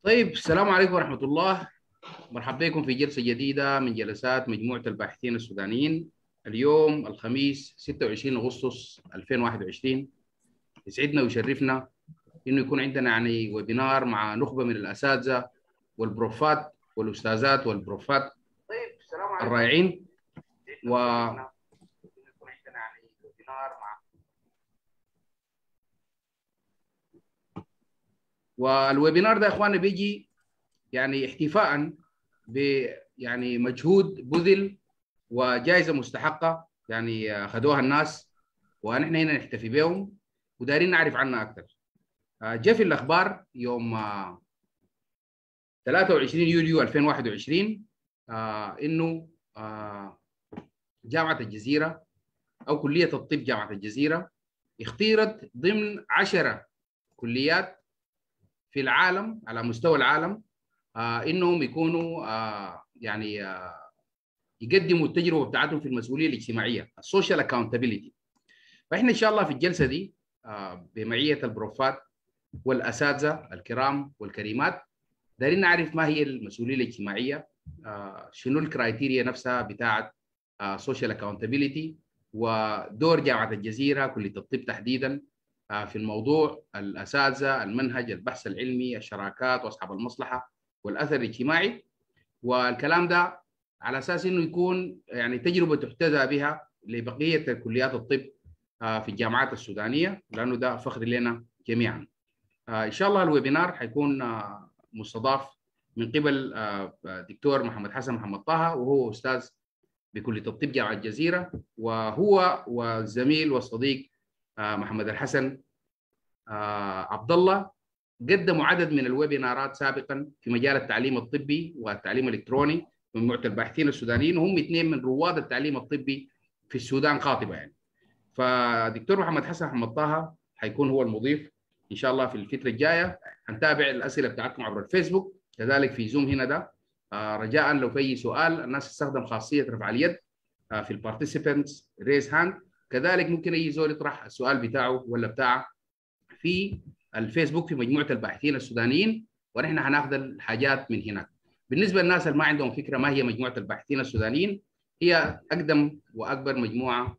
طيب، السلام عليكم ورحمة الله. مرحبا بكم في جلسة جديدة من جلسات مجموعة الباحثين السودانيين. اليوم الخميس 26 أغسطس 2021. يسعدنا ويشرفنا إنه يكون عندنا ويبينار مع نخبة من الأساتذة والبروفات والأستاذات والبروفات الرائعين. والويبينار ده يا اخواننا بيجي احتفاء ب مجهود بذل وجائزه مستحقه اخذوها الناس، ونحن هنا نحتفي بهم ودايرين نعرف عنها اكثر. جاء في الاخبار يوم 23 يوليو 2021 انه جامعه الجزيره او كليه الطب جامعه الجزيره اختيرت ضمن 10 كليات في العالم على مستوى العالم انهم يكونوا يقدموا التجربه بتاعتهم في المسؤوليه الاجتماعيه، السوشيال اكاونتابيلتي. فاحنا ان شاء الله في الجلسه دي بمعيه البروفات والاساتذه الكرام والكريمات دايرين نعرف ما هي المسؤوليه الاجتماعيه، شنو الكرايتيريا نفسها بتاعت سوشيال اكاونتابيلتي، ودور جامعه الجزيره كليه الطب تحديدا في الموضوع، الاساتذه، المنهج، البحث العلمي، الشراكات واصحاب المصلحه والاثر الاجتماعي، والكلام ده على اساس انه يكون تجربه تحتذى بها لبقيه كليات الطب في الجامعات السودانيه، لانه ده فخر لنا جميعا. ان شاء الله الويبينار حيكون مستضاف من قبل دكتور محمد حسن محمد طه، وهو استاذ بكليه الطب جامعه الجزيره، وهو والزميل والصديق محمد الحسن عبدالله قدموا عدد من الويبينارات سابقا في مجال التعليم الطبي والتعليم الالكتروني من مجموعه الباحثين السودانيين، وهم اثنين من رواد التعليم الطبي في السودان قاطبه فدكتور محمد حسن محمد طه حيكون هو المضيف ان شاء الله في الفتره الجايه. هنتابع الاسئله بتاعتكم عبر الفيسبوك، كذلك في زوم هنا ده. رجاء لو في اي سؤال الناس تستخدم خاصيه رفع اليد في البارتيسيبنتس ريز هاند، كذلك ممكن اي زول يطرح السؤال بتاعه ولا بتاعه في الفيسبوك في مجموعه الباحثين السودانيين، ونحن هناخذ الحاجات من هناك. بالنسبه للناس اللي ما عندهم فكره ما هي مجموعه الباحثين السودانيين، هي اقدم واكبر مجموعه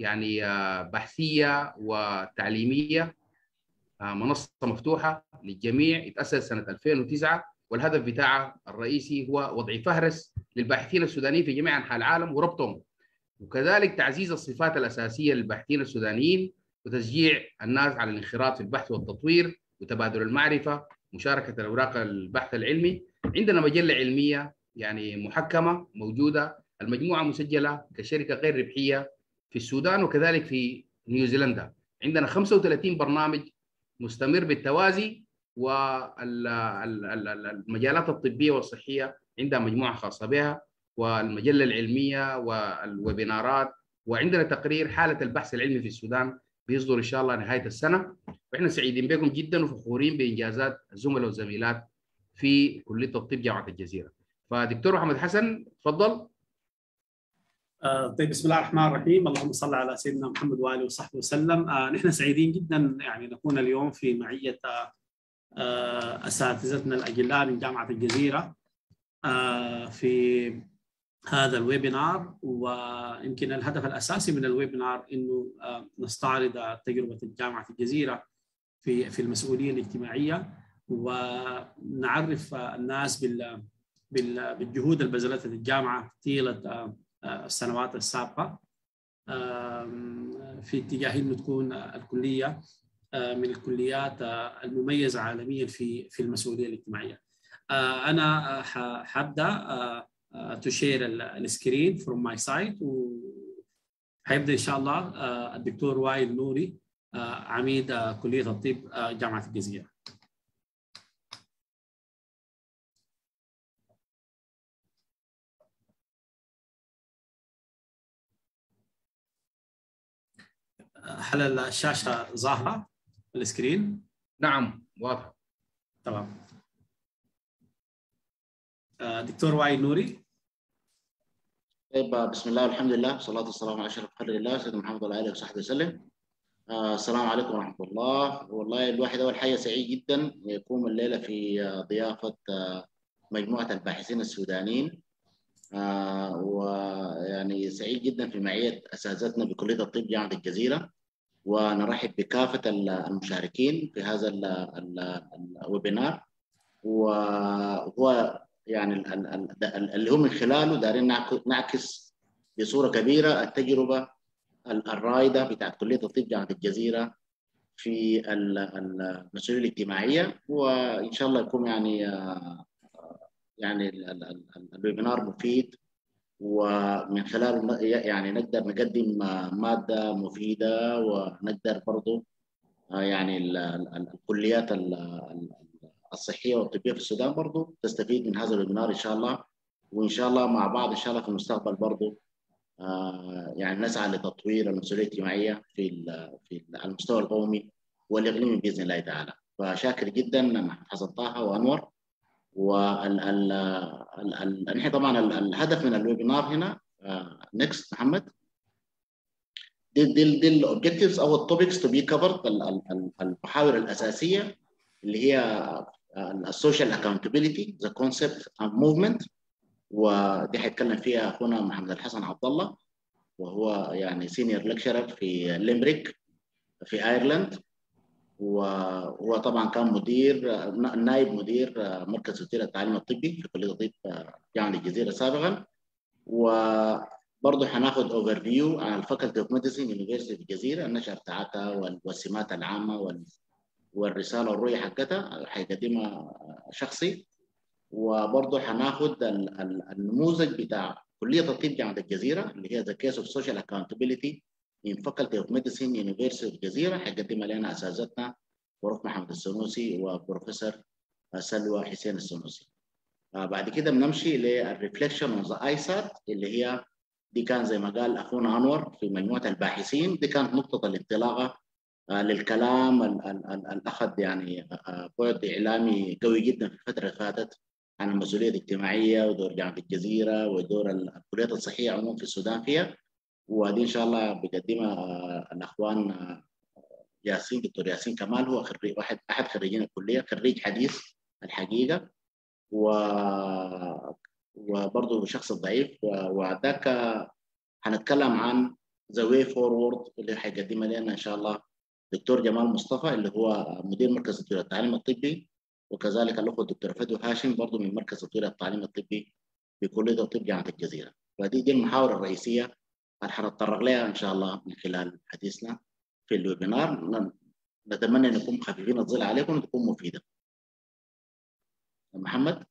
بحثيه وتعليميه، منصه مفتوحه للجميع، اتاسس سنه 2009، والهدف بتاعها الرئيسي هو وضع فهرس للباحثين السودانيين في جميع انحاء العالم وربطهم، وكذلك تعزيز الصفات الاساسيه للباحثين السودانيين، وتشجيع الناس على الانخراط في البحث والتطوير وتبادل المعرفه، مشاركه الاوراق البحث العلمي. عندنا مجله علميه محكمه موجوده، المجموعه مسجله كشركه غير ربحيه في السودان وكذلك في نيوزيلندا. عندنا 35 برنامج مستمر بالتوازي، والمجالات الطبيه والصحيه عندها مجموعه خاصه بها، والمجله العلميه والويبينارات، وعندنا تقرير حاله البحث العلمي في السودان بيصدر ان شاء الله نهايه السنه. واحنا سعيدين بكم جدا وفخورين بانجازات الزملاء والزميلات في كليه الطب جامعه الجزيره. فدكتور محمد حسن تفضل. طيب، بسم الله الرحمن الرحيم. اللهم صل على سيدنا محمد وآله وصحبه وسلم. نحن سعيدين جدا نكون اليوم في معية أساتذتنا الأجلاء من جامعة الجزيرة في هذا الويبينار. ويمكن الهدف الأساسي من الويبينار إنه نستعرض تجربة جامعة الجزيرة في المسؤولية الاجتماعية، ونعرف الناس بالجهود اللي بذلتها الجامعة طيلة السنوات السابقة في اتجاه انه تكون الكليه من الكليات المميزه عالميا في المسؤوليه الاجتماعيه. انا حابدا تشير السكرين فروم ماي سايت، وحيبدا ان شاء الله الدكتور وائل نوري عميد كليه الطب جامعه الجزيره. هل الشاشة ظاهرة السكرين؟ نعم واضح. تمام. دكتور وائل نوري. طيب، بسم الله والحمد لله والصلاة والسلام على أشرف خلق الله سيدنا محمد وعلى آله وصحبه وسلم. السلام عليكم ورحمة الله. والله الواحد أول حاجة سعيد جدا يكون الليلة في ضيافة مجموعة الباحثين السودانيين، ويعني سعيد جدا في معية أساتذتنا بكلية الطب جامعة الجزيرة، ونرحب بكافة المشاركين في هذا الويبينار. وهو يعني اللي هو من خلاله دارين نعكس بصورة كبيرة التجربة الرائدة بتاعت كلية الطب جامعة الجزيرة في المسؤولية الاجتماعية، وإن شاء الله يكون يعني الويبينار مفيد، ومن خلاله يعني نقدر نقدم مادة مفيدة، ونقدر برضو يعني الكليات الصحية والطبية في السودان برضو تستفيد من هذا الويبينار إن شاء الله. وإن شاء الله مع بعض إن شاء الله في المستقبل برضو يعني نسعى لتطوير المسؤولية الاجتماعية في المستوى القومي والإقليمي بإذن الله تعالى. فشاكر جدا محمد حسن طه وأنور. نحن طبعا الهدف من الويبينار هنا نكست محمد، دي الاوبجكتيفز او التوبكس تو بي كفرد، المحاور الاساسيه اللي هي السوشيال اكاونتبيلتي، ذا كونسبت اند موفمنت، ودي حيتكلم فيها اخونا محمد الحسن عبدالله، وهو يعني سينيور ليكشرر في ليمريك في ايرلند، وهو طبعا كان نائب مدير مركز وزير التعليم الطبي في كليه الطب جامعه الجزيره سابقا. وبرضه هناخد اوفر فيو عن الفاكولتي اوف ميديسين يونيفرسيتي في الجزيره، النشأة بتاعتها والسمات العامه والرساله والرؤيه حقتها حيقدمها شخصي. وبرضه هناخد النموذج بتاع كليه الطب جامعه الجزيره اللي هي ذا كيس اوف سوشيال اكاونتبيلتي in Faculty of Medicine University of Gezira، حيقدمها لنا اساتذتنا بروف محمد السنوسي وبروفيسور سلوى حسين السنوسي. بعد كده بنمشي للريفليكشن اون ذا ايسات، اللي هي دي كان زي ما قال اخونا انور في مجموعه الباحثين، دي كانت نقطه الانطلاقه للكلام الاخذ يعني بعد اعلامي قوي جدا في الفتره اللي فاتت عن المسؤوليه الاجتماعيه ودور جامعه الجزيره ودور الكليات الصحيه عموما في السودان فيها. ودي ان شاء الله بيقدمها الاخوان ياسين، دكتور ياسين كمال، هو خريج احد خريجين الكليه، خريج حديث الحقيقه، وبرضه شخص ضعيف. وذاك هنتكلم عن ذا واي فورورد اللي حيقدمها لنا ان شاء الله دكتور جمال مصطفى، اللي هو مدير مركز تطوير التعليم الطبي، وكذلك الاخوه الدكتور فدوى هاشم برضه من مركز تطوير التعليم الطبي بكليه الطب جامعه الجزيره. فدي المحاور الرئيسيه اللي حنتطرق لها ان شاء الله من خلال حديثنا في الويبينار. نتمنى ان نكون خفيفين الظل عليكم وتكون مفيده. محمد.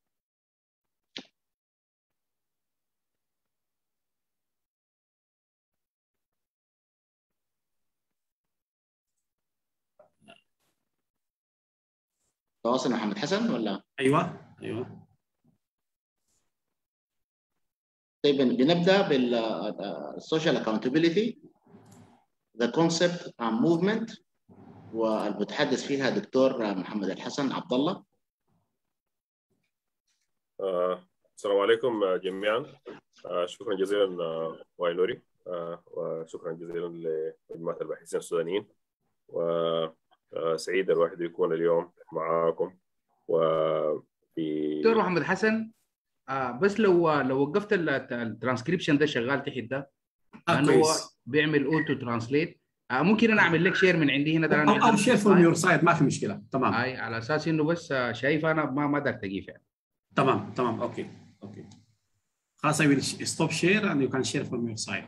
تواصل محمد حسن ولا؟ ايوه. طيب بنبدا بالسوشيال اكاونتبيلتي، ذا كونسبت اند موفمنت، والمتحدث فيها دكتور محمد الحسن عبدالله. السلام عليكم جميعا. شكرا جزيلا وائل نوري، وشكرا جزيلا لمجموعة الباحثين السودانيين، وسعيد الواحد يكون اليوم معاكم. دكتور محمد حسن، بس لو وقفت الترانسكريبشن ده شغال تحت ده، لانه هو بيعمل اوتو ترانسليت. ممكن انا اعمل لك شير من عندي هنا او شير فروم يور سايد، ما في مشكله. تمام. على اساس انه بس شايف انا ما اقدر تجيب يعني. تمام. اوكي. خلاص. I will stop share and you can share from your side.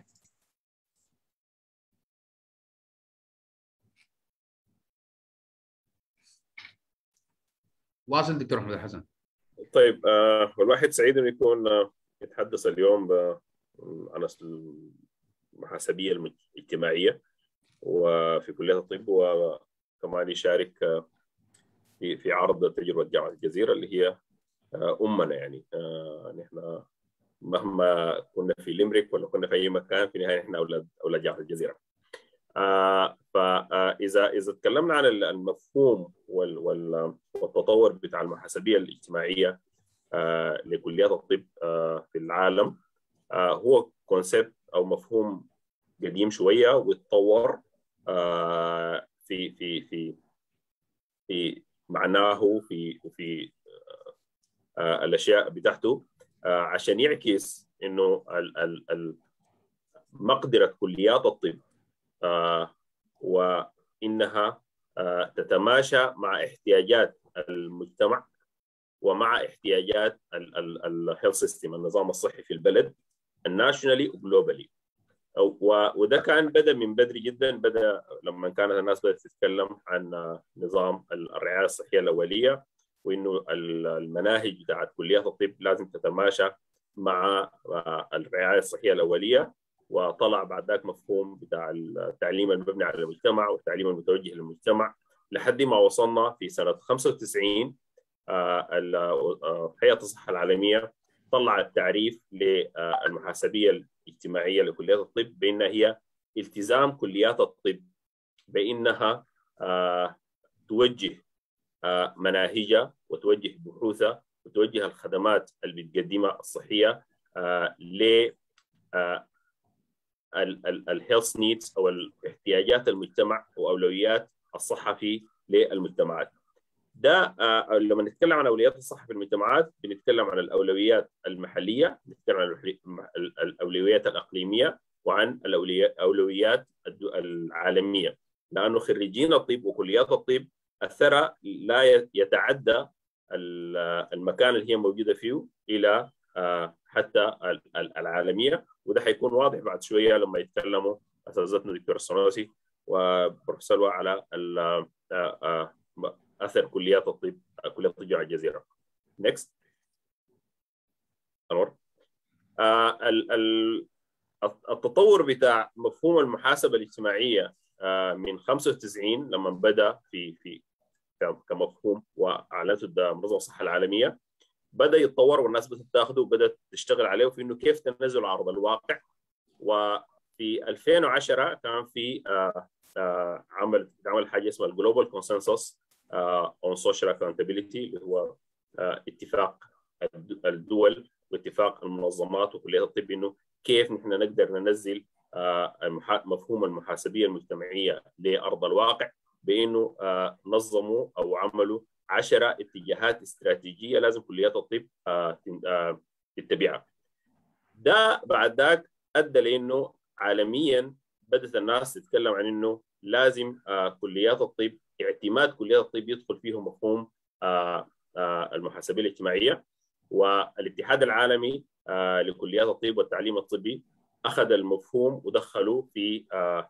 واصل دكتور محمد الحسن. طيب، والواحد سعيد انه يكون يتحدث اليوم عن المحاسبية الاجتماعية وفي كلية الطب، وكمان يشارك في عرض تجربة جامعة الجزيرة اللي هي أمنا. يعني نحن مهما كنا في ليمريك ولا كنا في أي مكان، في النهاية نحن أولاد جامعة الجزيرة. فإذا تكلمنا عن المفهوم والتطور بتاع المحاسبية الاجتماعية لكليات الطب في العالم، هو كونسيبت أو مفهوم قديم شوية واتطور في معناه في الاشياء بتاعته، عشان يعكس انه مقدره كليات الطب وانها تتماشى مع احتياجات المجتمع ومع احتياجات الهيلث سيستم، النظام الصحي في البلد الناشونالي وجلوبالي. وده كان بدا من بدري جدا، بدا لما كانت الناس بدات تتكلم عن نظام الرعايه الصحيه الاوليه، وانه المناهج بتاعت كليات الطب لازم تتماشى مع الرعايه الصحيه الاوليه. وطلع بعد ذاك مفهوم بتاع التعليم المبني على المجتمع والتعليم المتوجه للمجتمع، لحد ما وصلنا في سنه 95 هيئه الصحه العالميه طلعت تعريف للمحاسبيه الاجتماعيه لكليات الطب بانها هي التزام كليات الطب بانها توجه مناهجها وتوجه بحوثها وتوجه الخدمات اللي بتقدمها الصحيه ل الهيلث نيدز او احتياجات المجتمع واولويات الصحه للمجتمعات. ده لما نتكلم عن اولويات الصحه في المجتمعات بنتكلم عن الاولويات المحليه، نتكلم عن الاولويات الاقليميه، وعن الاولويات العالميه، لانه خريجين الطب وكليات الطب الثرى لا يتعدى المكان اللي هي موجوده فيه الى حتى العالميه. وده حيكون واضح بعد شويه لما يتكلموا اساتذتنا دكتور السنوسي وبروف سلوى على اثر كليات الطب، كليه الطب جامعه الجزيره. نيكست انور. التطور بتاع مفهوم المحاسبه الاجتماعيه من 95 لما بدا في كمفهوم واعلنته منظمه الصحه العالميه، بدا يتطور والناس بدات تاخذه وبدات تشتغل عليه في انه كيف تنزل عرض الواقع. وفي 2010 كان في عمل حاجه اسمها الجلوبال كونسنسس اون سوشيال اكاونتابيلتي، اللي هو اتفاق الدول واتفاق المنظمات وكليات الطب انه كيف نحن نقدر ننزل مفهوم المحاسبيه المجتمعيه لارض الواقع، بانه نظموا او عملوا 10 اتجاهات استراتيجيه لازم كليات الطب تتبعها. ده بعد ذاك ادى لانه عالميا بدات الناس تتكلم عن انه لازم كليات الطب، اعتماد كليات الطب يدخل فيه مفهوم المحاسبيه الاجتماعيه. والاتحاد العالمي لكليات الطب والتعليم الطبي اخذ المفهوم ودخله في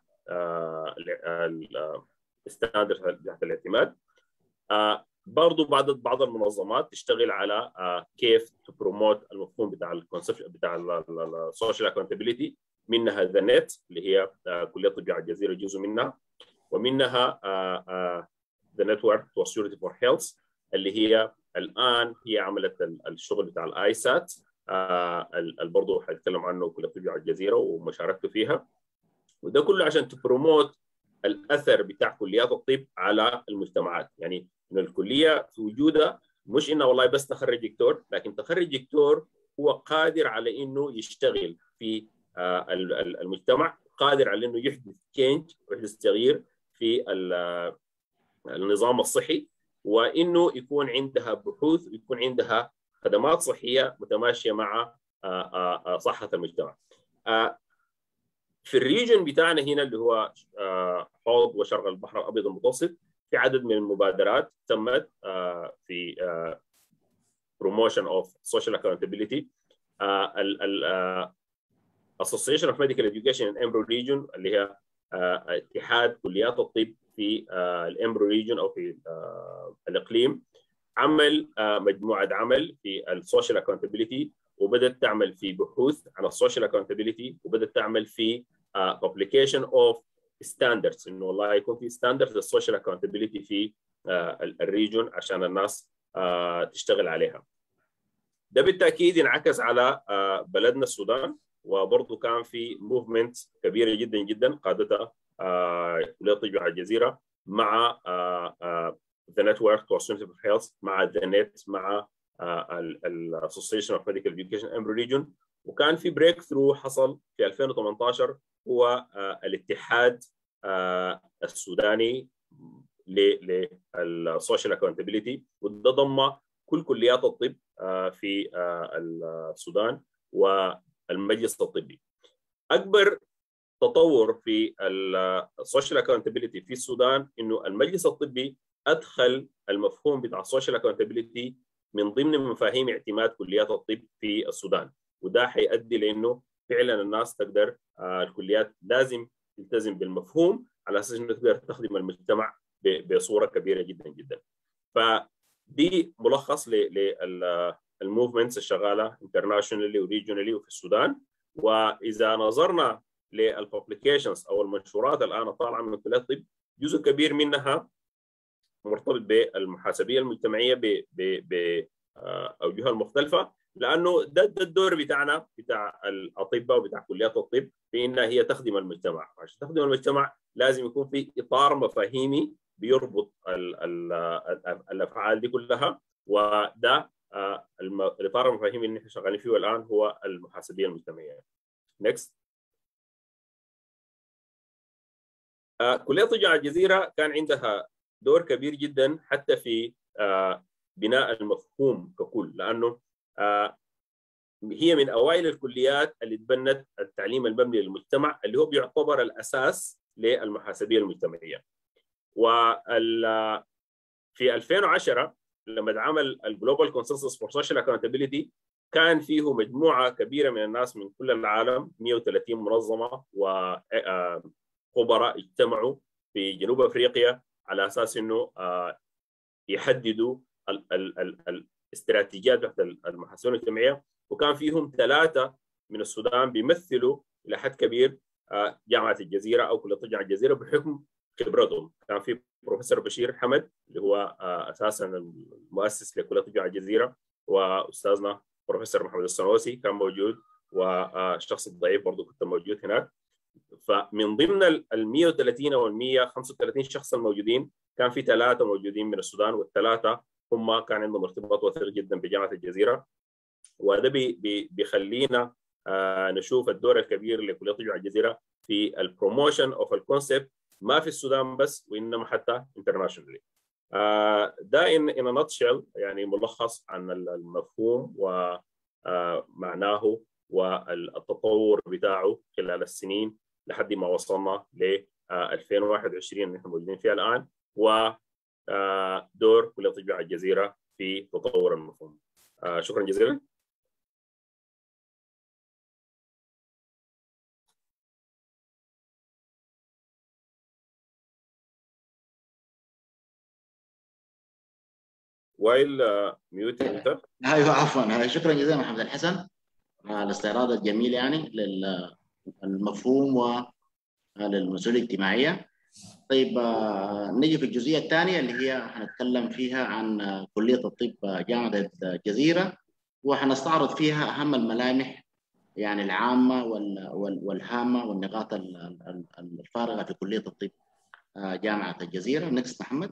الستاندرد بتاعت الاعتماد. برضه بعض المنظمات تشتغل على كيف تبروموت المفهوم بتاع الكونسبت بتاع السوشيال اكونتابيلتي، منها ذا نت اللي هي كليه الطب على الجزيره جزء منها، ومنها ذا نتورك تو سيورتي فور هيلث اللي هي الان هي عملت الشغل بتاع الاي سات اللي برضه حنتكلم عنه كليه الطب على الجزيره ومشاركته فيها. وده كله عشان تبروموت الاثر بتاع كليات الطب على المجتمعات. يعني انه الكليه في وجودها مش انه والله بس تخرج دكتور، لكن تخرج دكتور هو قادر على انه يشتغل في المجتمع، قادر على انه يحدث تشينج ويحدث تغيير في النظام الصحي، وانه يكون عندها بحوث ويكون عندها خدمات صحيه متماشيه مع صحه المجتمع. في الريجن بتاعنا هنا اللي هو حوض وشرق البحر الابيض المتوسط، في عدد من المبادرات تمت في promotion of social accountability. Association of Medical Education in Embro Region اللي هي اتحاد كليات الطب في الامبرو ريجن او في الاقليم، عمل مجموعه عمل في السوشيال اكونتابيلتي، وبدات تعمل في بحوث عن السوشيال اكونتابيلتي، وبدات تعمل في publication of standards، انه والله يكون في ستاندردز السوشيال اكونتابيلتي في الريجن عشان الناس تشتغل عليها. ده بالتاكيد انعكس على بلدنا السودان، وبرضه كان في موفمنت كبيره جدا جدا قادتها كليه الطب على الجزيره مع the network to sustainable health، مع the net، مع Association of Medical Education Embro Region. وكان في بريك ثرو حصل في 2018 هو الاتحاد السوداني للسوشيال اكونتابيلتي، وده ضم كل كليات الطب في السودان والمجلس الطبي. اكبر تطور في السوشيال اكونتابيلتي في السودان انه المجلس الطبي ادخل المفهوم بتاع السوشيال اكونتابيلتي من ضمن مفاهيم اعتماد كليات الطب في السودان، وده حيؤدي لانه فعلا الناس تقدر الكليات لازم تلتزم بالمفهوم على اساس انه تقدر تخدم المجتمع بصوره كبيره جدا جدا. فدي ملخص للموفمنتس الشغاله انترناشونالي وريجونالي وفي السودان. واذا نظرنا للببليكيشنز او المنشورات الان طالعه من كليات الطب، جزء كبير منها مرتبط بالمحاسبيه المجتمعيه باوجهها المختلفه، لانه ده الدور بتاعنا بتاع الاطباء وبتاع كليات الطب في انها هي تخدم المجتمع. عشان تخدم المجتمع لازم يكون في اطار مفاهيمي بيربط الافعال دي كلها، وده الاطار المفاهيمي اللي احنا شغالين فيه الان هو المحاسبيه المجتمعيه. نيكست. كليه جامعه الجزيره كان عندها دور كبير جدا حتى في بناء المفهوم ككل، لانه هي من اوائل الكليات اللي تبنت التعليم المبني للمجتمع اللي هو بيعتبر الاساس للمحاسبيه المجتمعيه. في 2010 لما اتعمل الجلوبال كونسنسس فور سوشيال اكونتابيلتي، كان فيه مجموعه كبيره من الناس من كل العالم، 130 منظمه وخبراء اجتمعوا في جنوب افريقيا على اساس انه يحددوا الاستراتيجيات تحت المحاسبه المجتمعيه، وكان فيهم 3 من السودان بيمثلوا الى حد كبير جامعه الجزيره او كليه جامعه الجزيره بحكم خبرتهم. كان في بروفيسور بشير حمد اللي هو اساسا المؤسس لكليه جامعه الجزيره، واستاذنا بروفيسور محمد السنوسي كان موجود، والشخص الضعيف برضه كنت موجود هناك. فمن ضمن ال 130 او ال 135 شخص الموجودين كان في 3 موجودين من السودان، والثلاثه هم كان عندهم ارتباط وثيق جدا بجامعه الجزيره. وده بيخلينا نشوف الدور الكبير لكليه جامعه الجزيره في البروموشن اوف الكونسبت، ما في السودان بس وانما حتى انترناشونالي. ده ان نوتشيل يعني ملخص عن المفهوم ومعناه والتطور بتاعه خلال السنين لحد ما وصلنا ل 2021 اللي احنا موجودين فيها الان، ودور كليه جامعه الجزيره في تطور المفهوم. شكرا جزيلا. وائل ميوت انت. ايوه عفوا، شكرا جزيلا محمد الحسن على الاستعراض الجميل يعني للمفهوم وللمسؤوليه الاجتماعيه. طيب نيجي في الجزئيه الثانيه اللي هي هنتكلم فيها عن كليه الطب جامعه الجزيره، وهنستعرض فيها اهم الملامح يعني العامه والهامه والنقاط الفارغه في كليه الطب جامعه الجزيره. نكست محمد.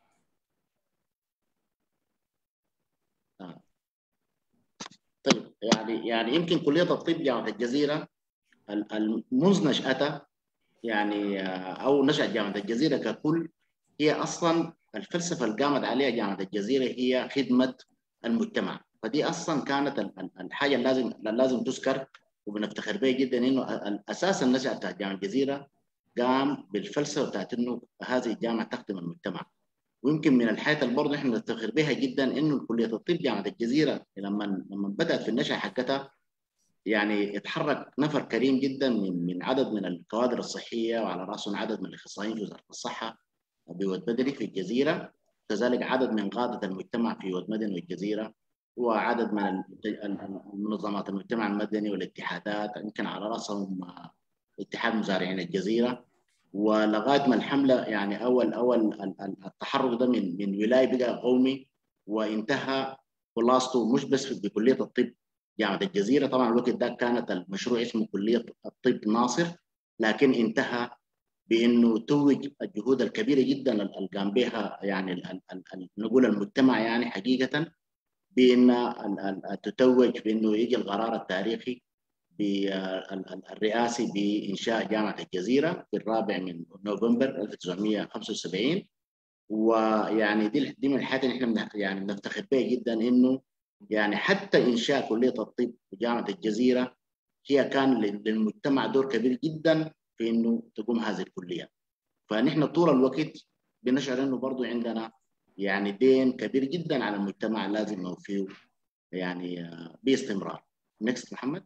طيب يعني يمكن كليه الطب جامعه الجزيره منذ نشأتها يعني او نشأت جامعه الجزيره ككل، هي اصلا الفلسفه اللي قامت عليها جامعه الجزيره هي خدمه المجتمع. فدي اصلا كانت الحاجه اللي لازم تذكر وبنفتخر بها جدا، انه اساس النشأه بتاعت جامعه الجزيره قام بالفلسفه بتاعت انه هذه الجامعه تخدم المجتمع. ويمكن من الحياه اللي برضه احنا نفتخر بها جدا انه كليه الطب جامعه الجزيره لما بدات في النشأه حقتها يعني اتحرك نفر كريم جدا من عدد من الكوادر الصحيه، وعلى راسهم عدد من الاخصائيين في وزاره الصحه بواد بدري في الجزيره، كذلك عدد من قاده المجتمع في واد مدني والجزيره، وعدد من منظمات المجتمع المدني والاتحادات، يمكن على راسهم اتحاد مزارعين الجزيره. ولغايه ما الحمله يعني اول التحرك ده من ولايه بقى قومي، وانتهى خلاصته مش بس بكليه الطب جامعه الجزيره. طبعا الوقت ده كانت المشروع اسمه كليه الطب ناصر، لكن انتهى بانه توج الجهود الكبيره جدا اللي قام بها يعني نقول المجتمع يعني حقيقه، بان تتوج بانه يجي القرار التاريخي الرئاسي بإنشاء جامعة الجزيرة في 4 نوفمبر 1975. ويعني دي من الحاجات اللي احنا يعني بنفتخر بها جدا، انه يعني حتى انشاء كليه الطب في جامعه الجزيره هي كان للمجتمع دور كبير جدا في انه تقوم هذه الكليه. فنحن طول الوقت بنشعر انه برضو عندنا يعني دين كبير جدا على المجتمع لازم نوفيه يعني باستمرار. نكست محمد.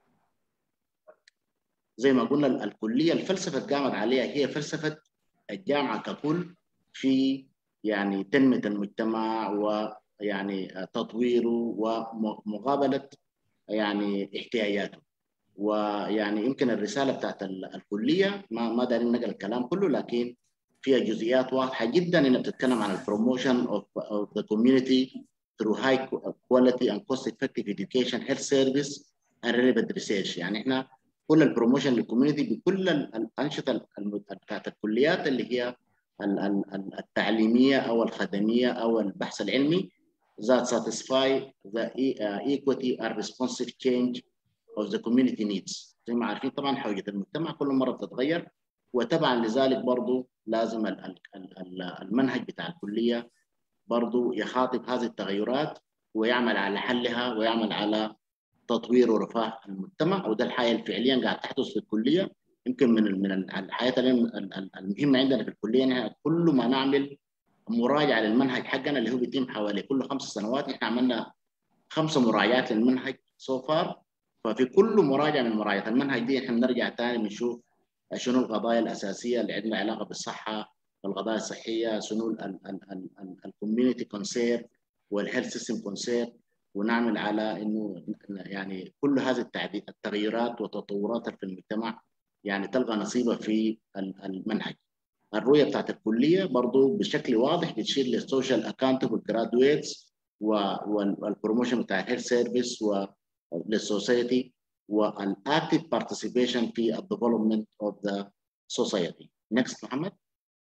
زي ما قلنا الكليه الفلسفه اللي قامت عليها هي فلسفه الجامعه ككل في يعني تنميه المجتمع ويعني تطويره ومقابله يعني احتياجاته. ويعني يمكن الرساله بتاعت الكليه ما دارين نقل الكلام كله، لكن فيها جزئيات واضحه جدا انها بتتكلم عن البروموشن of the community through high quality and cost effective education, health service and relevant research. يعني احنا كل البروموشن للكوميونتي بكل الانشطه بتاعت الكليات اللي هي التعليميه او الخدميه او البحث العلمي that satisfy the equity and responsive change of the community needs. زي ما عارفين طبعا حوجة المجتمع كل مره بتتغير، وتبعا لذلك برضو لازم المنهج بتاع الكليه برضو يخاطب هذه التغيرات ويعمل على حلها ويعمل على تطوير ورفاه المجتمع. وده الحاجه اللي فعليا قاعد تحدث في الكليه. يمكن من الحاجات المهمه عندنا في الكليه انها كل ما نعمل مراجعه للمنهج حقنا اللي هو بيتم حوالي كل 5 سنوات. احنا عملنا 5 مراجعات للمنهج سو فار. ففي كل مراجعه من مراجعات المنهج دي احنا بنرجع ثاني بنشوف شنو القضايا الاساسيه اللي عندنا علاقه بالصحه والقضايا الصحيه، شنو الكوميونتي كونسير والهيلث سيستم كونسير، ونعمل على انه يعني كل هذه التغييرات والتطورات في المجتمع يعني تلقى نصيبها في المنهج. الرؤيه بتاعت الكليه برضو بشكل واضح بتشير للسوشيال اكاونتبل جرادويتس والبروموشن بتاع الهيلث سيرفيس وللسوسايتي والاكتيف بارتيسيبيشن في الديفلوبمنت اوف ذا سوسايتي. نكست محمد.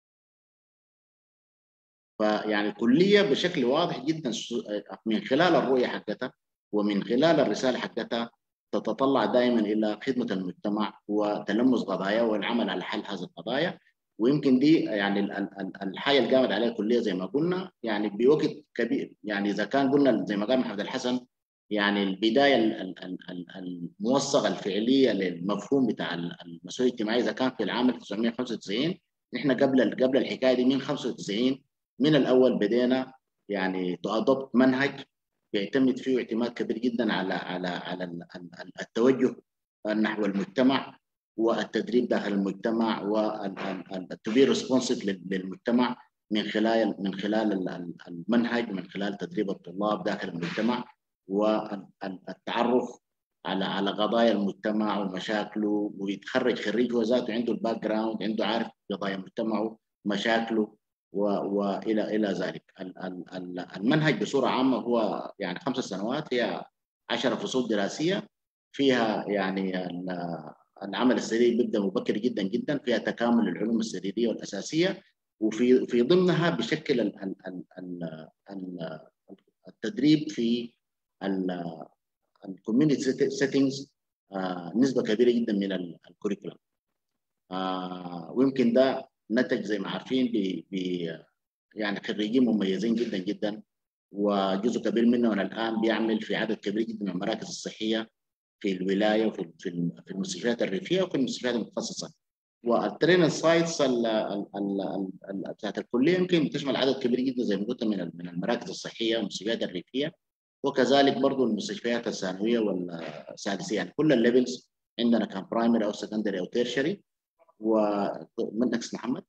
فيعني الكليه بشكل واضح جدا من خلال الرؤيه حقتها ومن خلال الرساله حقتها تتطلع دائما الى خدمه المجتمع وتلمس قضاياه والعمل على حل هذه القضايا. ويمكن دي يعني الحاجه اللي قامت عليها الكليه زي ما قلنا يعني بوقت كبير. يعني اذا كان قلنا زي ما قال محمد الحسن يعني البدايه الموثقه الفعليه للمفهوم بتاع المسؤوليه الاجتماعيه اذا كان في العام 1995. نحن قبل الحكايه دي من 95 من الاول بدينا يعني تأدوبت منهج بيعتمد فيه اعتماد كبير جدا على التوجه نحو المجتمع والتدريب داخل المجتمع والتبي ريسبونسيف للمجتمع من خلال المنهج، من خلال تدريب الطلاب داخل المجتمع والتعرف على قضايا المجتمع ومشاكله، ويتخرج خريج هو ذاته عنده الباك جراوند، عنده عارف قضايا مجتمعه مشاكله والى ذلك. المنهج بصوره عامه هو يعني 5 سنوات، هي 10 فصول دراسيه فيها يعني العمل السريري بيبدا مبكر جدا جدا، فيها تكامل العلوم السريريه والاساسيه، وفي ضمنها بشكل التدريب في الكوميونتي سيتنجز نسبه كبيره جدا من الكوريكولم. ويمكن ده نتج زي ما عارفين يعني خريجين مميزين جدا جدا، وجزء كبير منهم الان بيعمل في عدد كبير جدا من المراكز الصحيه في الولايه وفي المستشفيات الريفيه وفي المستشفيات المتخصصه. والتريننج سايتس بتاعت الكليه يمكن بتشمل عدد كبير جدا زي ما قلت من المراكز الصحيه والمستشفيات الريفيه، وكذلك برضه المستشفيات الثانويه والسادسيه. يعني كل الليفلز عندنا كان برايمري او سكندري او تيرشري. ومن نكست محمد.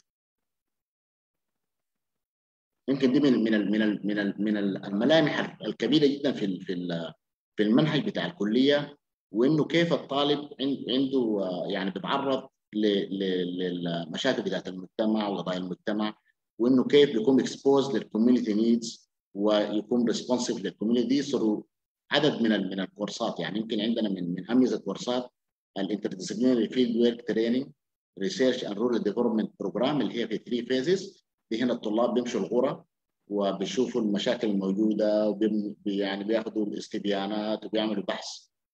يمكن دي من الملامح الكبيره جدا في المنهج بتاع الكليه، وانه كيف الطالب عنده يعني بيتعرض للمشاكل بتاعت المجتمع وقضايا المجتمع، وانه كيف بيكون اكسبوز للكوميونتي نيدز ويكون ريسبونسيف للكوميونتي دي ثرو عدد من الكورسات. يعني يمكن عندنا من اميزه كورسات الانترديسيبلينري فيلد ورك تريننج ريسيرش اند رورال ديفلوبمنت بروجرام اللي هي في 3 فيزز. دي هنا الطلاب بيمشوا القرى وبيشوفوا المشاكل الموجوده يعني بياخذوا الاستبيانات وبيعملوا بحث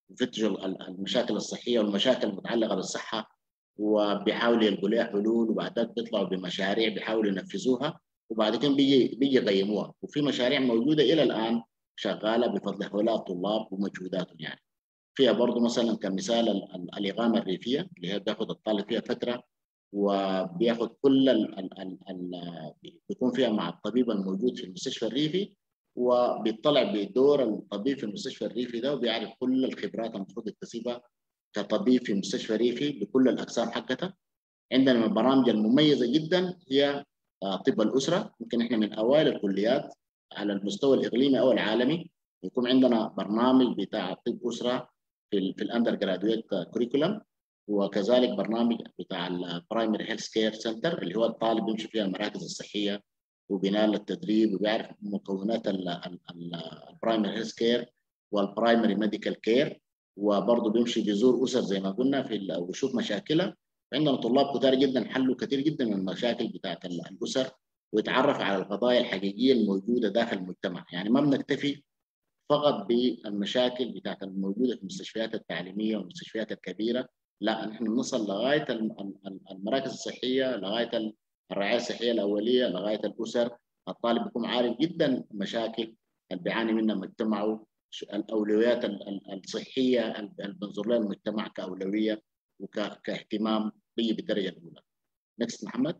يفتشوا المشاكل الصحيه والمشاكل المتعلقه بالصحه، وبيحاولوا يلقوا لها حلول، وبعد ذلك بيطلعوا بمشاريع بيحاولوا ينفذوها، وبعد كده بيجي يقيموها. وفي مشاريع موجوده الى الان شغاله بفضل هؤلاء الطلاب ومجهوداتهم. يعني فيها برضه مثلا كمثال الاقامه الريفيه اللي هي بياخذ الطالب فيها فتره، وبياخذ كل بيكون فيها مع الطبيب الموجود في المستشفى الريفي، وبيطلع بدور الطبيب في المستشفى الريفي ده، وبيعرف كل الخبرات المفروض يكتسبها كطبيب في مستشفى ريفي بكل الاقسام حقتها. عندنا من البرامج المميزه جدا هي طب الاسره. يمكن احنا من اوائل الكليات على المستوى الاقليمي او العالمي يكون عندنا برنامج بتاع طب اسره في الاندر جرادويت كوريكولم، وكذلك برنامج بتاع البرايمري هيلث كير سنتر اللي هو الطالب بيمشي فيها المراكز الصحيه وبناء للتدريب وبيعرف مكونات البرايمري هيلث كير والبرايمري ميديكال كير، وبرضه بيمشي بيزور اسر زي ما قلنا ويشوف مشاكلها. عندنا طلاب كتار جدا حلوا كثير جدا من المشاكل بتاعت الاسر، ويتعرف على القضايا الحقيقيه الموجوده داخل المجتمع. يعني ما بنكتفي فقط بالمشاكل بتاعت الموجوده في المستشفيات التعليميه والمستشفيات الكبيره، لا نحن بنصل لغايه المراكز الصحيه، لغايه الرعايه الصحيه الاوليه، لغايه الاسر. الطالب بيكون عارف جدا المشاكل اللي بيعاني منها مجتمعه، الاولويات الصحيه اللي بنظر لها المجتمع كاولويه وكاهتمام بالدرجه الاولى. نكست محمد.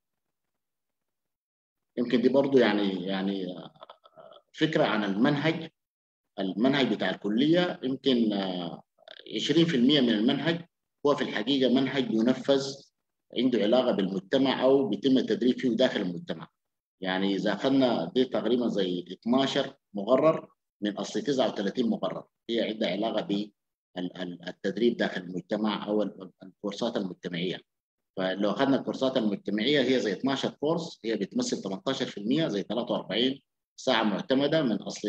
يمكن دي برضو يعني فكره عن المنهج بتاع الكليه. يمكن 20% من المنهج هو في الحقيقه منهج ينفذ عنده علاقه بالمجتمع او بيتم التدريب فيه داخل المجتمع. يعني اذا اخذنا دي تقريبا زي 12 مقرر من اصل 39 مقرر هي عندها علاقه بالتدريب داخل المجتمع او الكورسات المجتمعيه. فلو اخذنا الكورسات المجتمعيه هي زي 12 كورس، هي بتمثل 18% زي 43 ساعه معتمده من اصل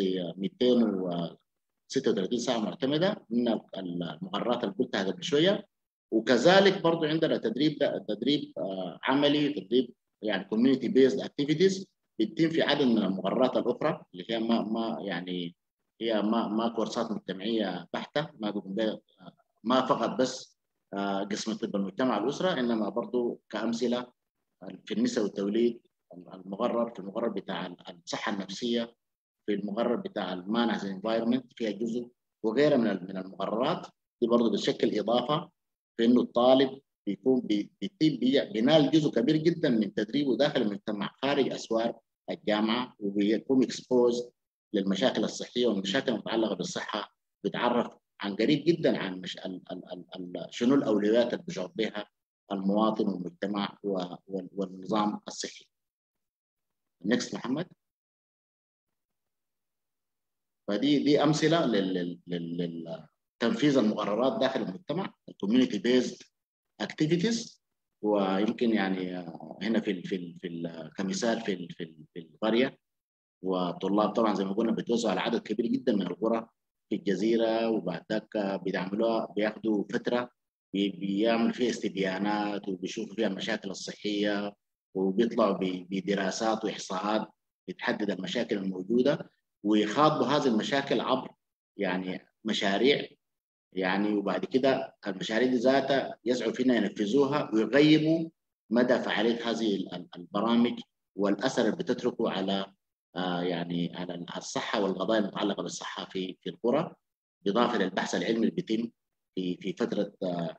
236 ساعه معتمده من المقررات اللي قلتها قبل شويه. وكذلك برضو عندنا تدريب عملي، تدريب يعني كوميونتي بيزد اكتيفيتيز بتتم في عدد من المقررات الاخرى اللي هي ما يعني هي ما كورسات مجتمعيه بحته، ما بيكون ما فقط بس قسم طب المجتمع والاسره، انما برضو كامثله في النساء والتوليد في المقرر بتاع الصحه النفسيه، في المقرر بتاع المانجمنت انفايرمنت فيها جزء، وغيرها من المقررات دي برضو بتشكل اضافه في انه الطالب بيكون بينال جزء كبير جدا من تدريبه داخل المجتمع خارج اسوار الجامعه، وبيكون اكسبوز للمشاكل الصحيه والمشاكل المتعلقه بالصحه، بيتعرف عن قريب جدا عن شنو الاولويات اللي بيشعر بها المواطن والمجتمع والنظام الصحي. نكست محمد. فدي امثله لتنفيذ المقررات داخل المجتمع، الكوميونتي بيزد اكتيفيتيز. ويمكن يعني هنا كمثال في القريه، والطلاب طبعا زي ما قلنا بيتوزعوا على عدد كبير جدا من القرى في الجزيره، وبعد ذاك بيعملوها بياخذوا فتره بيعملوا فيها استبيانات وبيشوفوا فيها المشاكل الصحيه، وبيطلعوا بدراسات واحصاءات بتحدد المشاكل الموجوده، ويخاطبوا هذه المشاكل عبر يعني مشاريع. يعني وبعد كده المشاريع دي ذاتها يسعوا فينا ينفذوها ويغيبوا مدى فعاليه هذه البرامج والاثر اللي بتتركه على يعني على الصحه والقضايا المتعلقه بالصحه في القرى، بالاضافه للبحث العلمي اللي بيتم في فتره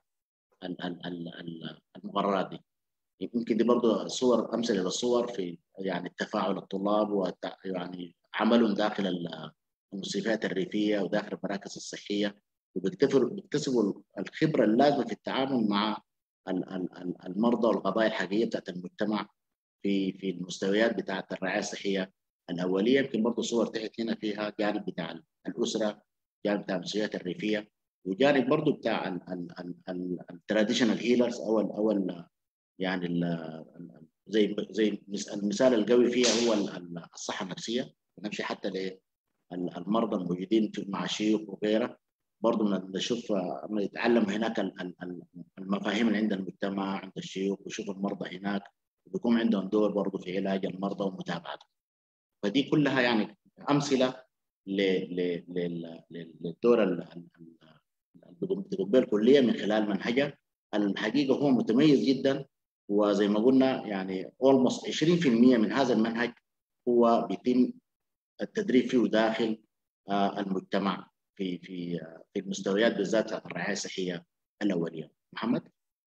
المقررات دي. يمكن دي برضه امثله للصور في يعني تفاعل الطلاب ويعني عملهم داخل المستشفيات الريفيه وداخل المراكز الصحيه، وبيكتسبوا الخبره اللازمه في التعامل مع المرضى والقضايا الحقيقيه بتاعت المجتمع في المستويات بتاعت الرعايه الصحيه الاوليه. يمكن برضه صور تحت هنا فيها جانب بتاع الاسره، جانب بتاع المستشفيات الريفيه، وجانب برضه بتاع التراديشنال هيلرز او يعني زي المثال القوي فيها هو الصحه النفسيه. نمشي حتى للمرضى الموجودين مع الشيوخ وغيره، برضه نشوف نتعلم هناك المفاهيم اللي عند المجتمع عند الشيوخ، ويشوف المرضى هناك وبيكون عندهم دور برضه في علاج المرضى ومتابعتهم. فدي كلها يعني امثله للدور بتقوم به الكليه من خلال منهجها. الحقيقه هو متميز جدا، وزي ما قلنا يعني almost 20% من هذا المنهج هو بيتم التدريب فيه داخل المجتمع في المستويات بالذات الرعايه الصحيه الاوليه. محمد.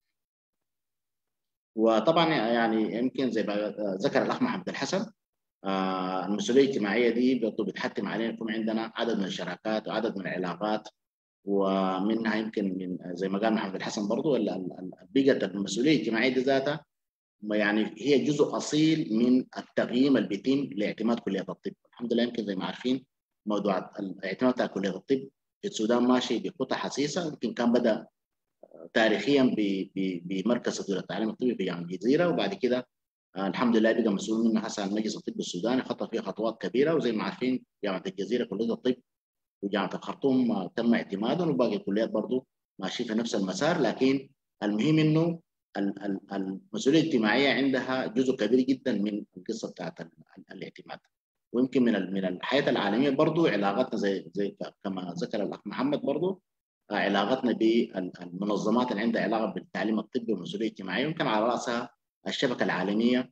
وطبعا يعني يمكن زي ما ذكر الاخ محمد الحسن، المسؤوليه الاجتماعيه دي برضه بتحتم علينا يكون عندنا عدد من الشراكات وعدد من العلاقات، ومنها يمكن من زي ما قال محمد الحسن برضه بقت المسؤوليه الاجتماعيه دي ذاتها يعني هي جزء اصيل من التقييم اللي بيتم لاعتماد كليه الطب. الحمد لله يمكن زي ما عارفين موضوع الاعتماد بتاع كليه الطب في السودان ماشي بخطى حسيسه، يمكن كان بدا تاريخيا بمركز تطوير التعليم الطبي في جامعه الجزيره، وبعد كده الحمد لله بقى مسؤول منه هسه مجلس الطب السوداني، خطى فيه خطوات كبيره. وزي ما عارفين جامعه الجزيره كليه الطب وجامعه الخرطوم تم اعتمادهم، وباقي الكليات برضه ماشيين في نفس المسار. لكن المهم انه المسؤوليه الاجتماعيه عندها جزء كبير جدا من القصه بتاعت الاعتماد. ويمكن من الحياه العالميه برضه علاقتنا زي كما ذكر الاخ محمد برضه، علاقتنا بالمنظمات اللي عندها علاقه بالتعليم الطبي والمسؤوليه الاجتماعيه، يمكن على راسها الشبكه العالميه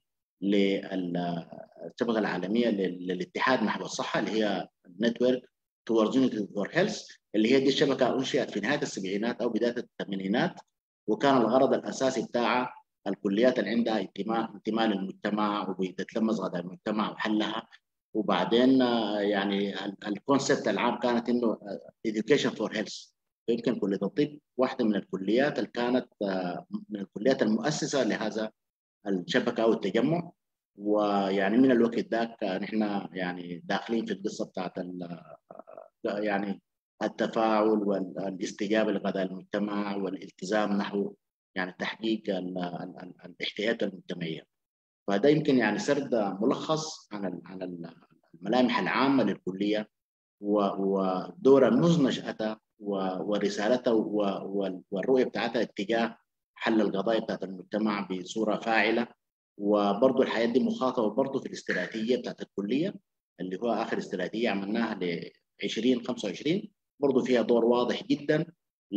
للاتحاد نحو الصحه اللي هي نتورك towards unity for health، اللي هي دي الشبكه انشئت في نهايه السبعينات او بدايه الثمانينات، وكان الغرض الاساسي بتاعها الكليات اللي عندها انتماء للمجتمع وبتتلمس غذاء المجتمع وحلها. وبعدين يعني الكونسبت العام كانت انه education for health. يمكن كليه الطب واحده من الكليات اللي كانت من الكليات المؤسسه لهذا الشبكه او التجمع. ويعني من الوقت ذاك نحن يعني داخلين في القصه بتاعت يعني التفاعل والاستجابه لغذاء المجتمع والالتزام نحو يعني تحقيق الاحتياجات المجتمعيه. فده يمكن يعني سرد ملخص عن الملامح العامه للكليه ودور منذ نشأتها ورسالتها والرؤيه بتاعتها اتجاه حل القضايا بتاعت المجتمع بصوره فاعله. وبرضه الحياه دي مخاطبه برضه في الاستراتيجيه بتاعت الكليه اللي هو اخر استراتيجيه عملناها ل 2025، برضه فيها دور واضح جدا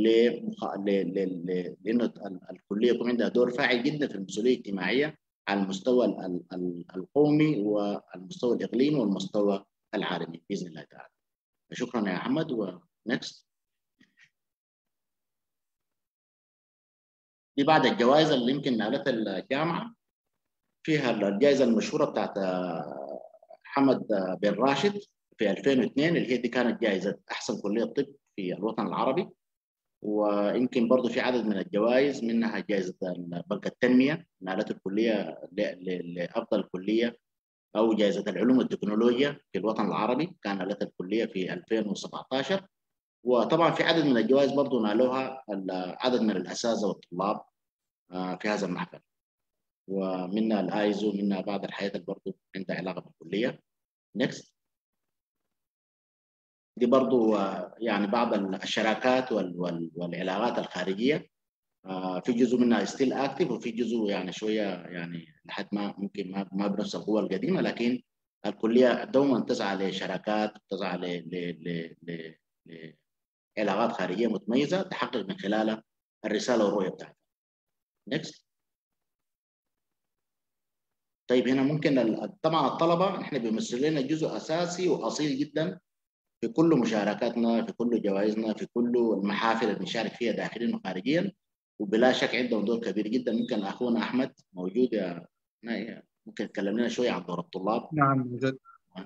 لانه الكليه يكون عندها دور فاعل جدا في المسؤوليه الاجتماعيه على المستوى القومي والمستوى الاقليمي والمستوى العالمي باذن الله تعالى. شكرا يا احمد. ونكست دي بعد الجوائز اللي يمكن نالتها الجامعه، فيها الجائزه المشهوره بتاعت حمد بن راشد في 2002 اللي هي دي كانت جائزه احسن كليه طب في الوطن العربي. ويمكن برضه في عدد من الجوائز منها جائزه بنك التنميه نالت الكليه لافضل كليه، او جائزه العلوم والتكنولوجيا في الوطن العربي كان نالتها الكليه في 2017. وطبعا في عدد من الجوائز برضه نالوها عدد من الاساتذه والطلاب في هذا المحفل، ومنها الايزو منها بعض الحياه اللي برضه عندها علاقه بالكليه. نكست دي برضو يعني بعض الشراكات والعلاقات الخارجيه، في جزء منها ستيل اكتف وفي جزء يعني شويه يعني لحد ما ممكن ما بنفس القوه القديمه، لكن الكليه دوما تسعى لشراكات، تسعى لعلاقات خارجيه متميزه تحقق من خلالها الرساله والرؤيه بتاعتها. نكست. طيب هنا ممكن طبعا الطلبه نحن بيمثلوا لنا جزء اساسي واصيل جدا في كل مشاركاتنا، في كل جوائزنا، في كل المحافل اللي بنشارك فيها داخليا وخارجيا، وبلا شك عندهم دور كبير جدا. ممكن اخونا احمد موجود ممكن يتكلم لنا شويه عن دور الطلاب. نعم موجود.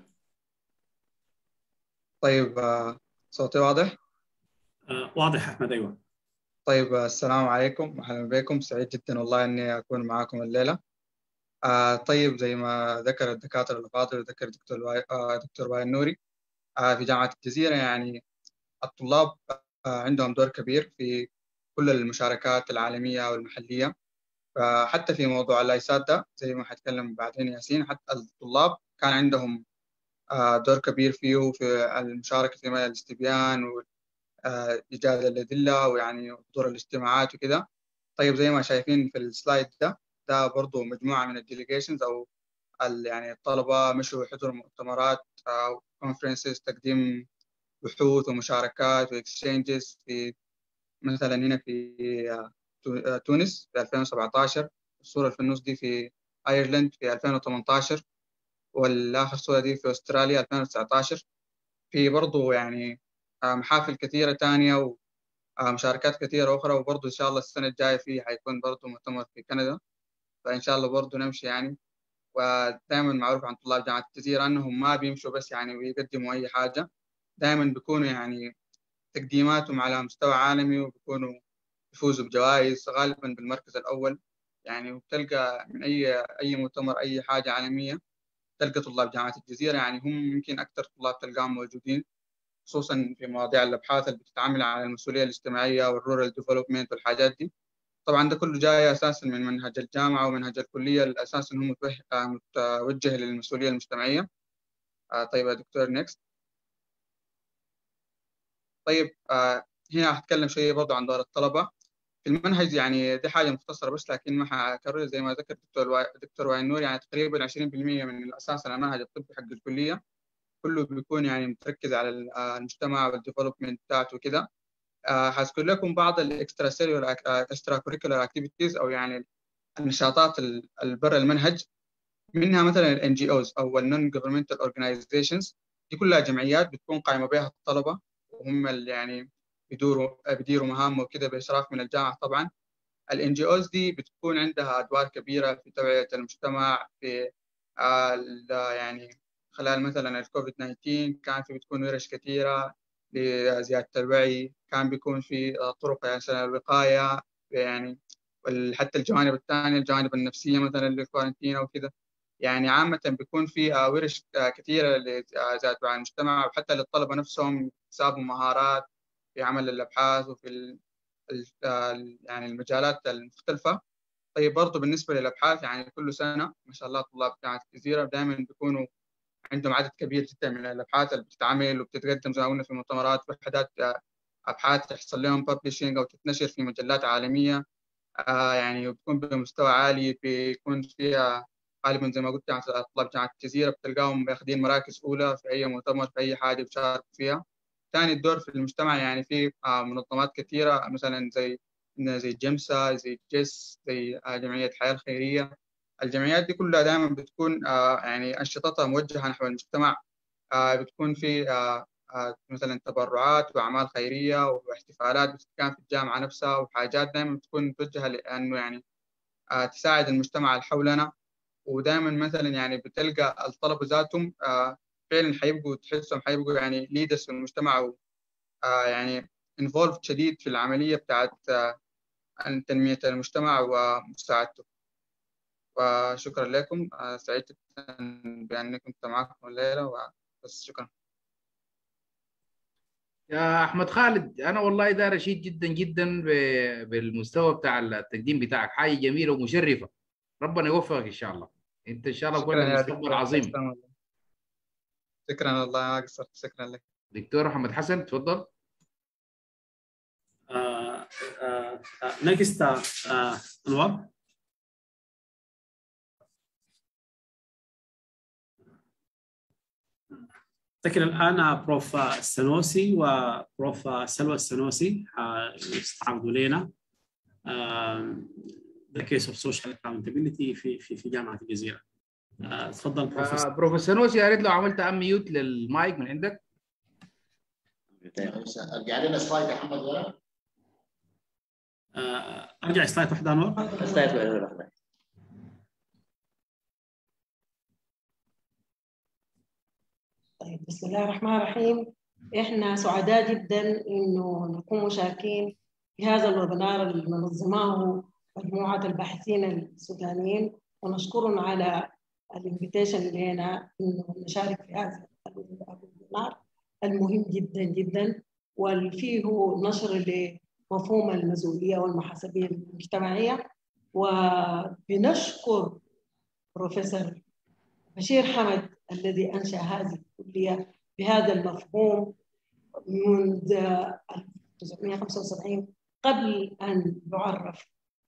طيب صوتي واضح؟ واضح احمد. ايوه. طيب السلام عليكم واهلا بكم، سعيد جدا والله اني اكون معاكم الليله. طيب زي ما ذكر الدكاتره الافاضل وذكر دكتور وائل نوري، في جامعه الجزيره يعني الطلاب عندهم دور كبير في كل المشاركات العالميه والمحليه. فحتى في موضوع اللايسات ده زي ما حتكلم بعدين ياسين، حتى الطلاب كان عندهم دور كبير فيه في المشاركة في مجال الاستبيان وإيجاد الأدلة ويعني حضور الاجتماعات وكذا. طيب زي ما شايفين في السلايد ده برضو مجموعة من الديليجيشنز أو يعني الطلبة مشوا حضور مؤتمرات أو كونفرنسز، تقديم بحوث ومشاركات واكسشينجز في مثلا هنا في تونس في 2017، الصورة اللي في النص دي في أيرلند في 2018، والآخر صورة دي في أستراليا 2019. في برضو يعني محافل كثيرة تانية ومشاركات كثيرة أخرى، وبرضو إن شاء الله السنة الجاية فيه حيكون برضو مؤتمر في كندا، فإن شاء الله برضو نمشي يعني. ودائما معروف عن طلاب جامعة الجزيرة أنهم ما بيمشوا بس يعني ويقدموا أي حاجة، دائما بيكونوا يعني تقديماتهم على مستوى عالمي، وبيكونوا يفوزوا بجوائز غالبا بالمركز الأول يعني. وبتلقى من أي مؤتمر أي حاجة عالمية تلقى طلاب جامعة الجزيرة، يعني هم يمكن أكثر طلاب تلقاهم موجودين، خصوصا في مواضيع الأبحاث اللي بتتعامل على المسؤولية الاجتماعية والرورال ديفلوبمنت والحاجات دي. طبعا ده كله جاي أساسا من منهج الجامعة ومنهج الكلية، الأساس إنه متوجه للمسؤولية المجتمعية. طيب يا دكتور نيكست. طيب هنا هتكلم شوية برضو عن دور الطلبة في المنهج. يعني دي حاجة مختصرة بس، لكن ما هكرر زي ما ذكر دكتور وائل نوري. يعني تقريبا 20% من الأساس على المنهج الطبي حق الكلية كله بيكون يعني متركز على المجتمع والديفلوبمنت بتاعته وكده. هذكر لكم بعض الاكسترا كوريكولار اكتيفيتيز، او يعني النشاطات البر المنهج. منها مثلا الان جي اوز او النون جفرمنتال اورجانيزيشنز، دي كلها جمعيات بتكون قائمه بها الطلبه، وهم اللي يعني بيديروا مهام وكده باشراف من الجامعه. طبعا الان جي اوز دي بتكون عندها ادوار كبيره في توعيه المجتمع في يعني خلال مثلا الكوفيد 19 كان في بتكون ورش كثيره لزياده الوعي، كان بيكون في طرق يعني مثلا الوقايه يعني، حتى الجوانب الثانيه الجوانب النفسيه مثلا للكورنتين او كده. يعني عامه بيكون في ورش كثيره لزياده وعي المجتمع، وحتى للطلبه نفسهم يكسبوا مهارات في عمل الابحاث وفي يعني المجالات المختلفة. طيب برضو بالنسبة للأبحاث، يعني كل سنة ما شاء الله طلاب جامعة الجزيرة دائما بيكونوا عندهم عدد كبير جدا من الأبحاث اللي بتتعمل وبتتقدم زي ما قلنا في مؤتمرات وحدات أبحاث تحصل لهم ببلشنج أو تتنشر في مجلات عالمية. يعني وبتكون بمستوى عالي، بيكون فيها غالبا زي ما قلت يعني طلاب جامعة الجزيرة بتلقاهم واخدين مراكز أولى في أي مؤتمر في أي حاجة بيشاركوا فيها. ثاني الدور في المجتمع، يعني في منظمات كثيرة مثلا زي جمسة، زي جيس، زي جمعية الحياة الخيرية. الجمعيات دي كلها دائما بتكون يعني أنشطتها موجهة نحو المجتمع. بتكون في مثلا تبرعات وأعمال خيرية واحتفالات بتتكون في الجامعة نفسها، وحاجات دائما بتكون متوجهة لأنه يعني تساعد المجتمع اللي حولنا. ودائما مثلا يعني بتلقى الطلبة ذاتهم فعلا حيبقوا تحسهم حيبقوا يعني ليدرز في المجتمع، يعني انفولف شديد في العملية بتاعت تنمية المجتمع ومساعدته. وشكرا لكم، سعيد جدا بأني كنت معكم الليلة، وبس شكرا. يا أحمد خالد، أنا والله داير أشيد جدا جدا بالمستوى بتاع التقديم بتاعك، حاجة جميلة ومشرفة. ربنا يوفقك إن شاء الله. أنت إن شاء الله شكرا كنت يا مستقبل دكتور، عظيم. شكرا الله ما أقصر، شكرا لك. دكتور محمد حسن تفضل. نكست انور. أفتكر الآن بروف السنوسي وبروف سلوى السنوسي يستعرضوا لنا the case of social accountability في جامعة الجزيرة. تفضل بروفيسور. بروف السنوسي، يا ريت لو عملت ميوت للمايك من عندك. ارجع لنا سلايد يا محمد ورا. ارجع سلايد واحدة انور. سلايد واحدة. طيب بسم الله الرحمن الرحيم. احنا سعداء جدا انه نكون مشاركين في هذا الويبينار اللي منظماه مجموعة الباحثين السودانيين، ونشكرهم على الانفيتيشن لنا انه نشارك في هذا الويبينار المهم جدا جدا، واللي فيه نشر لمفهوم المسؤولية والمحاسبية المجتمعية. وبنشكر بروفيسور بشير حمد الذي أنشأ هذه الكلية بهذا المفهوم منذ 1975 قبل أن يعرف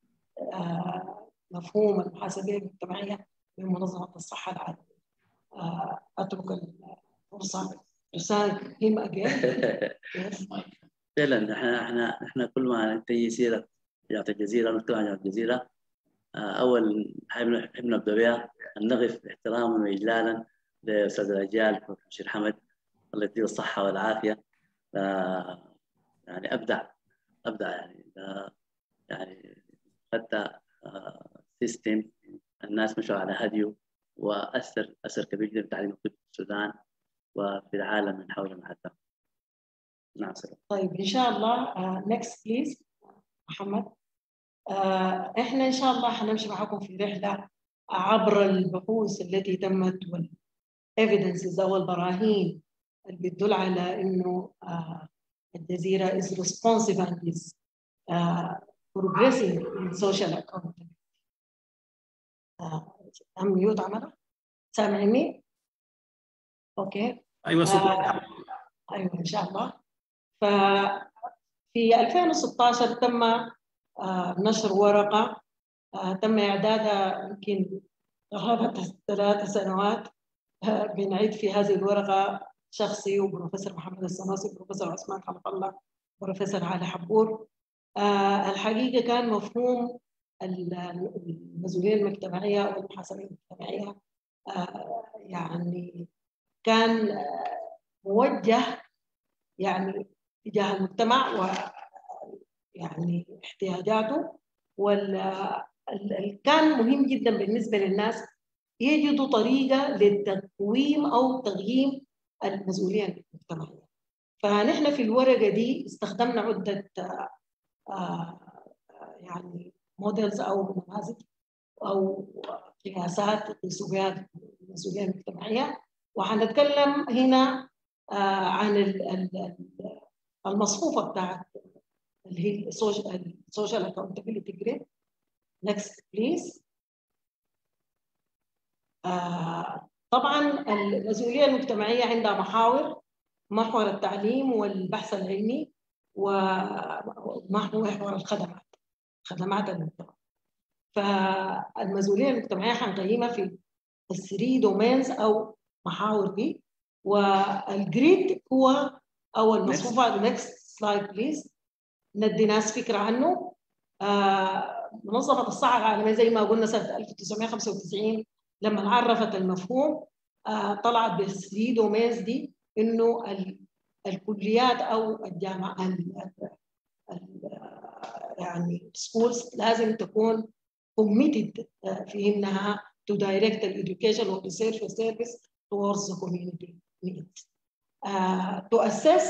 مفهوم المحاسبية المجتمعية بمنظمة الصحة العالمية. أترك الفرصة to thank him again. Yes. فعلا احنا كل ما تجي سيره جامعه الجزيره نتكلم عن جامعه الجزيره، اول حاجه نحب نبدا بها ان نقف احتراما واجلالا لاستاذ الاجيال بروف محمد، الله يديه الصحه والعافيه. يعني ابدع يعني حتى سيستم الناس مشوا على هديه، واثر اثر كبير جدا في تعليم الطب في السودان وفي العالم من حولنا حتى. نعم سلام. طيب ان شاء الله نكست بليز محمد. احنا ان شاء الله حنمشي معكم في رحله عبر البحوث التي تمت والايفيدنسز او البراهين اللي بتدل على انه الجزيره is responsive and is progressing in social accountability. ميوت عمله؟ سامعني؟ اوكي. ايوه ايوه ان شاء الله. ففي 2016 تم نشر ورقه تم اعدادها يمكن قرابه 3 سنوات. بنعيد في هذه الورقه شخصي وبروفيسور محمد السنوسي، بروفيسور عثمان خلق الله، بروفيسور علي حبور. الحقيقه كان مفهوم المسؤوليه المجتمعيه والمحاسبيه المجتمعيه يعني كان موجه يعني تجاه المجتمع ويعني احتياجاته، كان مهم جدا بالنسبه للناس يجدوا طريقه للتقويم او تقييم المسؤوليه المجتمعيه. فنحن في الورقه دي استخدمنا عده يعني موديلز او نماذج او قياسات يقيسوا بها المسؤوليه المجتمعيه، وحنتكلم هنا عن المصفوفه بتاعت اللي هي السوشيال اكاونتابيلتي جريد. نكست بليز. طبعا المسؤوليه المجتمعيه عندها محور التعليم والبحث العلمي ومحور خدمات المجتمع. فالمسؤوليه المجتمعيه حنقيمها في الثري دومينز او محاور دي، والجريد هو او المصفوفه. نكست سلايد بليز. ندي ناس فكره عنه. منظمه الصحه العالميه زي ما قلنا سنه 1995 لما عرفت المفهوم طلعت بالثري دومينز دي انه الكليات او الجامعه يعني سكولز لازم تكون committed في انها to direct the education or research or service towards the community needs. To assess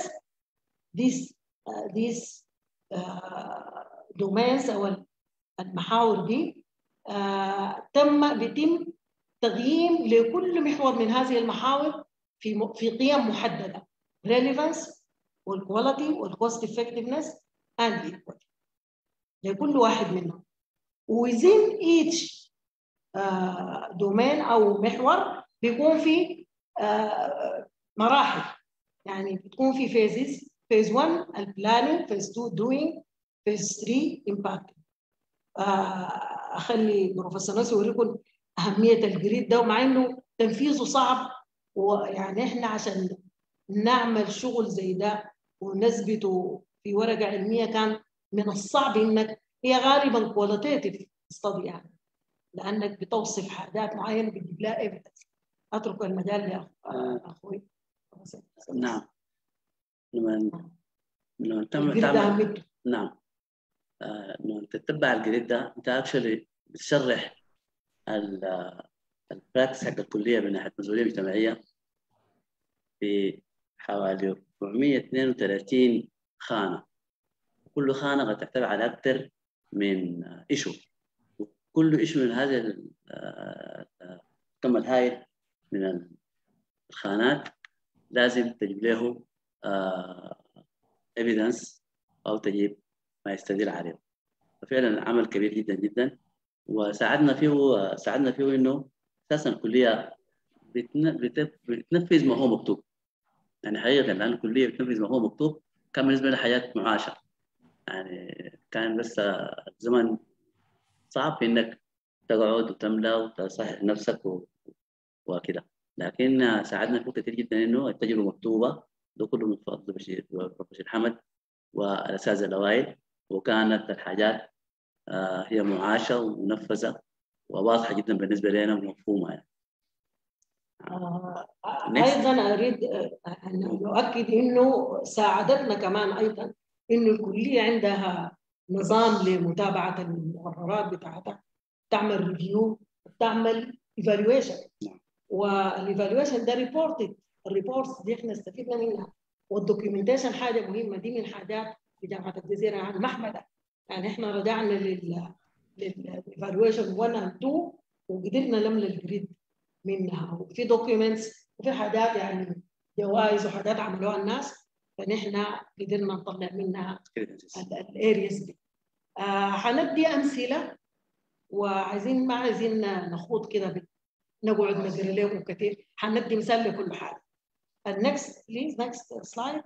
these domains او المحاور دي بيتم تقييم لكل محور من هذه المحاور في قيم محدده: relevance والquality والcost effectiveness and equity لكل واحد منهم. within each domain او محور بيكون في مراحل، يعني بتكون في phases: phase 1 البلانينج، phase 2 doing، phase 3 impact. اخلي بروفيسور نوري يوريكم اهميه الجريد ده، ومع انه تنفيذه صعب، ويعني احنا عشان نعمل شغل زي ده ونثبته في ورقه علميه كان من الصعب انك هي غالبا كواليتيف ستادي يعني، لانك بتوصف حاجات معينه بتجيب لها ايفيدنس. اترك المجال لاخوي. نعم. لما تعمل نعم لما تتبع الجريد ده انت اكشلي بتشرح البراكتس حق الكليه من ناحيه مسؤوليه مجتمعيه في حوالي 432 خانه، كل خانه قد تحتوي على اكثر من ايشو، وكل ايشو من هذه الكم الهائل من الخانات لازم تجيب له ايفيدنس او تجيب ما يستدل عليه. ففعلا عمل كبير جدا جدا، وساعدنا فيه انه اساسا الكليه بتنفذ ما هو مكتوب. يعني حقيقه لان الكليه بتنفذ ما هو مكتوب كان بالنسبه لنا حياه معاشه، يعني كان بس الزمن صعب في انك تقعد وتملى وتصحح نفسك وكده، لكن ساعدنا فيه كثير جدا انه التجربه مكتوبه. ده كله من فضل بروفيسور محمد والأساتذة الأوائل، وكانت الحاجات هي معاشة ومنفذة وواضحة جدا بالنسبة لنا ومفهومة يعني. أيضا أريد أن أؤكد إنه ساعدتنا كمان أيضا إنه الكلية عندها نظام لمتابعة المقررات بتاعتها، تعمل ريفيو وتعمل ايفالويشن، والايفالويشن ده ريبورتد، الريبورتس دي احنا استفدنا منها، والدوكيومنتيشن حاجه مهمه، دي من حاجات في جامعه الجزيره يعني محمد، يعني احنا رجعنا للايفالويشن 1 و 2 وقدرنا نملى الجريد منها، وفي دوكيومنتس وفي حاجات يعني جوائز وحاجات عملوها الناس، فنحن قدرنا نطلع منها الارياز دي. حندي امثله، وعايزين ما عايزين نخوض كده نقعد نقرا لكم كثير، حندي مثال لكل حاجه. النكست بليز، نكست سلايد.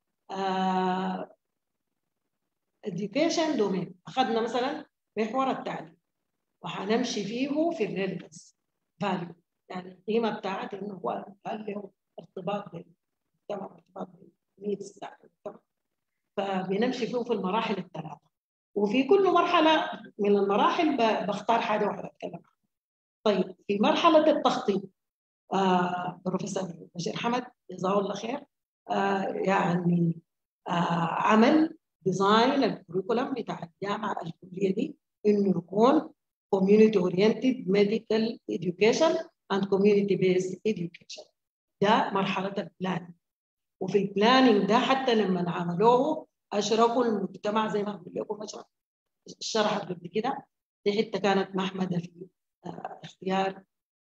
education domain، اخذنا مثلا محور التعليم وحنمشي فيه في الريليفنس فاليو، يعني القيمه بتاعت انه هو هل له ارتباط بالمجتمع، ارتباط بالنيدز بتاع المجتمع، فبنمشي فيه في المراحل الثلاثه، وفي كل مرحله من المراحل بختار حاجه واحده اتكلم عنها. طيب في مرحله التخطيط بروفيسور محمد جزاه الله خير يعني عمل ديزاين الكوريكولم بتاع الجامعه الكليه دي انه يكون community oriented medical education and community based education. ده مرحله البلان، وفي البلاننج ده حتى لما عملوه اشركوا المجتمع زي ما بقول لكم، شرحت قبل كده، دي حته كانت محمده في اختيار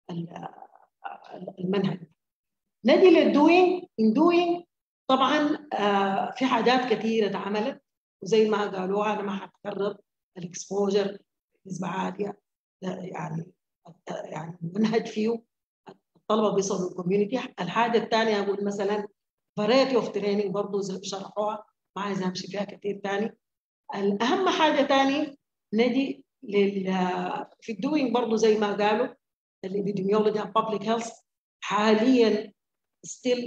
المنهج. نجي للدوينج، ان طبعا في حاجات كثيره اتعملت، وزي ما قالوها انا ما حتكرر، الاكسبوجر نسبه عاليه، يعني المنهج فيه الطلبه بيصلوا الكوميونتي. الحاجه الثانيه اقول مثلا فرايتي اوف تريننج، برضه شرحوها ما عايزه امشي فيها كثير ثاني. الاهم حاجه ثاني نجي في الدوينج برضه زي ما قالوا الابيديميولوجي اند بابليك هيلث، حاليا ستيل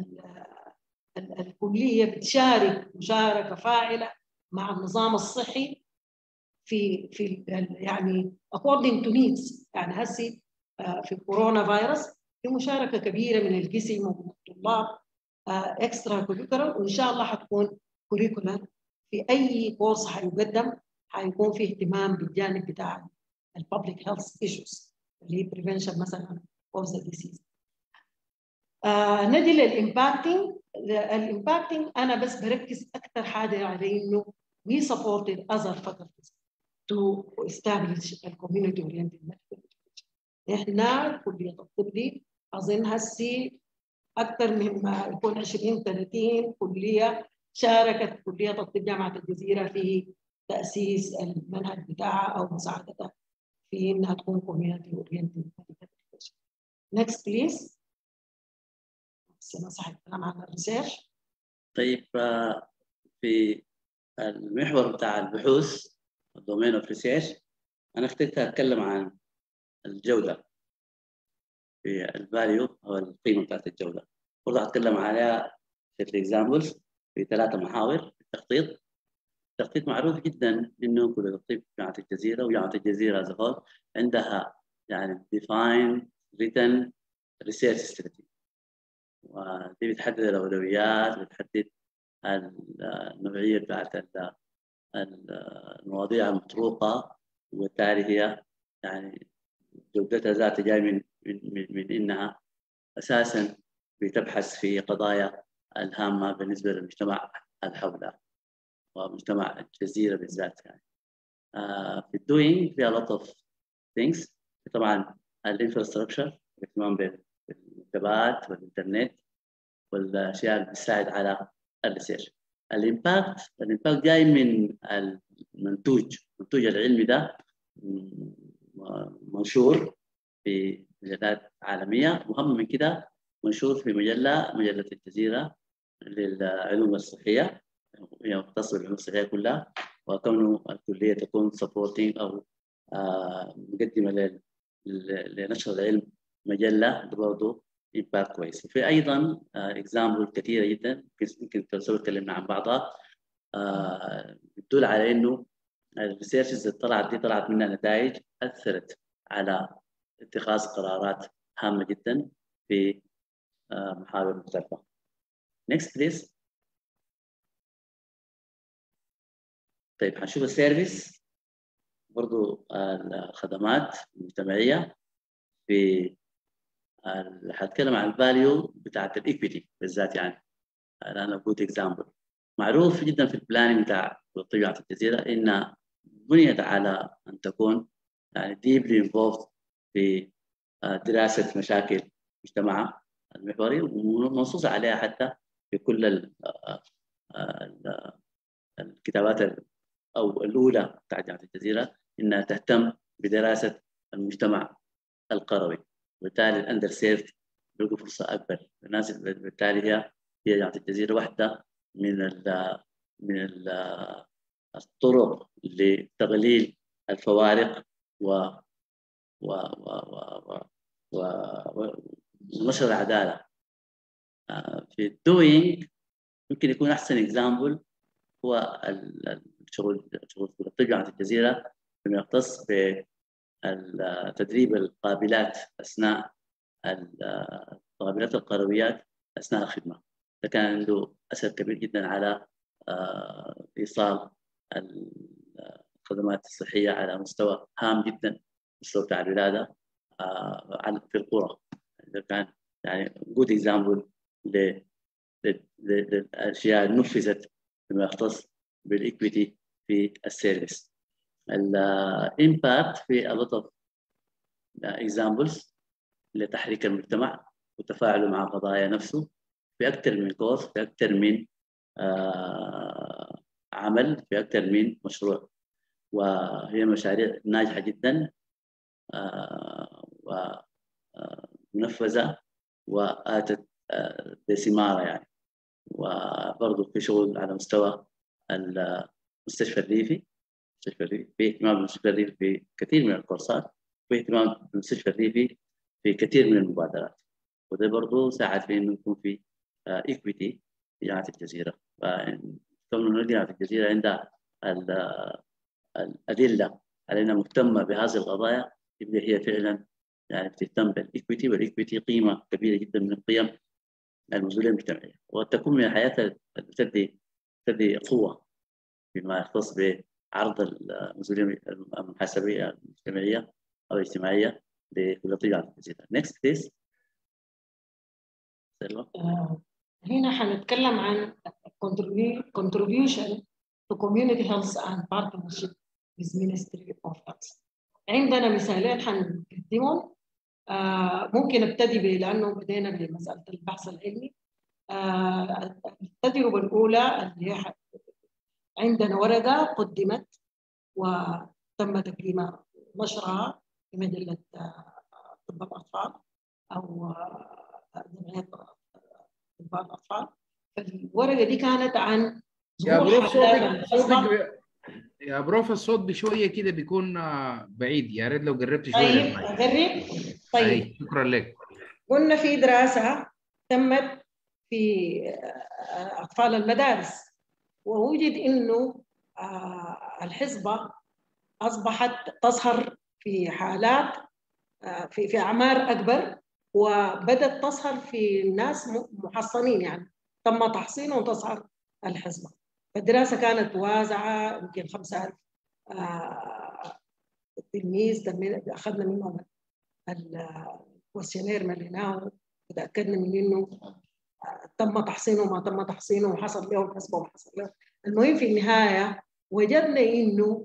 الكليه بتشارك مشاركه فاعله مع النظام الصحي في يعني according to needs، يعني هسي في الكورونا فيروس في مشاركه كبيره من القسم ومن الطلاب اكسترا كوريكولر، وان شاء الله حتكون كوريكولر في اي كورس حيقدم حيكون في اهتمام بالجانب بتاع الببليك هيلث ايشوز اللي هي بريفنشن مثلا اوف ذا ديسيز. نجي للامباكتنج. الامباكتنج انا بس بركز اكثر حاجه على انه we supported other faculties to establish a community oriented medical education. احنا كليه الطب دي اظن هسي اكثر مما يكون 20-30 كليه شاركت كليه الطب جامعه الجزيره في تاسيس المنهج بتاعها او مساعدتها في انها تكون community oriented medical education. Next please. صح الكلام عن الريسيرش. طيب في المحور بتاع البحوث الدومين اوف ريسيرش انا اخترت اتكلم عن الجوده في الفاليو او القيمه بتاعت الجوده، برضه هتكلم عليها في الاكزامبلز في 3 محاور. التخطيط معروف جدا انه كليه الطب جامعه الجزيره وجامعه الجزيره از هول عندها يعني defined written research strategy، ودي بتحدد الاولويات، بتحدد النوعيه بتاعت المواضيع المطروقه، وبالتالي هي يعني جودتها ذاتها جاي من انها اساسا بتبحث في قضايا الهامه بالنسبه للمجتمع الحولها ومجتمع الجزيره بالذات. يعني في الدوينج فيها lot of things، طبعا الانفراستراكشر، الاهتمام بالمكتبات والانترنت والاشياء اللي بتساعد على الريسيرش. الامباكت جاي من المنتوج العلمي ده منشور في مجلات عالميه، مهم من كده منشور في مجله الجزيره للعلوم الصحيه، هي مختصه بالعلوم الصحيه كلها، وكونه الكليه تكون سبورتنج او مقدمه لنشر العلم مجله برضه امباكت كويس. وفي ايضا اكزامبل كثيره جدا يمكن تكلمنا عن بعضها. بتدل على انه الريسيرشز اللي طلعت منها نتائج اثرت على اتخاذ قرارات هامه جدا في محاور مختلفه. Next please. طيب هنشوف السيرفيس برضو الخدمات المجتمعيه. في هتكلم عن الفاليو بتاعت الايكويتي بالذات. يعني انا جود اكزامبل معروف جدا في البلاننج بتاع جامعة الجزيرة انها بنيت على ان تكون يعني deeply involved في دراسة مشاكل مجتمعها المحوري، ومنصوص عليها حتى في كل الكتابات او الاولى بتاعت جامعة الجزيرة انها تهتم بدراسة المجتمع القروي، وبالتالي الاندر سيرد بيلقوا فرصة اكبر للناس. بالتالي هي جامعة الجزيرة واحدة من الطرق لتقليل الفوارق ونشر العدالة. في الدوينج يمكن يكون أحسن إكزامبل هو الشغل في جامعة الجزيرة فيما يختص بتدريب القابلات أثناء القابلات القرويات أثناء الخدمة. ده كان عنده أثر كبير جدا على إيصال الخدمات الصحية على مستوى هام جدا، مستوى بتاع الولادة في القرى. إذا كان يعني جود إكزامبل للأشياء نفذت فيما يختص بالإكويتي في السيرفيس. الإمباكت في a lot of examples لتحريك المجتمع وتفاعله مع قضايا نفسه في أكثر من كورس، في أكثر من عمل، في أكثر من مشروع، وهي مشاريع ناجحة جدا ومنفذة وآتت بثمارها يعني. وبرضه في شغل على مستوى المستشفى الريفي، في اهتمام بالمستشفى الريفي في كثير من الكورسات، في اهتمام بالمستشفى الريفي في كثير من المبادرات، وده برضه ساعد في انه يكون في ايكويتي في جامعة الجزيرة. فكون جامعة الجزيرة عندها الأدلة على انها مهتمة بهذه القضايا، يبقى هي فعلا يعني بتهتم بالايكويتي، والايكويتي قيمة كبيرة جدا من القيم المسؤولية المجتمعية، وتكون من الحياة تدي قوة فيما يختص بعرض المسؤولية المحاسبية المجتمعية أو الاجتماعية لكلية جامعة الجزيرة. Next please. سلوى. هنا حنتكلم عن contribution to community health and partnership with Ministry of Health. عندنا مثالين حنقدمهم. ممكن ابتدي لانه بدينا بمساله البحث العلمي. التجربه الاولى اللي هي عندنا ورقه قدمت وتم تقديمها نشرها في مجله طب الاطفال او جمعيه طب الاطفال. الورقه دي كانت عن يا بروف صوتك يا بروف الصوت بشويه كده بيكون بعيد، يا ريت لو قربت شويه. طيب اقرب. طيب شكرا لك. قلنا في دراسه تمت في اطفال المدارس، ووجد انه الحصبه اصبحت تظهر في حالات في اعمار اكبر، وبدت تظهر في ناس محصنين، يعني تم تحصينهم تظهر الحصبه. فالدراسه كانت واسعه، يمكن 5000 تلميذ اخذنا منهم الكويشنير مليناه وتاكدنا من انه تم تحصينه وما تم تحصينه وحصل له الحصبه وما حصل له. المهم في النهايه وجدنا انه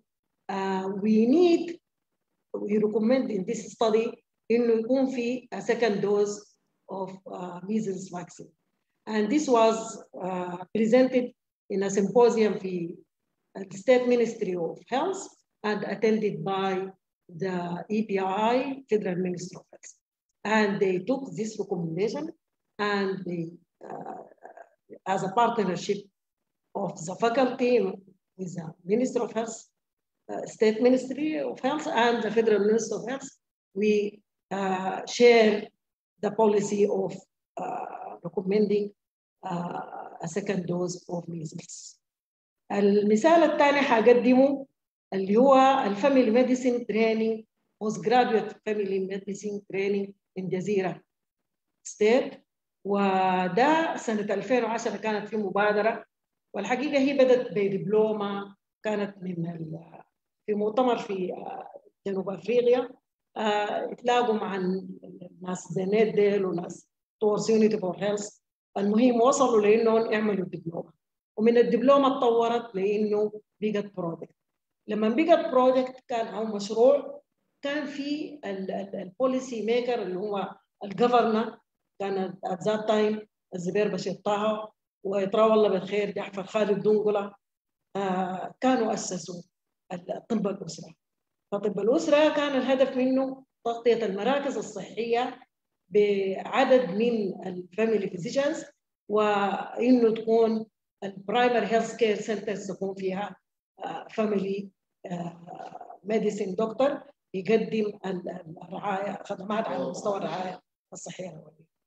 we recommend in this study انه يكون في a second dose of measles vaccine, and this was presented in a symposium في the State Ministry of Health and attended by the EPI, Federal Ministry of Health, and they took this recommendation and they as a partnership of the faculty with the Ministry of Health, State Ministry of Health and the Federal Ministry of Health, we share the policy of recommending a second dose of measles. المثال الثاني حقدمه اللي هو الفاميلي ميديسين تريننج بوست جراديويت فاميلي ميديسين تريننج من جزيرة ستيت، وده سنة 2010 كانت في مبادرة، والحقيقة هي بدأت بدبلومة كانت في مؤتمر في جنوب أفريقيا. اتلاقوا مع ناس زينات ديل وناس تورس يونيتي فور هيلث. المهم وصلوا لأنهم يعملوا الدبلومة، ومن الدبلومة اتطورت لأنه بقت بروجكت. لما بقت بروجكت كان أو مشروع، كان في البوليسي ميكر اللي هو الجفرنر، كان at that time الزبير بشير طه ويطرى والله بالخير جعفر خالد دنقلة، كانوا أسسوا الطب الأسرة. فطب الأسرة كان الهدف منه تغطية المراكز الصحية بعدد من الفاميلي فيزيشنز، وإنه تكون البرايمري هيلث كير سنترز تكون فيها فاميلي ميديسين دكتور يقدم الرعاية خدمات على مستوى الرعاية الصحية.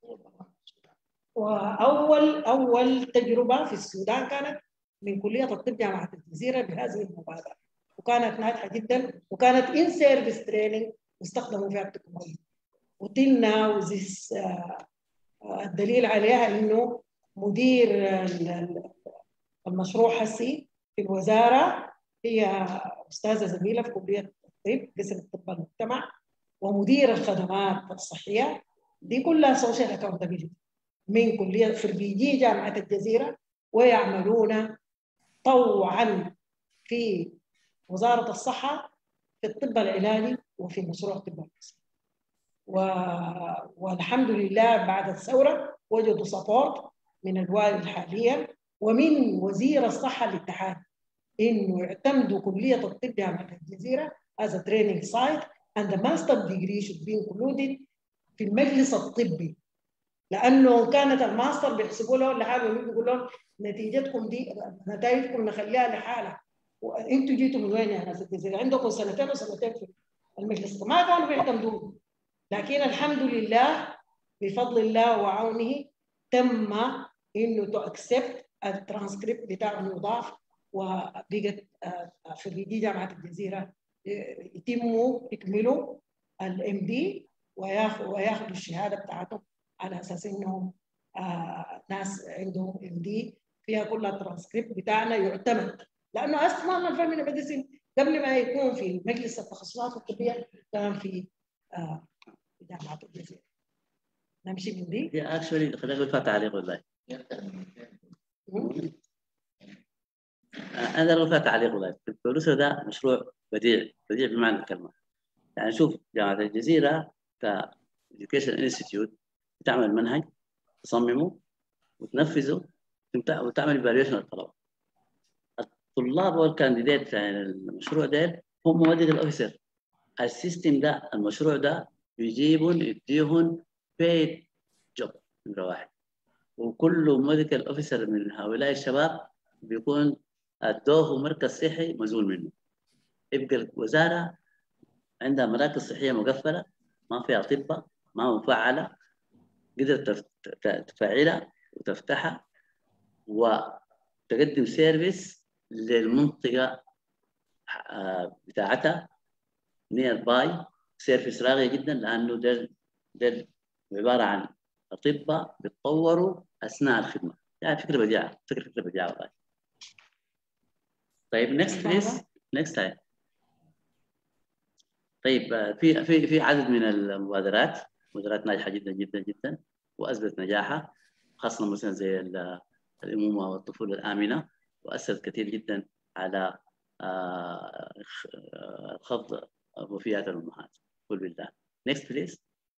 وأول تجربة في السودان كانت من كلية الطب جامعة الجزيرة بهذه المبادرة، وكانت ناجحة جدا، وكانت إن سيرفيس تريننج واستخدموا فيها التكنولوجيا. وتلنا وزيس الدليل عليها إنه مدير المشروع حسي في الوزارة هي أستاذة زميلة في كلية الطب قسم الطب المجتمع، ومدير الخدمات الصحية. دي كلها سوشيال اكاونتابيلتي من كلية خريجي جامعة الجزيرة، ويعملون طوعا في وزارة الصحة في الطب العلاجي وفي مشروع طب الأسرة. والحمد لله بعد الثورة وجدوا سبورت من الوائل حاليا ومن وزير الصحة الاتحاد إنه يعتمدوا كلية الطب جامعة الجزيرة as a training site and the master degree should be included في المجلس الطبي، لأنه كانت الماستر بيحسبوا له لحاله ويقولوا لهم نتيجتكم دي نتائجكم نخليها لحالها، وانتوا جيتوا من وين يا ناس الجزيرة؟ عندكم سنتين وسنتين في المجلس، ما كانوا بيعتمدوا. لكن الحمد لله بفضل الله وعونه تم انه تو اكسبت الترانسكريبت بتاعه يضاف، وبقت خريجي جامعه الجزيره يكملوا الام دي وياخذوا الشهاده بتاعتهم على اساس انهم ناس عندهم ام دي فيها كل الترانسكريبت بتاعنا يعتمد، لانه اصلا الفاميلي ميديسين قبل ما يكون في مجلس التخصصات الطبيه كان في جامعة الجزيرة. نمشي من دي؟ هي اكشولي خلينا نقول فيها تعليق والله. انا اقول فيها تعليق والله. الدروس ده مشروع بديع بمعنى الكلمة. يعني شوف جامعة الجزيرة كإديوكيشن انستيتيوت بتعمل منهج، تصممه وتنفذه وتعمل ايفالويشن للطلبة. الطلاب والكانديديت في المشروع ده هم موديل الاوفيسر. السيستم ده المشروع ده يجيبون يديهم paid job نمرة واحد، وكل ميديكال اوفيسر من هؤلاء الشباب بيكون ادوه مركز صحي مسؤول منه. يبقى الوزاره عندها مراكز صحيه مقفله ما فيها اطباء، ما مفعله، قدرت تفعلها وتفتحها وتقدم سيرفيس للمنطقه بتاعتها نير باي، سيرفيس راقيه جدا، لانه ده عباره عن اطباء بيتطوروا اثناء الخدمه. يعني فكره بديعه، فكره بديعه والله. طيب نكست بليز، نكست تايم. طيب في عدد من المبادرات، مبادرات ناجحه جدا جدا جدا واثبت نجاحها، خاصه مثلا زي الامومه والطفوله الامنه، واثرت كثير جدا على خفض وفيات الامهات والولدان. نكست بليز.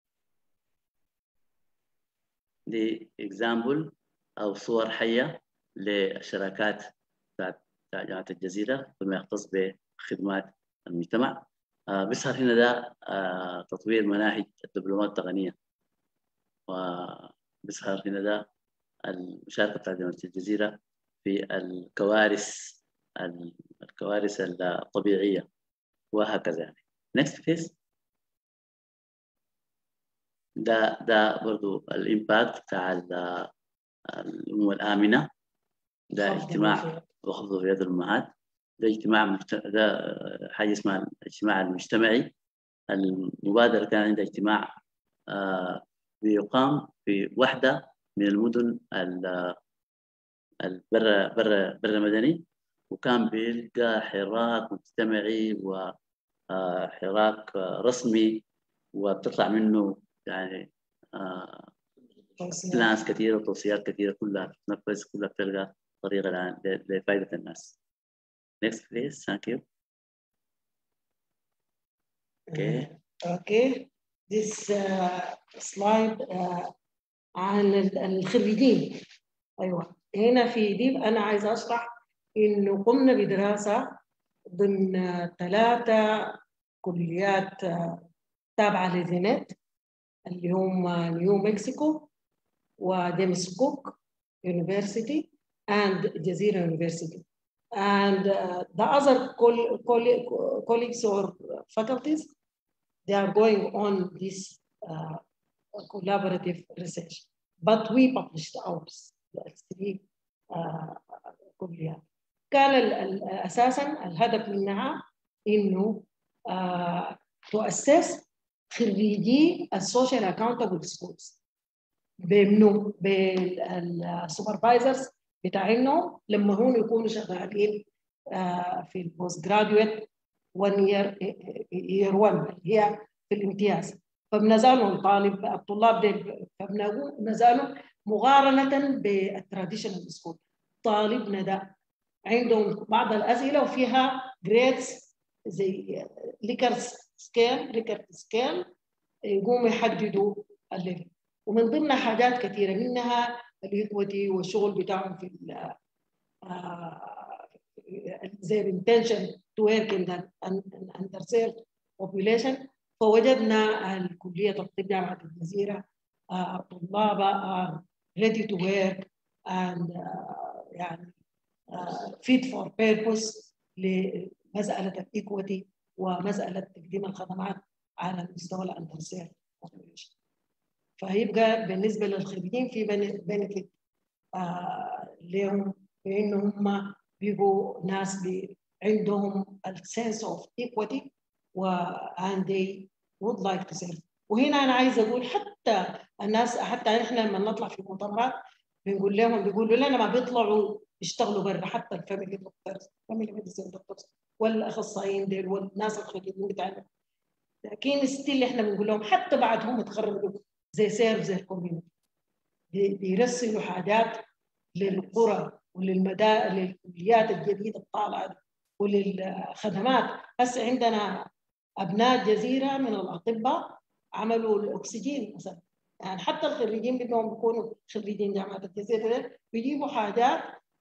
دي اكزامبل او صور حيه للشراكات بتاعت جامعه الجزيره فيما يختص بخدمات المجتمع. بيظهر هنا ده تطوير مناهج الدبلومات التقنيه، وبيظهر هنا ده المشاركه بتاعت جامعه الجزيره في الكوارث الطبيعيه وهكذا. يعني نكست بليز. ده برضو الامباكت بتاع الامومه الامنه. ده واخذوا في يد الامهات. ده اجتماع ده حاجه اسمها الاجتماع المجتمعي. المبادره كان عندها اجتماع بيقام في واحده من المدن البر مدني، وكان بيلقى حراك مجتمعي وحراك رسمي، وبتطلع منه يعني بلانز كثيره وتوصيات كثيره كلها بتنفذ، كلها بتلقى طريقه لفائده الناس. Next please, thank you. Okay. This slide عن الخريجين. أيوة، هنا في دي أنا عايزة أشرح إنه قمنا بدراسة ضمن 3 كليات تابعة لزينت اللي هم نيو مكسيكو وديمسكوك University and Gezira University. And the other colleagues or faculties, they are going on this collaborative research. But we published ours, the 3 كليات. كان أساساً الهدف منها إنه تؤسس خريجي السوشيال أكاونتبل سكولز بمنو بالسوبرفايزرز بتاعينهم لما هم يكونوا شغالين في البوست جراديويت 1 year 1 هي في الامتياز. فبنزالوا الطلاب دي فبنزالوا مقارنة بالتراديشنال سكول. طالبنا ده عندهم بعض الأسئلة وفيها جريدز زي ليكرت سكيل يقوموا يحددوا الليفل، ومن ضمن حاجات كثيرة منها الإيكويتي والشغل بتاعهم في زي الانتنشن to work in the underserved population. فوجدنا الكلية الطب جامعة الجزيرة طلاب ready to work and يعني fit for purpose لمسألة الإيكويتي ومسألة تقديم الخدمات على المستوى الأندرسيرد population. فهيبقى بالنسبة للخريجين في بنفيت لهم بأنه هم بيبقوا ناس عندهم السنس اوف ايكويتي and they would like to serve. وهنا أنا عايزة أقول حتى الناس، حتى إحنا لما نطلع في مؤتمرات بنقول لهم، بيقولوا لنا ما بيطلعوا يشتغلوا برا، حتى الفاميلي دكتورز، فاميلي ميديسين دكتورز والأخصائيين ديل والناس الخريجين بتاعنا، لكن ستيل إحنا بنقول لهم حتى بعد هم تخرجوا زي سيرف زي الكوميونتي بيرسلوا حاجات للقرى للكليات الجديدة الطالعة وللخدمات. هسه عندنا أبناء جزيرة من الأطباء عملوا الأكسجين مثلا، يعني حتى الخريجين بدهم بيكونوا خريجين جامعة الجزيرة بيجيبوا حاجات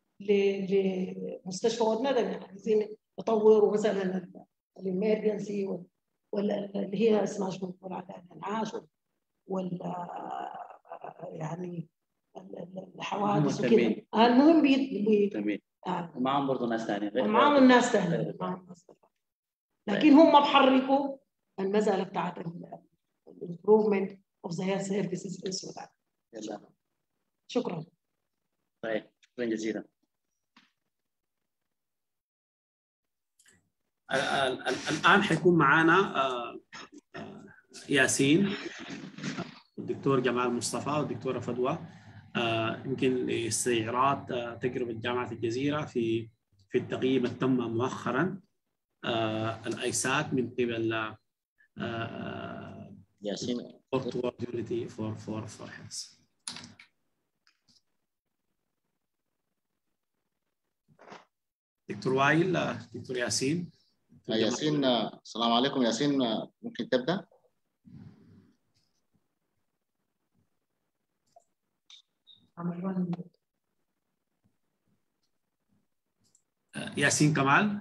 لمستشفى ندم، يعني عايزين يطوروا مثلا الإمرجنسي اللي هي اسمها شو بنقول عليها الإنعاش يعني الحوادث وكذا. المهم ومعهم برضه ناس ثانيين ومعهم الناس ثانيين، لكن هم بحركوا المسألة بتاعت improvement of the health services in Sudan. شكرا. طيب شكرا جزيلا. الآن حيكون معنا ياسين، الدكتور جمال مصطفى والدكتورة فدوى، يمكن لاستعراض تجربة جامعة الجزيرة في التقييم التم مؤخرا الأيسات من قبل ياسين for health. دكتور وائل، دكتور ياسين. ياسين السلام عليكم. ياسين ممكن تبدأ؟ ياسين كمال.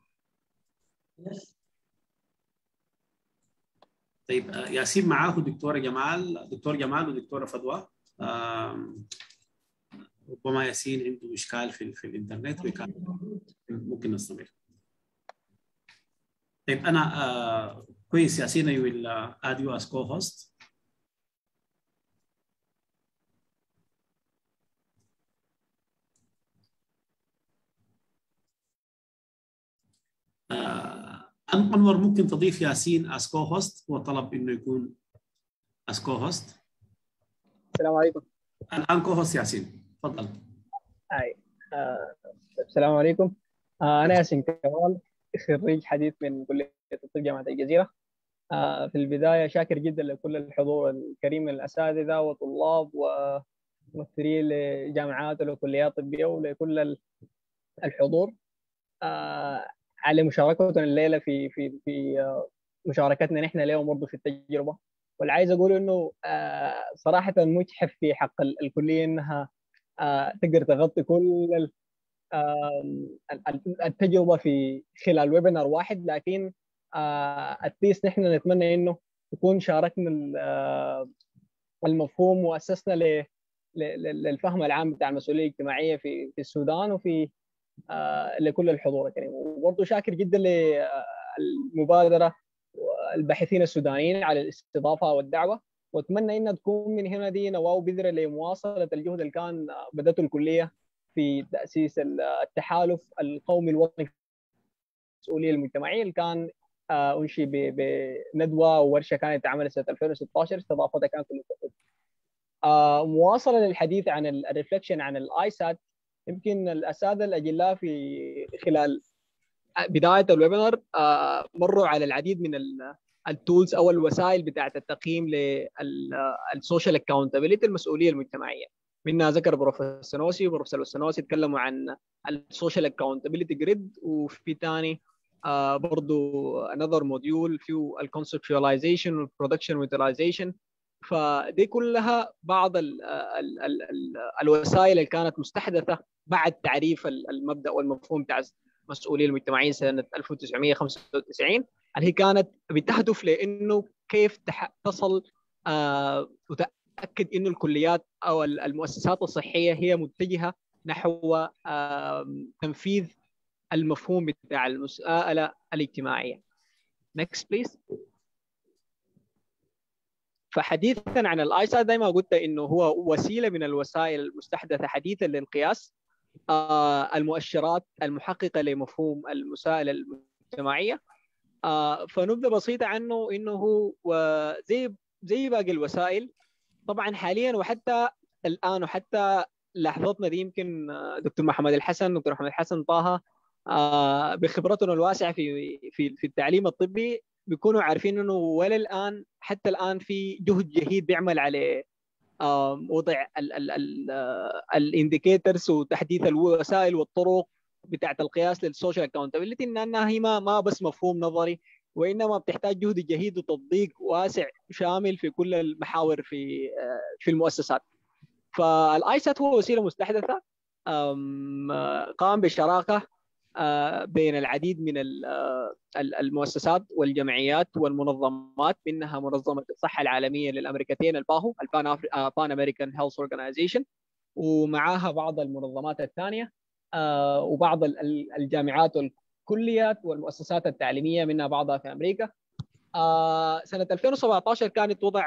طيب ياسين معاه دكتور جمال ودكتورة فدوى. ربما ياسين عنده إشكال في الإنترنت وكان ممكن نستمر. طيب أنا كويس ياسين، I will add you as co-host. أنور ممكن تضيف ياسين as co-host، هو طلب إنه يكون as co-host. السلام عليكم. الآن co-host ياسين، تفضل. السلام عليكم. أنا ياسين كمال، خريج حديث من كلية الطب جامعة الجزيرة. في البداية شاكر جدا لكل الحضور الكريم من الأساتذة وطلاب وممثلين لجامعات وكليات طبية ولكل الحضور على مشاركتنا الليلة في مشاركتنا نحن اليوم برضه في التجربة. واللي عايز أقول إنه صراحة مجحف في حق الكلية إنها تقدر تغطي كل التجربة في خلال ويبينار واحد، لكن التيس نحن نتمنى إنه يكون شاركنا المفهوم وأسسنا للفهم العام بتاع المسؤولية الاجتماعية في السودان وفي لكل الحضور الكريم. وبرضه شاكر جدا للمبادرة والباحثين السودانيين على الاستضافة والدعوة، وأتمنى إنها تكون من هنا دي نواة وبذرة لمواصلة الجهد اللي كان بدأته الكلية في تأسيس التحالف القومي الوطني في المسؤولية المجتمعية اللي كان أنشئ بندوة وورشة كانت عملت سنة 2016 استضافتها كانت مواصلة للحديث عن الريفلكشن عن الآيسات. يمكن الأساتذة الأجلاء في خلال بداية الويبينار مروا على العديد من التولز أو الوسائل بتاعة التقييم للسوشيال اكاونتابيلتي، المسؤولية المجتمعية. منها ذكر بروف السنوسي وبروف سلوى السنوسي تكلموا عن السوشيال اكاونتابيلتي جريد، وفي ثاني برضو another موديول في الكونسبشواليزيشن والبرودكشن ويوتيلايزيشن. فدي كلها بعض الوسائل اللي كانت مستحدثة بعد تعريف المبدأ والمفهوم بتاع المسؤولية المجتمعية سنة 1995، اللي هي كانت بتهدف لأنه كيف تصل وتأكد إنه الكليات أو المؤسسات الصحية هي متجهة نحو تنفيذ المفهوم بتاع المسؤولية الاجتماعية. Next please. فحديثا عن الايسا دائما قلت انه هو وسيله من الوسائل المستحدثه حديثا للقياس المؤشرات المحققه لمفهوم المساءله المجتمعيه. فنبذه بسيطه عنه انه هو زي باقي الوسائل طبعا حاليا وحتى الان وحتى لحظتنا دي. يمكن دكتور محمد الحسن دكتور محمد الحسن طه بخبرتنا الواسعه في التعليم الطبي بيكونوا عارفين انه ولا الان حتى الان في جهد جهيد بيعمل على وضع الانديكيتورز وتحديث الوسائل والطرق بتاعه القياس للسوشيال اكاونتابيلتي، انها هي ما بس مفهوم نظري، وانما بتحتاج جهد جهيد وتطبيق واسع شامل في كل المحاور في المؤسسات. فالايسات هو وسيله مستحدثه قام بشراكه بين العديد من المؤسسات والجمعيات والمنظمات، منها منظمة الصحة العالمية للأمريكتين الباهو البان أمريكان هيلث أورجانيزيشن، ومعها بعض المنظمات الثانية وبعض الجامعات والكليات والمؤسسات التعليمية منها بعضها في أمريكا. سنة 2017 كانت وضع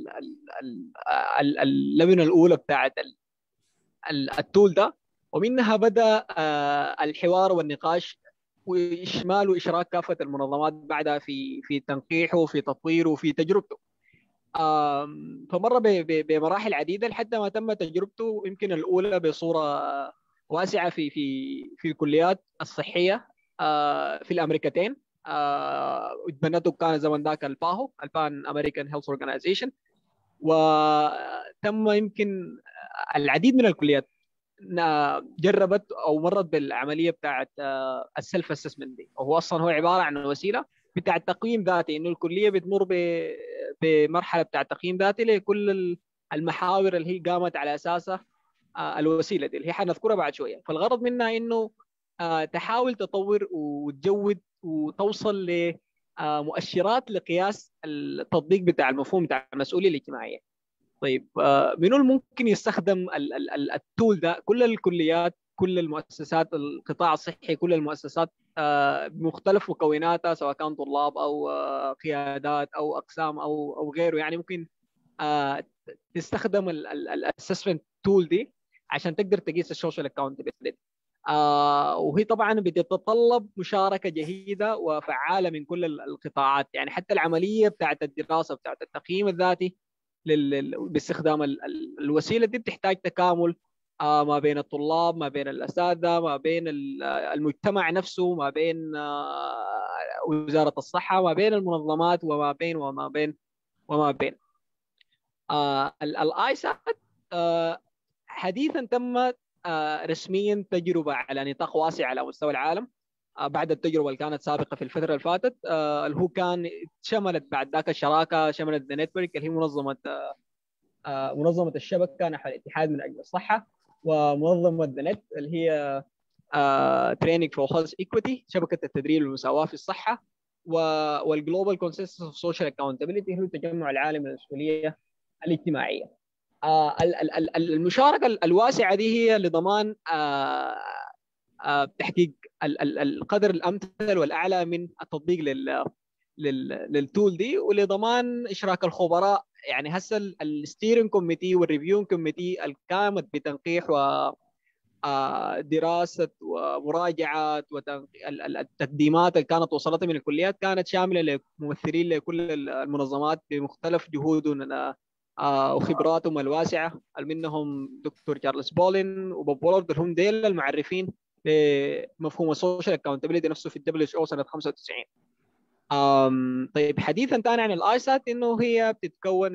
اللبنة الأولى بتاعت التول ده، ومنها بدأ الحوار والنقاش وإشمال وإشراك كافة المنظمات بعدها في تنقيحه وفي تطويره وفي تجربته. فمر بمراحل عديدة لحد ما تم تجربته يمكن الأولى بصورة واسعة في الكليات الصحية في الأمريكتين. اتبنته كان زمن ذاك الباهو البان أمريكان هيلث أورجانيزيشن، وتم يمكن العديد من الكليات جربت او مرت بالعمليه بتاعت السيلف اسسمنت دي، وهو اصلا هو عباره عن وسيله بتاع تقييم ذاتي، انه الكليه بتمر بمرحله بتاع تقييم ذاتي لكل المحاور اللي هي قامت على اساسها الوسيله دي اللي هي حنذكرها بعد شويه. فالغرض منها انه تحاول تطور وتجود وتوصل لمؤشرات لقياس التطبيق بتاع المفهوم بتاع المسؤوليه الاجتماعيه. طيب منو ممكن يستخدم التول ده؟ كل الكليات، كل المؤسسات القطاع الصحي، كل المؤسسات بمختلف مكوناتها سواء كان طلاب او قيادات او اقسام او غيره، يعني ممكن تستخدم الاسسمنت تول دي عشان تقدر تقيس السوشيال اكاونتبيلتي. وهي طبعا بتتطلب مشاركه جيده وفعاله من كل القطاعات. يعني حتى العمليه بتاعت الدراسه بتاعت التقييم الذاتي باستخدام الوسيله دي بتحتاج تكامل ما بين الطلاب، ما بين الاساتذه، ما بين المجتمع نفسه، ما بين وزاره الصحه، ما بين المنظمات، وما بين الايسات. حديثا تم رسميا تجربه على نطاق واسع على مستوى العالم بعد التجربه اللي كانت سابقه في الفتره اللي فاتت، اللي هو كان شملت بعد ذاك الشراكه، شملت ذا نتورك اللي هي منظمه الشبكه نحو الاتحاد من اجل الصحه، ومنظمه ذا نت اللي هي تريننج فور هيلث ايكويتي، شبكه التدريب والمساواه في الصحه، والجلوبال كونسنسس اوف سوشيال اكاونتابيلتي هو التجمع العالمي للمسؤوليه الاجتماعيه. المشاركه الواسعه دي هي لضمان تحقيق القدر الامثل والاعلى من التطبيق للتول دي، ولضمان اشراك الخبراء. يعني هسه الستيرنج كوميتي والريفيون كوميتي القامت بتنقيح ودراسه ومراجعه التقديمات اللي كانت وصلتها من الكليات كانت شامله لممثلين لكل المنظمات بمختلف جهودهم وخبراتهم الواسعه، منهم دكتور تشارلز بولين وبوب وولرد، هم ديل المعرفين بمفهوم السوشيال اكاونتابيلتي نفسه في الدبليو اتش او سنه 95. طيب حديثا ثاني عن الايسات، انه هي بتتكون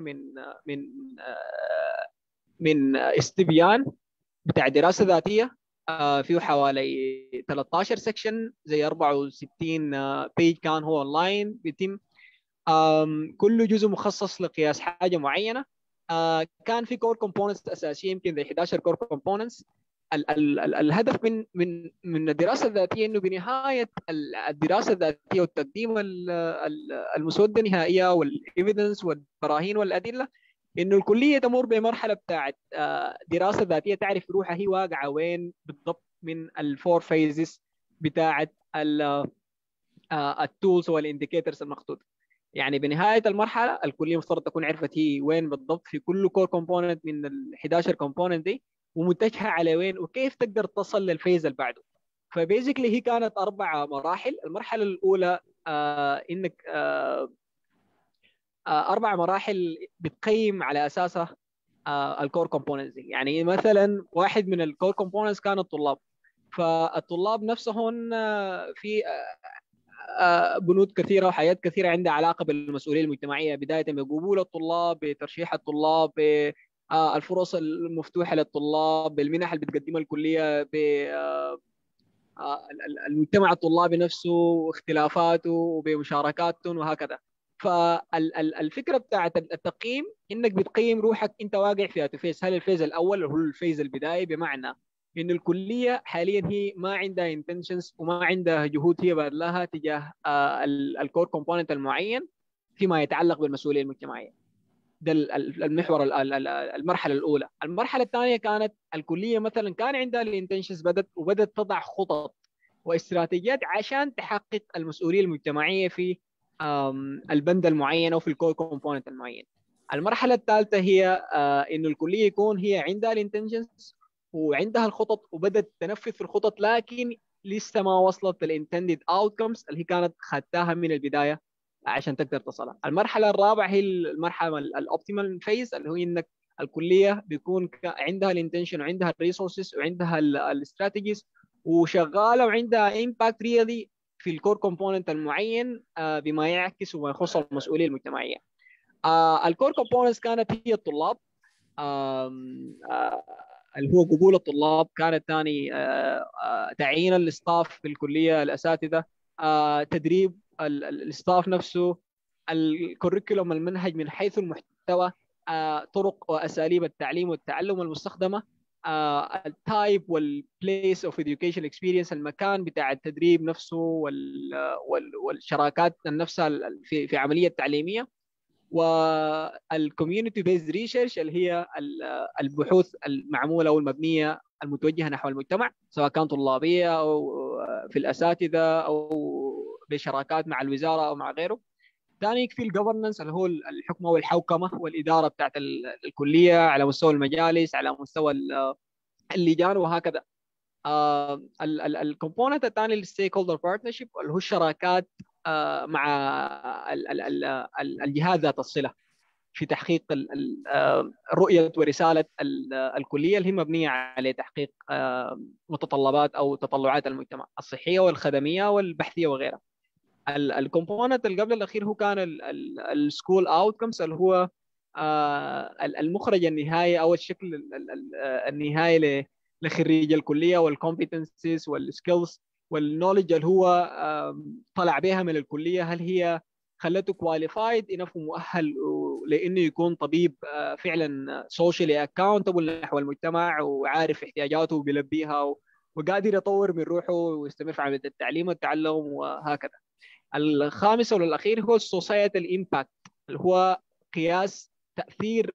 من استبيان بتاع دراسه ذاتيه فيه حوالي 13 سكشن زي 64 بيج كان هو اونلاين بيتم، كل جزء مخصص لقياس حاجه معينه. كان في كور كومبوننتس اساسيه يمكن زي 11 كور كومبوننتس. الهدف من الدراسه الذاتيه انه بنهايه الدراسه الذاتيه والتقديم المسوده النهائيه والايفيدنس والبراهين والادله، انه الكليه تمر بمرحله بتاعت دراسه ذاتيه تعرف روحها هي واقعه وين بالضبط من الفور فيزز بتاعت التولز والانديكيتورز المخطوطه. يعني بنهايه المرحله الكليه مفترض تكون عرفت هي وين بالضبط في كل كور كومبوننت من ال 11 كومبوننت دي، ومتجهه على وين وكيف تقدر تصل للفيز اللي بعده. فبيزيكلي هي كانت 4 مراحل. المرحله الاولى انك 4 مراحل بتقيم على اساسها الكور كومبوننتس دي. يعني مثلا واحد من الكور كومبوننتس كان الطلاب، فالطلاب نفسهم في بنود كثيره وحاجات كثيره عندها علاقه بالمسؤوليه المجتمعيه، بدايه من قبول الطلاب، بترشيح الطلاب، بالفرص المفتوحه للطلاب، بالمنح اللي بتقدمها الكليه، بالمجتمع الطلابي نفسه واختلافاته وبمشاركاتهم وهكذا. فالفكره بتاعت التقييم انك بتقيم روحك انت واقع في فيز، هل الفيز الاول هو الفيز البدايه، بمعنى ان الكليه حاليا هي ما عندها انتنشنز وما عندها جهود هي باذلها تجاه الكور كومبوننت المعين فيما يتعلق بالمسؤوليه المجتمعيه. ده المحور المرحله الاولى. المرحله الثانيه كانت الكليه مثلا كان عندها الانتنشنز وبدت تضع خطط واستراتيجيات عشان تحقق المسؤوليه المجتمعيه في البند المعين او في الكور كومبوننت المعين. المرحله الثالثه هي انه الكليه يكون هي عندها الانتنشنز وعندها الخطط وبدت تنفذ في الخطط، لكن لسه ما وصلت للانتندد اوتكمز اللي هي كانت خدتها من البدايه عشان تقدر تصلها. المرحله الرابعه هي المرحله الاوبتيمال فيز، اللي هو انك الكليه بيكون عندها الانتنشن وعندها الريسورسز وعندها الاستراتيجيز وشغاله وعندها امباكت ريالي في الكور كومبوننت المعين بما يعكس وما يخص المسؤوليه المجتمعيه. الكور كومبوننتس كانت هي الطلاب، اللي هو قبول الطلاب، كانت ثاني تعيين الاستاف في الكليه، الاساتذه، تدريب الاستاف نفسه، الكوريكولوم المنهج من حيث المحتوى، طرق واساليب التعليم والتعلم المستخدمه، التايب والبليس اوف اديوكيشن اكسبيرينس، المكان بتاع التدريب نفسه والشراكات نفسها في عمليه تعليميه، والكوميونتي بيزد ريسيرش اللي هي البحوث المعموله والمبنيه المتوجهه نحو المجتمع، سواء كانت طلابيه او في الاساتذه او بشراكات مع الوزاره او مع غيره. ثاني في الجفرنس اللي هو الحكمه والحوكمه والاداره بتاعت الكليه على مستوى المجالس، على مستوى اللجان وهكذا. الكومبوننت الثاني للستيك هولدر بارتنرشيب اللي هو الشراكات مع الجهات ذات الصله في تحقيق رؤيه ورساله الكليه اللي هي مبنيه على تحقيق متطلبات او تطلعات المجتمع الصحيه والخدميه والبحثيه وغيرها. الكومبوننت اللي قبل الاخير هو كان السكول اوتكمز اللي هو المخرج النهائي او الشكل النهائي لخريج الكليه والكومبتنسز والسكيلز والنولج اللي هو طلع بها من الكليه، هل هي خلته كواليفايد انف مؤهل لانه يكون طبيب فعلا سوشيالي اكاونتبل نحو المجتمع وعارف احتياجاته وبيلبيها وقادر يطور من روحه ويستمر في عمليه التعليم والتعلم وهكذا. الخامس والاخير هو السوسايتال امباكت اللي هو قياس تاثير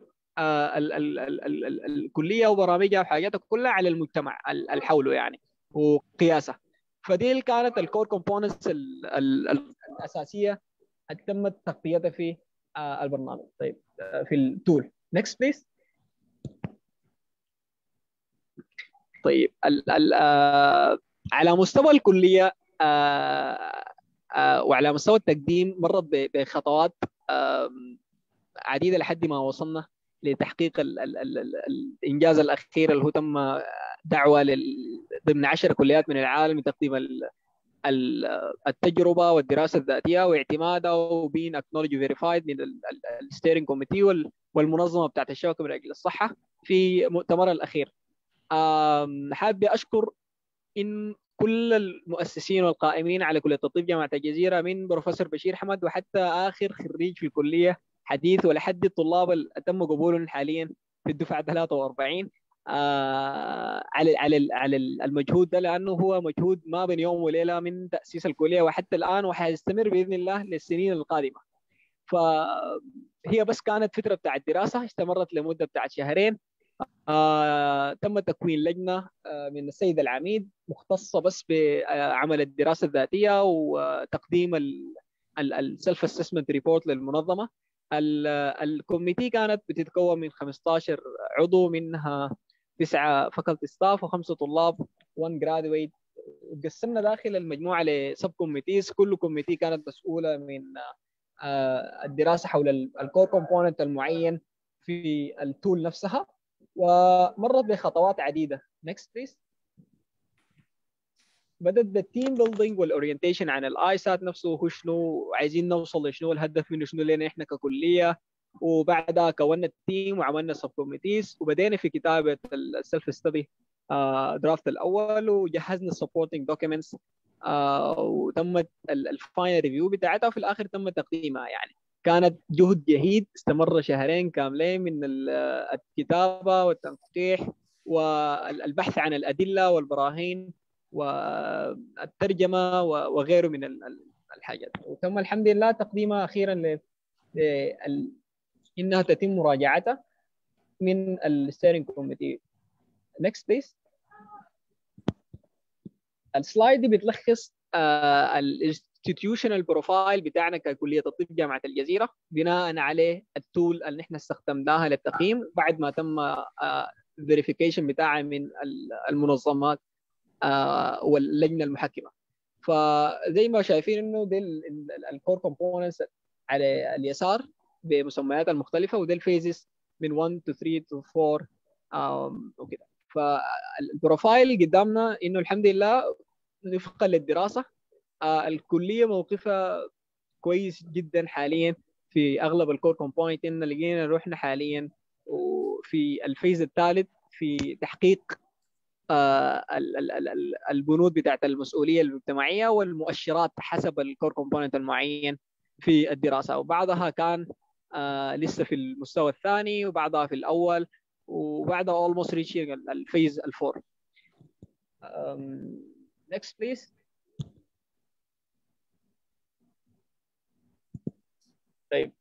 الكليه وبرامجها وحاجاتها كلها على المجتمع الحوله يعني وقياسها. فدي كانت الكور كومبوننتس الاساسيه اللي تمت تغطيتها في البرنامج. طيب في التول نكست بليز. طيب على مستوى الكليه وعلى مستوى التقديم مرت بخطوات عديده لحد ما وصلنا لتحقيق الانجاز الاخير اللي هو تم دعوه ضمن 10 كليات من العالم لتقديم التجربه والدراسه الذاتيه واعتمادها وبين اكنولوجي فيريفايد من الستيرنج كوميتي والمنظمه بتاعت الشبكه من اجل الصحه في مؤتمر الاخير. حابب اشكر ان كل المؤسسين والقائمين على كليه الطب جامعه الجزيره من بروفيسور بشير حمد وحتى اخر خريج في الكليه حديث ولحد الطلاب اللي تم قبولهم حاليا في الدفعه 43 على المجهود ده، لانه هو مجهود ما بين يوم وليله من تاسيس الكليه وحتى الان وحيستمر باذن الله للسنين القادمه. فهي بس كانت فتره بتاعت دراسه استمرت لمده بتاعت شهرين. تم تكوين لجنه من السيد العميد مختصه بس بعمل الدراسه الذاتيه وتقديم السيلف اسسمنت ريبورت للمنظمه. الكوميتي كانت بتتكون من 15 عضو، منها 9 فاكولتي ستاف و5 طلاب 1 جرادويت. قسمنا داخل المجموعه لسب كوميتيز، كل كوميتي كانت مسؤوله من الدراسه حول الكور كومبوننت المعين في التول نفسها ومرت بخطوات عديده. نكست بليز. بدأت بالتيم بيلدينج والاورينتيشن عن الايسات نفسه، هو شنو عايزين نوصل لشنو، الهدف منه شنو لنا احنا ككليه، وبعدها كونا التيم وعملنا سب كوميتيز وبدينا في كتابه السيلف ستدي درافت الاول وجهزنا السبورتنج دوكيومنتس وتمت الفاينل ريفيو بتاعتها وفي الاخر تم تقديمها. يعني كانت جهد جهيد استمر شهرين كاملين من الكتابه والتنقيح والبحث عن الادله والبراهين والترجمه وغيره من الحاجات، وتم الحمد لله تقديمها اخيرا انها تتم مراجعتها من الستيرنج كوميتي. نكست بليز. السلايد دي بتلخص الانستتيوشنال بروفايل بتاعنا ككليه الطب جامعه الجزيره بناء عليه التول اللي احنا استخدمناها للتقييم بعد ما تم الفيريفيكيشن بتاعها من المنظمات واللجنه المحكمه. فزي ما شايفين انه دي الكور كومبوننتس على اليسار بمسمياتها المختلفه، وده الفيزز من 1 to 3 to 4 وكده. فالبروفايل قدامنا انه الحمد لله وفقا للدراسه الكليه موقفها كويس جدا حاليا في اغلب الكور كومبوننت. ان لقينا روحنا حاليا وفي الفيز الثالث في تحقيق البنود بتاعت المسؤوليه الاجتماعيه والمؤشرات حسب الكور كومبوننت المعين في الدراسه، وبعضها كان لسه في المستوى الثاني وبعضها في الاول وبعدها almost reaching الفيز الفور. next please. طيب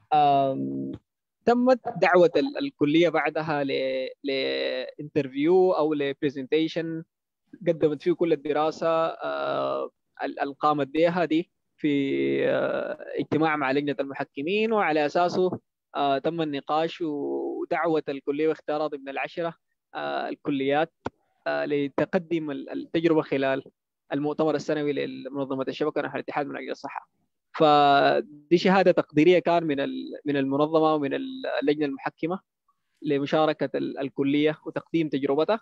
تمت دعوة الكلية بعدها لانترفيو أو لبرزنتيشن قدمت فيه كل الدراسة اللي قامت بها دي في اجتماع مع لجنة المحكمين، وعلى أساسه تم النقاش ودعوة الكلية واختيارات من 10 الكليات لتقدم التجربة خلال المؤتمر السنوي لمنظمة الشبكة نحو الاتحاد من أجل الصحة. فدي شهادة تقديرية كان من المنظمة ومن اللجنة المحكمة لمشاركة الكلية وتقديم تجربتها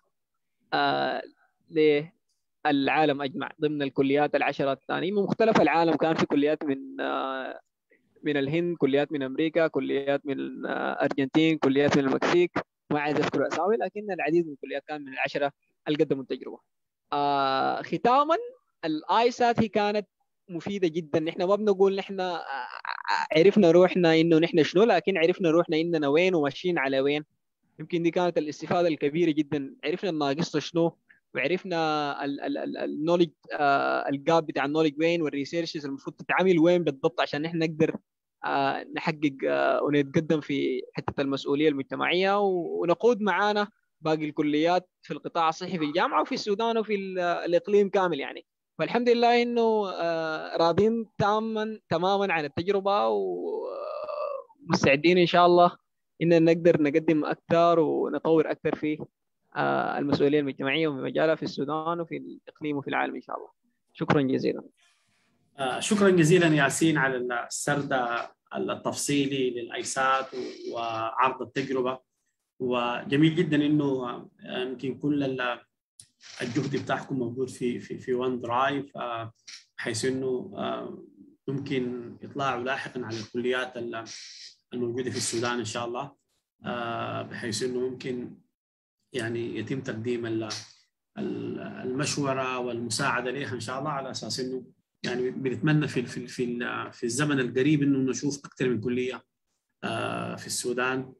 للعالم أجمع ضمن الكليات العشرة الثانية من مختلف العالم. كان في كليات من الهند، كليات من أمريكا، كليات من الأرجنتين، كليات من المكسيك، ما عايز أذكر أسامي، لكن العديد من الكليات كان من العشرة اللي قدموا التجربة. ختاما الآيسات هي كانت مفيدة جدا. نحن ما بنقول نحن عرفنا روحنا إنه نحن شنو، لكن عرفنا روحنا إننا وين وماشيين على وين. يمكن دي كانت الاستفادة الكبيرة جدا. عرفنا الناقصة شنو، وعرفنا النولج الجاب بتاع النولج وين، والريسيرشز المفروض تتعمل وين بالضبط عشان نحن نقدر نحقق ونتقدم في حتة المسؤولية المجتمعية ونقود معانا باقي الكليات في القطاع الصحي في الجامعة وفي السودان وفي الإقليم كامل يعني. فالحمد لله إنه راضين تماما عن التجربة ومستعدين إن شاء الله إن نقدر نقدم أكثر ونطور أكثر في المسؤولية المجتمعية وفي مجالها في السودان وفي الإقليم وفي العالم إن شاء الله. شكرا جزيلا. شكرا جزيلا ياسين على السرد التفصيلي للأيسات وعرض التجربة. وجميل جدا إنه يمكن كل الجهد بتاعكم موجود في وان درايف، بحيث إنه ممكن يطلعوا لاحقا على الكليات الموجودة في السودان إن شاء الله، بحيث إنه ممكن يعني يتم تقديم المشورة والمساعدة لها إن شاء الله، على أساس إنه يعني بنتمنى في الزمن القريب إنه نشوف أكثر من كلية في السودان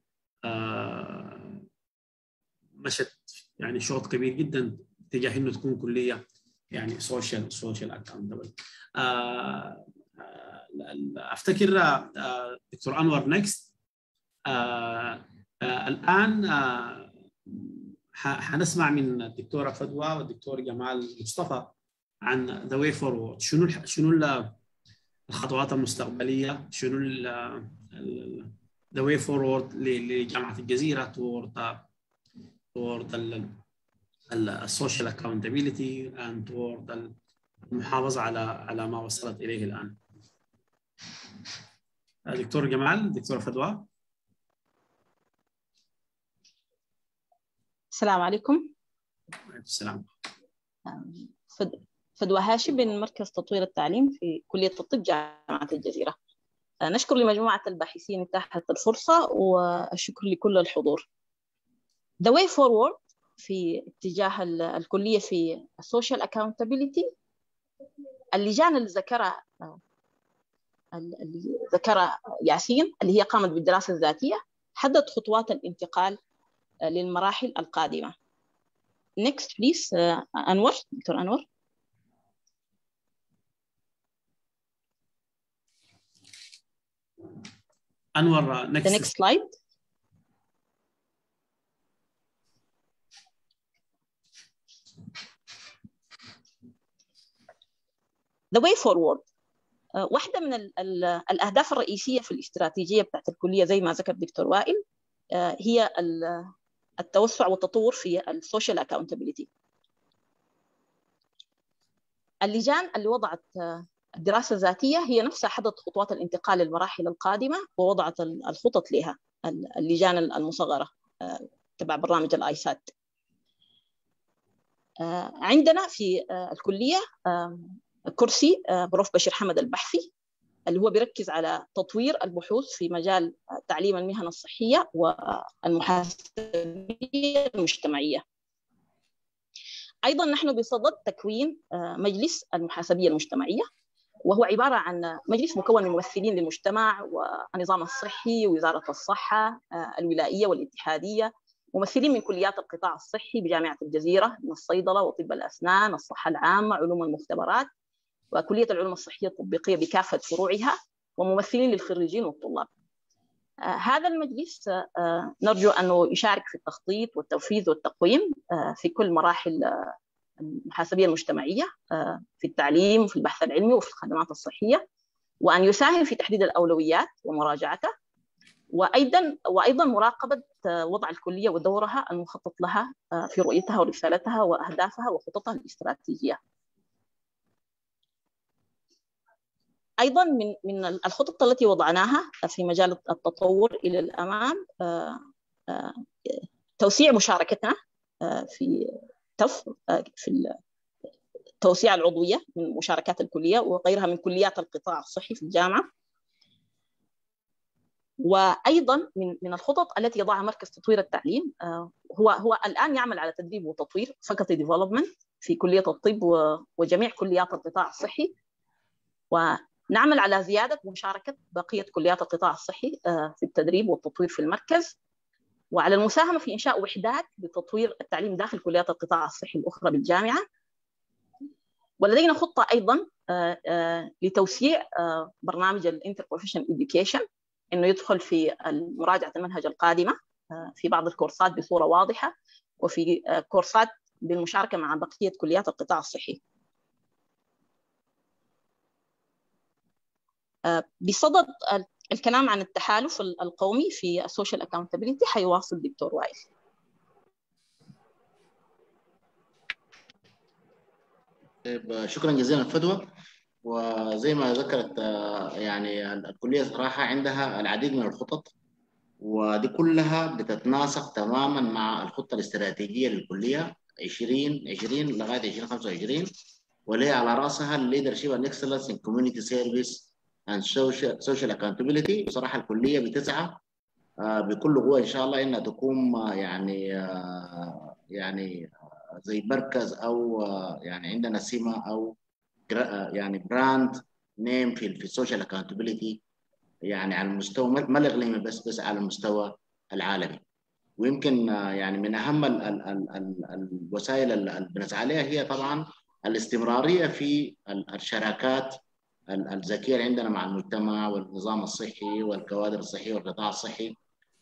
مشت يعني شوط كبير جدا تجاه إنه تكون كلية يعني سوشيال أكاونتبل. أفتكر دكتور أنور نيكست. الآن حنسمع من الدكتورة فدوى والدكتور جمال مصطفى عن the way forward. شنو الخطوات المستقبلية، شنو the way forward لجامعة الجزيرة toward social accountability and toward المحافظة على ما وصلت إليه الآن. دكتور جمال، دكتورة فدوى. السلام عليكم. السلام. فدوى هاشم من مركز تطوير التعليم في كلية الطب جامعة الجزيرة. نشكر لمجموعة الباحثين اتاحت الفرصة، والشكر لكل الحضور. The way forward في اتجاه الكلية في social accountability، اللجان اللي ذكرها ياسين اللي هي قامت بالدراسة الذاتية حدد خطوات الانتقال للمراحل القادمة. Next please أنور، دكتور أنور. أنور The next slide. The way forward واحدة من الأهداف الرئيسية في الاستراتيجية بتاعت الكلية زي ما ذكر دكتور وائل هي التوسع والتطور في السوشيال اكاونتابيلتي. اللجان اللي وضعت الدراسة الذاتية هي نفسها حددت خطوات الانتقال للمراحل القادمة ووضعت الخطط لها، اللجان المصغرة تبع برنامج الآيسات. عندنا في الكلية كرسي بروف بشير حمد البحثي اللي هو بيركز على تطوير البحوث في مجال تعليم المهن الصحية والمحاسبية المجتمعية. أيضا نحن بصدد تكوين مجلس المحاسبية المجتمعية، وهو عبارة عن مجلس مكون من ممثلين للمجتمع والنظام الصحي ووزارة الصحة الولائية والاتحادية، ممثلين من كليات القطاع الصحي بجامعة الجزيرة من الصيدلة وطب الأسنان، الصحة العامة، علوم المختبرات، وكلية العلوم الصحية التطبيقية بكافة فروعها، وممثلين للخريجين والطلاب. هذا المجلس نرجو أنه يشارك في التخطيط والتنفيذ والتقويم في كل مراحل المحاسبية المجتمعية في التعليم وفي البحث العلمي وفي الخدمات الصحية، وأن يساهم في تحديد الأولويات ومراجعتها، وأيضا مراقبة وضع الكلية ودورها المخطط لها في رؤيتها ورسالتها وأهدافها وخططها الاستراتيجية. أيضا من الخطط التي وضعناها في مجال التطور إلى الأمام توسيع مشاركتنا في توسيع العضوية من مشاركات الكلية وغيرها من كليات القطاع الصحي في الجامعة. وأيضا من الخطط التي يضعها مركز تطوير التعليم هو الآن يعمل على تدريب وتطوير faculty development في كلية الطب وجميع كليات القطاع الصحي، ونعمل على زيادة مشاركة بقية كليات القطاع الصحي في التدريب والتطوير في المركز، وعلى المساهمة في إنشاء وحدات لتطوير التعليم داخل كليات القطاع الصحي الأخرى بالجامعة. ولدينا خطة أيضا لتوسيع برنامج الانتربروفيشنال إديوكيشن، إنه يدخل في مراجعة المنهج القادمة في بعض الكورسات بصورة واضحة، وفي كورسات بالمشاركة مع بقية كليات القطاع الصحي. بصدد الكلام عن التحالف القومي في السوشيال اكاونتابيلتي حيواصل الدكتور وائل. شكرا جزيلا فدوى. وزي ما ذكرت يعني الكلية صراحة عندها العديد من الخطط، ودي كلها بتتناسق تماما مع الخطة الاستراتيجية للكلية 2020 لغاية 2025، واللي على رأسها الليدرشيب اند اكسلنس ان كوميونتي سيرفيس اند سوشيال اكاونتابيلتي. بصراحة الكلية بتسعى بكل قوة إن شاء الله إنها تكون يعني زي مركز أو يعني عندنا سمة أو يعني براند نيم في السوشيال اكاونتابيلتي، يعني على المستوى ما الاقليمي بس على المستوى العالمي. ويمكن يعني من اهم الوسائل اللي بنسعى عليها هي طبعا الاستمراريه في الشراكات الذكيه اللي عندنا مع المجتمع والنظام الصحي والكوادر الصحيه والقطاع الصحي،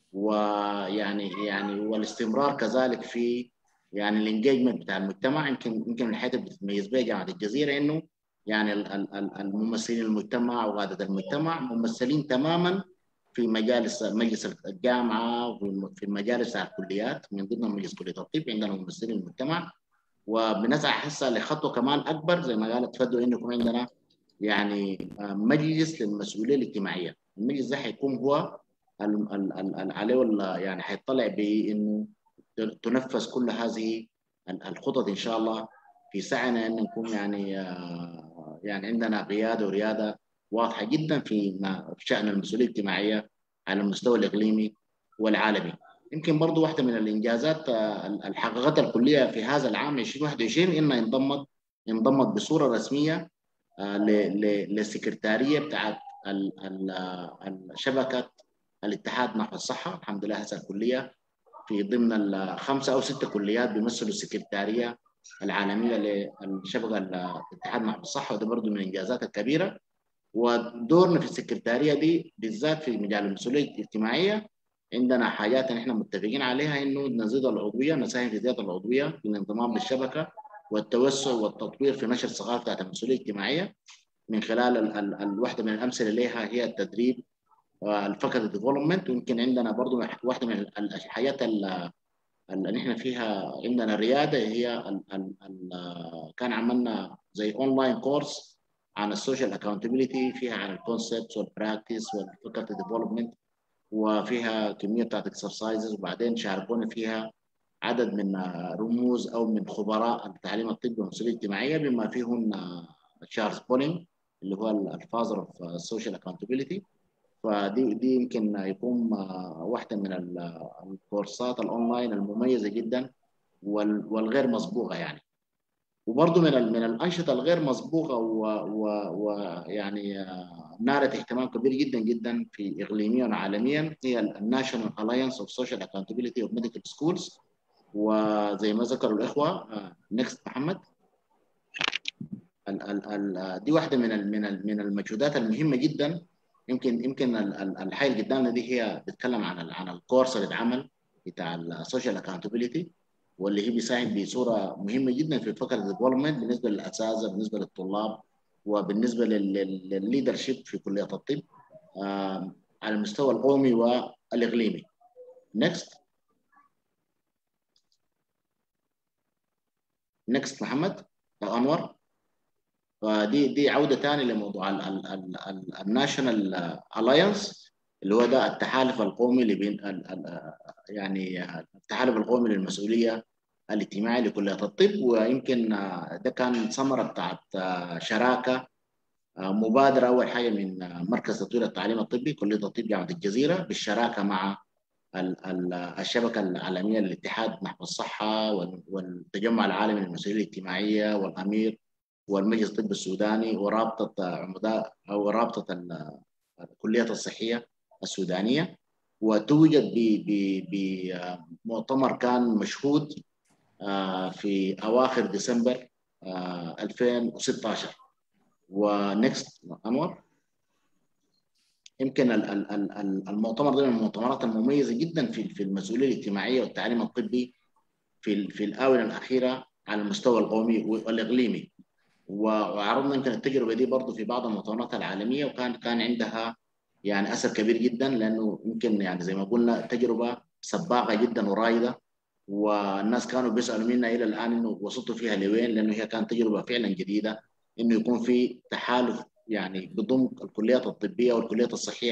ويعني والاستمرار كذلك في يعني الانجيجمنت بتاع المجتمع. يمكن من الحاجات اللي بتتميز بها جامعه الجزيره انه يعني الممثلين المجتمع وقاده المجتمع ممثلين تماما في مجلس الجامعه وفي المجالس بتاع الكليات، من ضمن مجلس كليه الطب عندنا ممثلين المجتمع. وبنسعى حسه لخطوه كمان اكبر زي ما قالت فدوى انه يكون عندنا يعني مجلس للمسؤوليه الاجتماعيه. المجلس ده حيكون هو عليه يعني حيطلع بانه تنفذ كل هذه الخطط ان شاء الله، في سعينا ان نكون يعني عندنا قياده ورياده واضحه جدا في شان المسؤوليه الاجتماعيه على المستوى الاقليمي والعالمي. يمكن برضو واحده من الانجازات اللي حققتها الكليه في هذا العام 2021 انها انضمت بصوره رسميه للسكرتاريه بتاعت شبكه الاتحاد نحو الصحه. الحمد لله هسه الكليه في ضمن 5 أو 6 كليات بيمثلوا السكرتاريه العالميه للشبكه الاتحاد نحو الصحه، وده برضه من الانجازات الكبيره. ودورنا في السكرتاريه دي بالذات في مجال المسؤوليه الاجتماعيه عندنا حاجات نحن متفقين عليها، انه نزيد العضويه، نساهم في زياده العضويه بالانضمام للشبكه والتوسع والتطوير في نشر الثقافه بتاعت المسؤوليه الاجتماعيه من خلال الواحده من الامثله لها هي التدريب الفاكولتي ديفلوبمنت. ويمكن عندنا برضه واحده من الحاجات اللي نحن فيها عندنا رياده هي كان عملنا زي اونلاين كورس عن السوشيال اكاونتابيلتي، فيها عن الكونسبتس والبراكتس والفاكولتي ديفلوبمنت، وفيها كميه بتاعت اكسرسايزز، وبعدين شاركونا فيها عدد من رموز او من خبراء التعليم الطبي والمسؤوليه الاجتماعيه بما فيهم تشارلز بولينج اللي هو الفازر اوف السوشيال اكاونتابيلتي. فدي يمكن يكون واحده من الكورسات الاونلاين المميزه جدا والغير مسبوقه يعني. وبرضه من الانشطه الغير مسبوقه ويعني نالت اهتمام كبير جدا جدا في اقليميا وعالميا هي الناشونال الاينس اوف سوشيال اكاونتابيلتي اوف ميديكال سكولز. وزي ما ذكروا الاخوه نكست محمد، دي واحده من المجهودات المهمه جدا. يمكن الحاجه اللي قدامنا دي هي بتتكلم عن الكورس اللي اتعمل بتاع السوشيال اكاونتابيلتي، واللي هي بيساهم بصوره مهمه جدا في الفكره ديفلوبمنت بالنسبه للاساتذه، بالنسبه للطلاب، وبالنسبه للليدرشيب في كليه الطب على المستوى القومي الإقليمي. نكست محمد أو أنور. دي عودة ثانية لموضوع الناشونال ألاينس اللي هو ده التحالف القومي اللي بين يعني التحالف القومي للمسؤولية الاجتماعية لكلية الطب. ويمكن ده كان ثمرة بتاعت شراكة مبادرة أول حاجة من مركز تطوير التعليم الطبي كلية الطب جامعة الجزيرة بالشراكة مع الشبكة العالمية للاتحاد نحو الصحة والتجمع العالمي للمسؤولية الاجتماعية والأمير والمجلس الطبي السوداني ورابطة عمداء أو رابطة الكليات الصحية السودانية. وتوجد بمؤتمر كان مشهود في أواخر ديسمبر 2016. ونكست أنور. يمكن المؤتمر ده من المؤتمرات المميزة جدا في المسؤولية الاجتماعية والتعليم الطبي في الآونة الأخيرة على المستوى القومي والإقليمي. وعرضنا يمكن التجربة دي برضه في بعض المؤتمرات العالمية، وكان عندها يعني أثر كبير جدا، لأنه يمكن يعني زي ما قلنا تجربة سباقة جدا ورايدة، والناس كانوا بيسألوا منا إلى الآن إنه وصلتوا فيها لوين، لأنه هي كانت تجربة فعلا جديدة إنه يكون في تحالف يعني بضم الكليات الطبية والكليات الصحية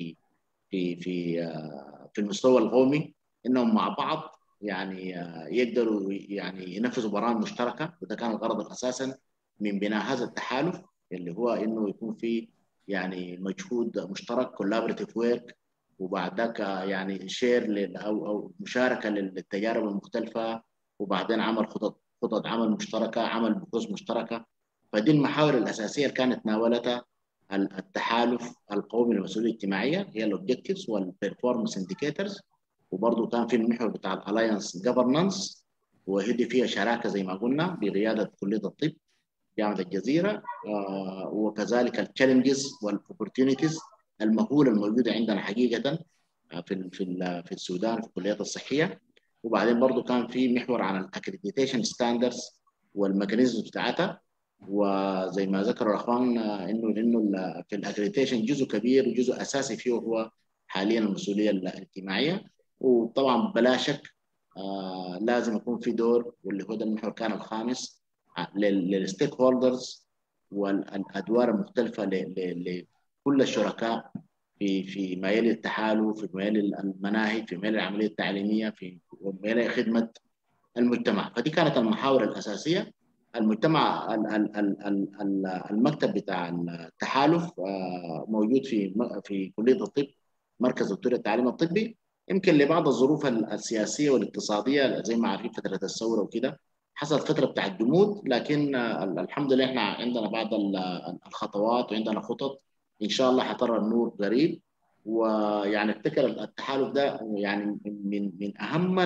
في المستوى القومي، إنهم مع بعض يعني يقدروا يعني ينفذوا برامج مشتركة. وده كان الغرض الأساسا من بناء هذا التحالف، اللي هو إنه يكون في يعني مجهود مشترك collaborative work، وبعد ذاك يعني شير أو مشاركة للتجارب المختلفة، وبعدين عمل خطط عمل مشتركة، عمل بحوث مشتركة. فدي المحاور الأساسية اللي كانت ناولتها التحالف القومي للمسؤولية الاجتماعية، هي الأوبجكتيفز والبرفورمانس انديكيتورز. وبرضه كان في المحور بتاع الالاينس جفرنانس، وهدي فيها شراكة زي ما قلنا بريادة كلية الطب جامعة الجزيرة، وكذلك التشالنجز والاوبورتيونيتيز المهولة الموجودة عندنا حقيقة في السودان في الكليات الصحية. وبعدين برضه كان في محور عن الاكريديتيشن ستاندردز والميكانيزم بتاعتها. وزي ما ذكر الاخوان انه في الاكريديتيشن جزء كبير وجزء اساسي فيه هو حاليا المسؤوليه الاجتماعيه. وطبعا بلا شك لازم يكون في دور، واللي هو ده المحور كان الخامس، للستيك هولدرز والادوار المختلفه لكل الشركاء في مجال التحالف، في مجال المناهج، في مجال العمليه التعليميه، في مجال خدمه المجتمع. فدي كانت المحاور الاساسيه. المجتمع المكتب بتاع التحالف موجود في كليه الطب مركز دكتور التعليم الطبي. يمكن لبعض الظروف السياسيه والاقتصاديه زي ما عارفين فتره الثوره وكده حصلت فتره بتاع الجمود، لكن الحمد لله احنا عندنا بعض الخطوات وعندنا خطط ان شاء الله حترى النور قريب. ويعني افتكر التحالف ده يعني من اهم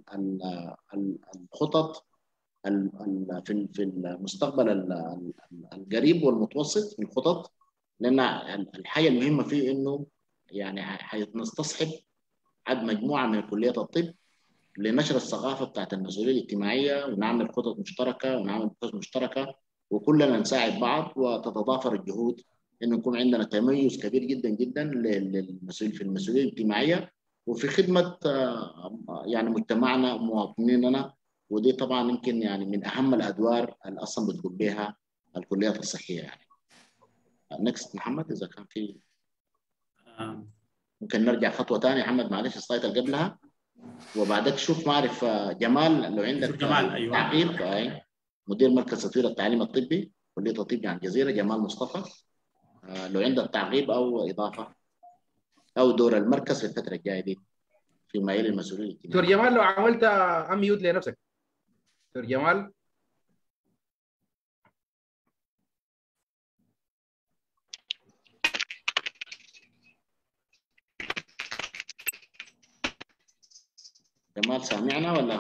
الخطط في المستقبل القريب والمتوسط في الخطط، لان الحاجه المهمه فيه انه يعني حنستصحب عد مجموعه من كليات الطب لنشر الثقافه بتاعت المسؤوليه الاجتماعيه، ونعمل خطط مشتركه ونعمل بحوث مشتركه، وكلنا نساعد بعض وتتضافر الجهود انه يكون عندنا تميز كبير جدا جدا للمسؤول في المسؤوليه الاجتماعيه وفي خدمه يعني مجتمعنا ومواطنيننا. ودي طبعا يمكن يعني من اهم الادوار اللي اصلا بتقوم بها الكليات الصحيه يعني. نكست محمد اذا كان في ممكن نرجع خطوه ثانيه. محمد معلش السلايد اللي قبلها، وبعدك شوف ما اعرف جمال لو عندك جمال ايوه تعقيب. مدير مركز تطوير التعليم الطبي كليه الطب عن الجزيره جمال مصطفى، لو عندك تعقيب او اضافه او دور المركز في الفتره الجايه دي في مجال المسؤوليه الاجتماعيه. دكتور جمال لو عملت اميوت لنفسك دكتور جمال. جمال سامعنا ولا؟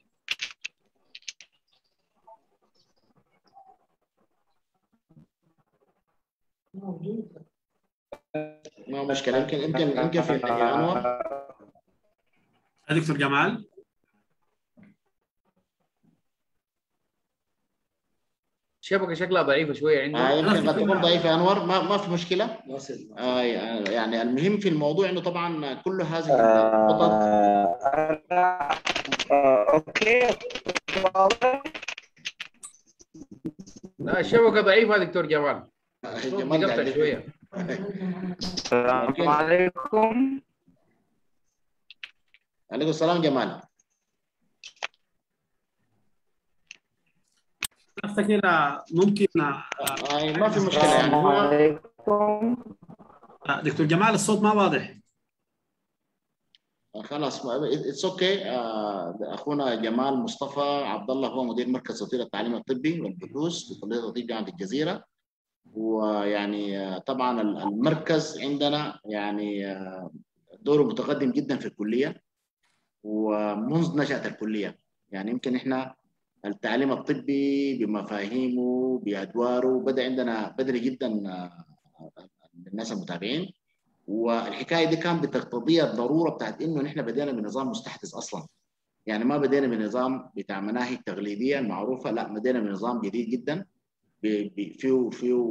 ما مشكلة. يمكن في أنور. دكتور جمال الشبكه شكلها ضعيفه شويه عندنا. يمكن قد تكون ضعيفه يا انور، ما في مشكله. يعني المهم في الموضوع انه طبعا كل هذه الخطط اوكي. لا الشبكه ضعيفه دكتور جمال. جمال بيقطع شويه. السلام عليكم. عليكم السلام جمال. افتكر ممكن ما في مشكله يعني. عليكم. دكتور جمال الصوت ما واضح. خلاص اتس اوكي. اخونا جمال مصطفى عبدالله هو مدير مركز تطوير التعليم الطبي والدروس في كليه الطب جامعه الجزيره. ويعني طبعا المركز عندنا يعني دوره متقدم جدا في الكليه ومنذ نشأة الكليه. يعني يمكن احنا التعليم الطبي بمفاهيمه بادواره بدا عندنا بدري جدا للناس المتابعين. والحكايه دي كان بتقتضيها الضروره بتاعت انه نحن بدينا بنظام مستحدث اصلا. يعني ما بدينا بنظام بتاع مناهج تقليديه المعروفه، لا بدينا بنظام جديد جدا فيه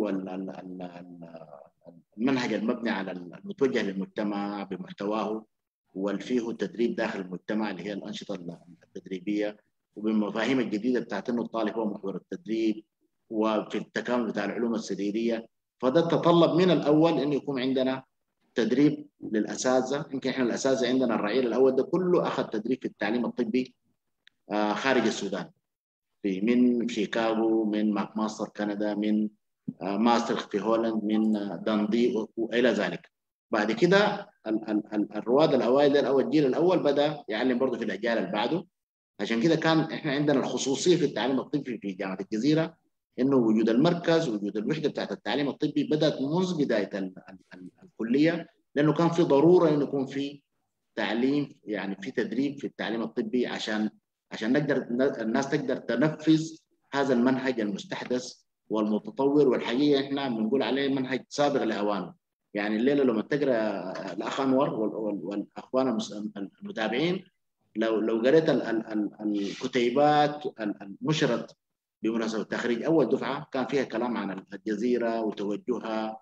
المنهج المبني على المتوجه للمجتمع بمحتواه، وفيه التدريب داخل المجتمع اللي هي الانشطه التدريبيه، وبالمفاهيم الجديده بتاعت انه الطالب هو محور التدريب، وفي التكامل بتاع العلوم السريريه. فده تطلب من الاول انه يكون عندنا تدريب للاساتذه. يمكن احنا الاساتذه عندنا الرعيل الاول ده كله اخذ تدريب في التعليم الطبي خارج السودان، من شيكاغو، من ماك ماستر كندا، من ماستر في هولند، من داندي والى ذلك. بعد كده الرواد الاوائل او الجيل الاول بدا يعلم برضه في الاجيال اللي بعده. عشان كده كان احنا عندنا الخصوصيه في التعليم الطبي في جامعه الجزيره انه وجود المركز وجود الوحده بتاعت التعليم الطبي بدات منذ بدايه الكليه، لانه كان في ضروره انه يكون في تعليم، يعني في تدريب في التعليم الطبي عشان نقدر الناس تقدر تنفذ هذا المنهج المستحدث والمتطور. والحقيقه احنا بنقول عليه منهج سابق لاوانه. يعني الليله لما تقرا الاخ انور والاخوان المتابعين، لو قريت الكتيبات المشرت بمناسبه تخريج اول دفعه كان فيها كلام عن الجزيره وتوجهها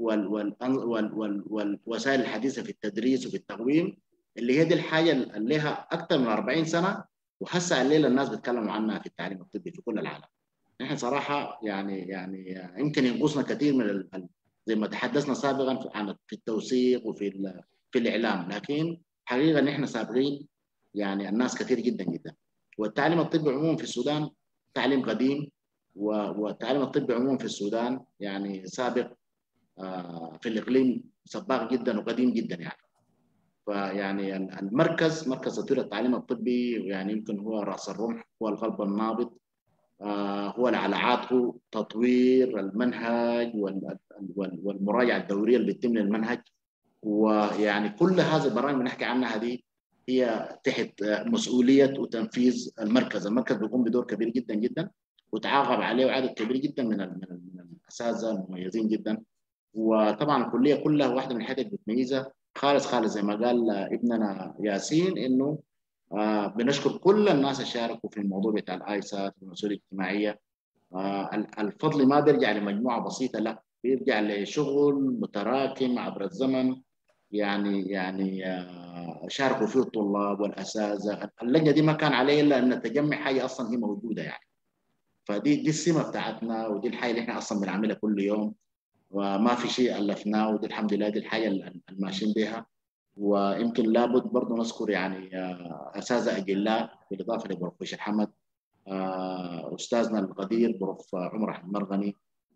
والوسائل الحديثه في التدريس وفي التقويم، اللي هي دي الحاجه اللي لها اكثر من 40 سنه وهسه الليله الناس بيتكلموا عنها في التعليم الطبي في كل العالم. نحن صراحه يعني يمكن ينقصنا كثير من زي ما تحدثنا سابقا عن في التوثيق وفي الاعلام، لكن حقيقه نحن سابقين يعني الناس كثير جدا جدا. والتعليم الطبي عموما في السودان تعليم قديم، والتعليم الطبي عموما في السودان يعني سابق في الاقليم، سباق جدا وقديم جدا يعني. فيعني المركز مركز تطوير التعليم الطبي يعني يمكن هو راس الرمح، هو القلب النابض، هو اللي على عاتقه تطوير المنهج والمراجعه الدوريه اللي بتتم للمنهج. ويعني كل هذه البرامج اللي بنحكي عنها هذه هي تحت مسؤوليه وتنفيذ المركز. المركز بيقوم بدور كبير جدا جدا وتعاقب عليه عدد كبير جدا من الاساتذه المميزين جدا. وطبعا الكليه كلها واحده من الحاجات اللي بتميزها خالص زي ما قال ابننا ياسين انه بنشكر كل الناس اللي شاركوا في الموضوع بتاع الايسات والمسؤوليه الاجتماعيه. الفضل ما بيرجع لمجموعه بسيطه، لا بيرجع لشغل متراكم عبر الزمن. يعني شاركوا فيه الطلاب والاساتذه. اللجنه دي ما كان عليه الا ان تجمع حاجه اصلا هي موجوده يعني. فدي السمه بتاعتنا، ودي الحاجه اللي احنا اصلا بنعملها كل يوم وما في شيء الفناه، ودي الحمد لله دي الحاجه اللي ماشيين بها. ويمكن لابد برضه نذكر يعني اساتذه اجلاء بالاضافه لبروف محمد، استاذنا القدير بروف عمر احمد مرغني،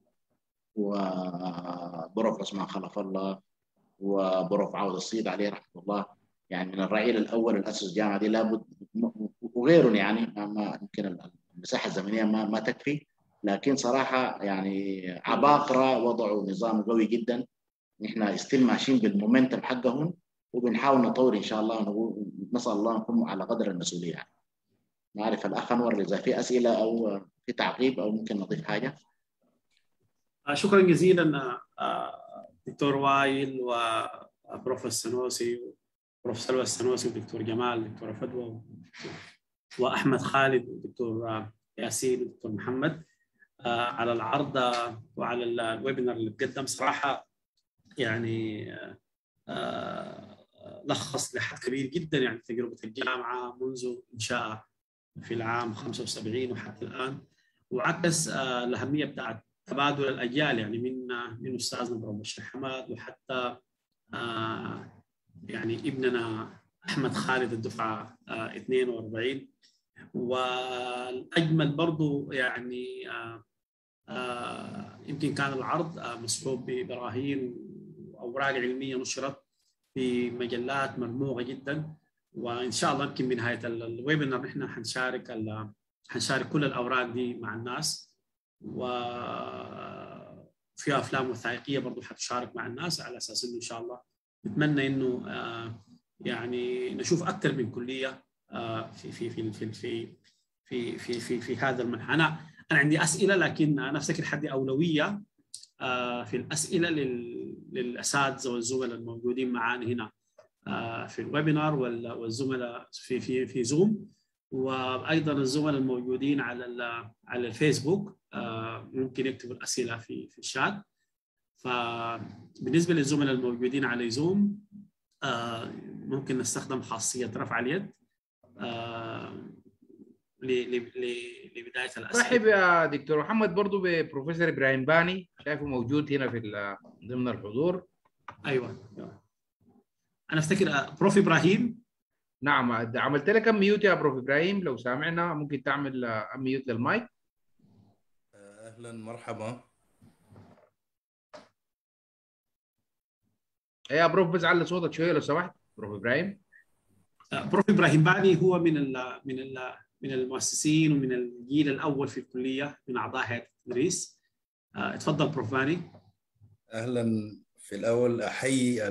وبروف عثمان خلف الله، وبروف عوض الصيد عليه رحمه الله. يعني من الرعيل الاول الاسس الجامعه دي لابد، وغيرهم يعني ما يمكن المساحه الزمنيه ما تكفي، لكن صراحه يعني عباقره وضعوا نظام قوي جدا. نحن ستيل ماشيين بالمومنتم حقهم وبنحاول نطور ان شاء الله، نسال الله نكون على قدر المسؤوليه يعني. ما اعرف الاخ انور اذا في اسئله او في تعقيب او ممكن نضيف حاجه. شكرا جزيلا دكتور وائل وبروف السنوسي وبروف سلوى السنوسي ودكتور جمال دكتور فدوى واحمد خالد ودكتور ياسين ودكتور محمد. على العرض وعلى الويبينار اللي تقدم. صراحة يعني لخص لحد كبير جدا يعني تجربة الجامعة منذ إنشائها في العام 75 وحتى الآن، وعكس الأهمية بتاعت تبادل الأجيال يعني من أستاذنا بروف محمد وحتى يعني ابننا أحمد خالد الدفعة 42. والأجمل برضو يعني يمكن كان العرض مصحوب ببراهين وأوراق علمية نشرت في مجلات مرموقة جدا، وإن شاء الله يمكن بنهاية الويبينار نحن حنشارك كل الأوراق دي مع الناس، وفي أفلام وثائقية برضو حتشارك مع الناس على أساس إنه إن شاء الله نتمنى إنه يعني نشوف أكثر من كلية في في في في في في في في, في هذا المنحى. أنا عندي أسئلة، لكن أنا أفتكر حدي أولوية في الأسئلة للأساتذة والزملاء الموجودين معانا هنا في الويبينار والزملاء في زوم، وأيضا الزملاء الموجودين على الفيسبوك ممكن يكتبوا الأسئلة في الشات. فبالنسبة للزملاء الموجودين على زوم ممكن نستخدم خاصية رفع اليد لبداية الأسئلة. رحب يا دكتور محمد برضو ببروفيسور إبراهيم باني، شايفه موجود هنا في ضمن الحضور. أيوة. أنا أفتكر بروف إبراهيم. نعم، عملت لك ميوت يا بروف إبراهيم، لو سامعنا ممكن تعمل ميوت للمايك. أهلا مرحبا. يا بروف بس على صوتك شوية لو سمحت بروف إبراهيم. بروف إبراهيم باني هو من المؤسسين ومن الجيل الأول في الكلية من أعضاء هيئة التدريس. اتفضل بروف باني. أهلا. في الأول أحيي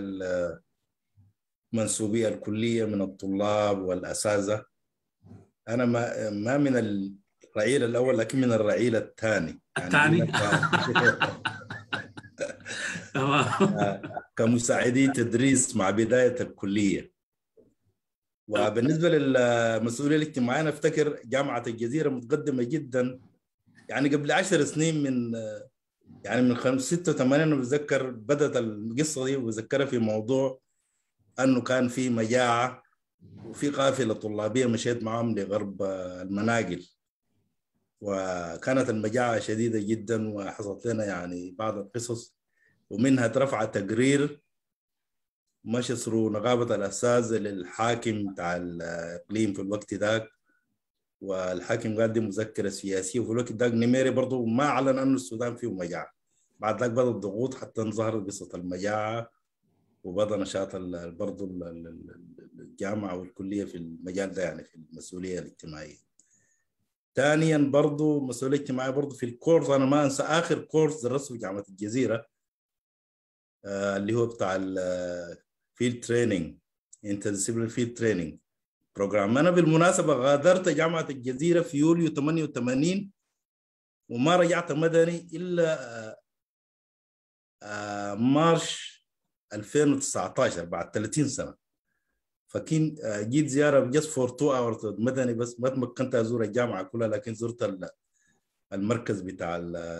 منسوبي الكلية من الطلاب والأساتذة. أنا ما من الرعيل الأول لكن من الرعيل الثاني. الثاني كمساعدي تدريس مع بداية الكلية. وبالنسبة للمسؤولية الاجتماعية أنا أفتكر جامعة الجزيرة متقدمة جدا، يعني قبل 10 سنين من 86 أنا بتذكر بدأت القصة دي، وبذكرها في موضوع أنه كان في مجاعة وفي قافلة طلابية مشيت معهم لغرب المناقل، وكانت المجاعة شديدة جدا وحصلت لنا يعني بعض القصص، ومنها ترفع تقرير مشى ثرو نقابة الأساتذة للحاكم بتاع الإقليم في الوقت ذاك، والحاكم قال دي مذكرة سياسية، وفي الوقت ذاك نميري برضو ما أعلن أنه السودان فيه مجاعة. بعد ذاك بدأت الضغوط حتى ظهرت قصة المجاعة، وبدأ نشاط برضو الجامعة والكلية في المجال ده، يعني في المسؤولية الاجتماعية. ثانيا برضو مسؤولية اجتماعية برضو في الكورس. أنا ما أنسى آخر كورس درسته في جامعة الجزيرة اللي هو بتاع الفيلد تريننج، انترديسيبلينري فيلد تريننج بروجرام. أنا بالمناسبة غادرت جامعة الجزيرة في يوليو 88، وما رجعت مدني إلا مارش 2019 بعد 30 سنة. فكين جيت زيارة just for 2 hours مدني بس، ما تمكنت أزور الجامعة كلها، لكن زرت المركز بتاع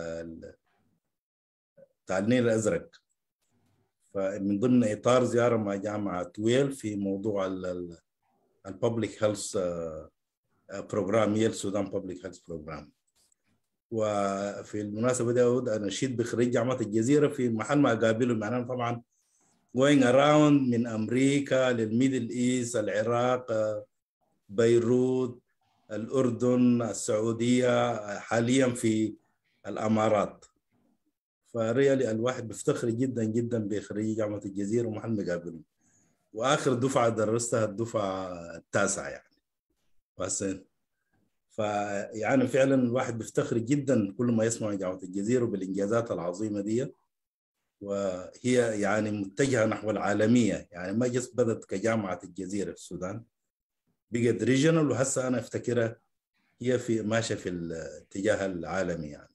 النيل الأزرق. فمن ضمن إطار زيارة مع جامعة ويل في موضوع الببليك هيلث بروجرام، يل سودان ببليك هيلث بروجرام. وفي المناسبة دي أود أن أشيد بخريج جامعة الجزيرة في محل ما أقابلهم. يعني أنا طبعا going around من أمريكا للميدل إيست، العراق، بيروت، الأردن، السعودية، حاليا في الأمارات. فريالي الواحد بيفتخر جدا جدا بخريج جامعة الجزيرة ومحل مقابلهم. وآخر دفعة درستها الدفعة التاسعة يعني. بس فيعني فعلا الواحد بيفتخر جدا كل ما يسمع جامعة الجزيرة بالإنجازات العظيمة دي، وهي يعني متجهة نحو العالمية. يعني ما جس بدت كجامعة الجزيرة في السودان، بقت ريجنال، وهسه أنا أفتكرها هي ماشية في الاتجاه العالمي يعني.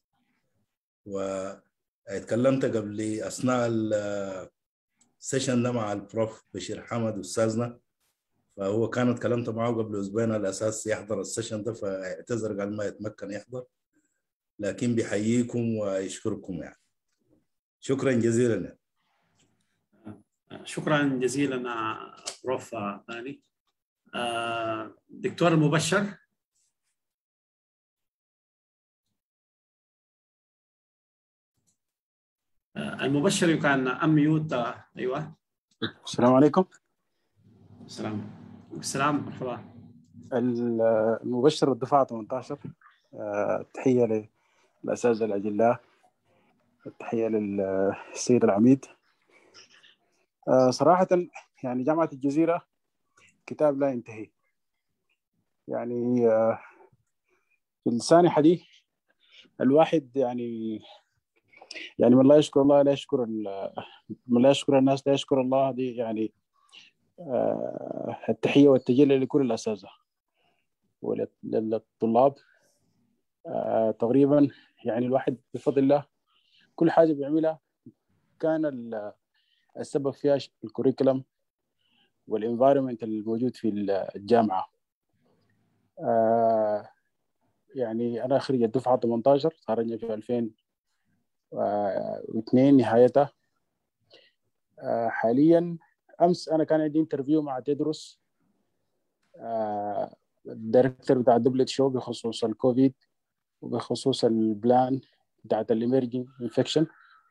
واتكلمت قبل أثناء السيشن ده مع البروف بشير حمد أستاذنا، فهو كان تكلمت معه قبل أسبوعين على أساس يحضر السيشن ده، فاعتذر قال ما يتمكن يحضر. لكن بيحييكم ويشكركم يعني. شكرا جزيلا. شكرا جزيلا بروف ثاني. دكتور المبشر. المبشر يمكن أميوت. أيوة. السلام عليكم. السلام مرحبا. المبشر الدفعة 18. تحية للأساتذة الأجلاء، التحية للسيد العميد. صراحة يعني جامعة الجزيرة كتاب لا ينتهي. يعني في السانحة دي الواحد يعني من لا يشكر الله لا يشكر من لا يشكر الناس لا يشكر الله. دي يعني التحية والتجلي لكل الأساتذة وللطلاب. تقريبا يعني الواحد بفضل الله كل حاجة بيعملها كان السبب فيها الكوريكولم والانفايرمنت الموجود في الجامعة. يعني أنا خريج الدفعة 18، خرجنا في 2002 نهايتها. حاليا أمس أنا كان عندي انترفيو مع الدروس، الدايركتور بتاع WHO بخصوص الكوفيد وبخصوص البلان بتاعت الاميرجنج انفكشن.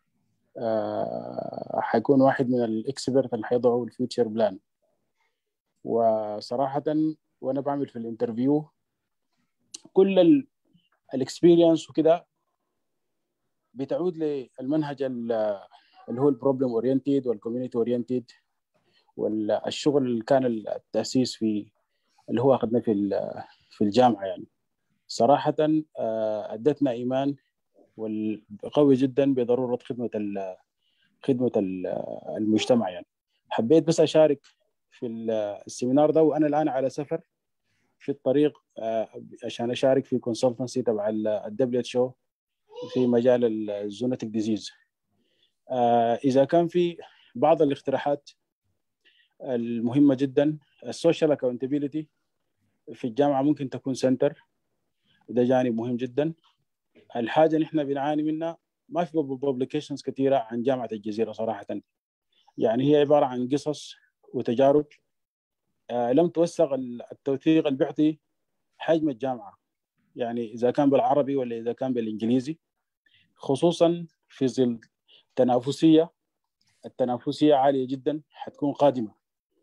حيكون واحد من الاكسبرت اللي حيضعوا الفيوتشر بلان. وصراحة وانا بعمل في الانترفيو كل الاكسبيرينس وكده بتعود للمنهج اللي هو البروبلم اورينتد والكوميونيتي اورينتد، والشغل اللي كان التأسيس في اللي هو أخذنا في الجامعة. يعني صراحة أدتنا إيمان والقوي جدا بضرورة خدمة المجتمع. يعني حبيت بس أشارك في السيمينار ده، وأنا الآن على سفر في الطريق عشان أشارك في كونسلتنسي تبع WHO في مجال الزونوتيك ديزيز. إذا كان في بعض الاقتراحات المهمة جدا، السوشيال اكاونتابيلتي في الجامعة ممكن تكون سنتر، ده جانب مهم جدا. الحاجة نحن بنعاني منها ما في بوبليكيشنز كثيرة عن جامعة الجزيرة صراحة. يعني هي عبارة عن قصص وتجارب لم توثق التوثيق اللي بيعطي حجم الجامعة، يعني إذا كان بالعربي ولا إذا كان بالإنجليزي، خصوصا في ظل التنافسية عالية جدا حتكون قادمة.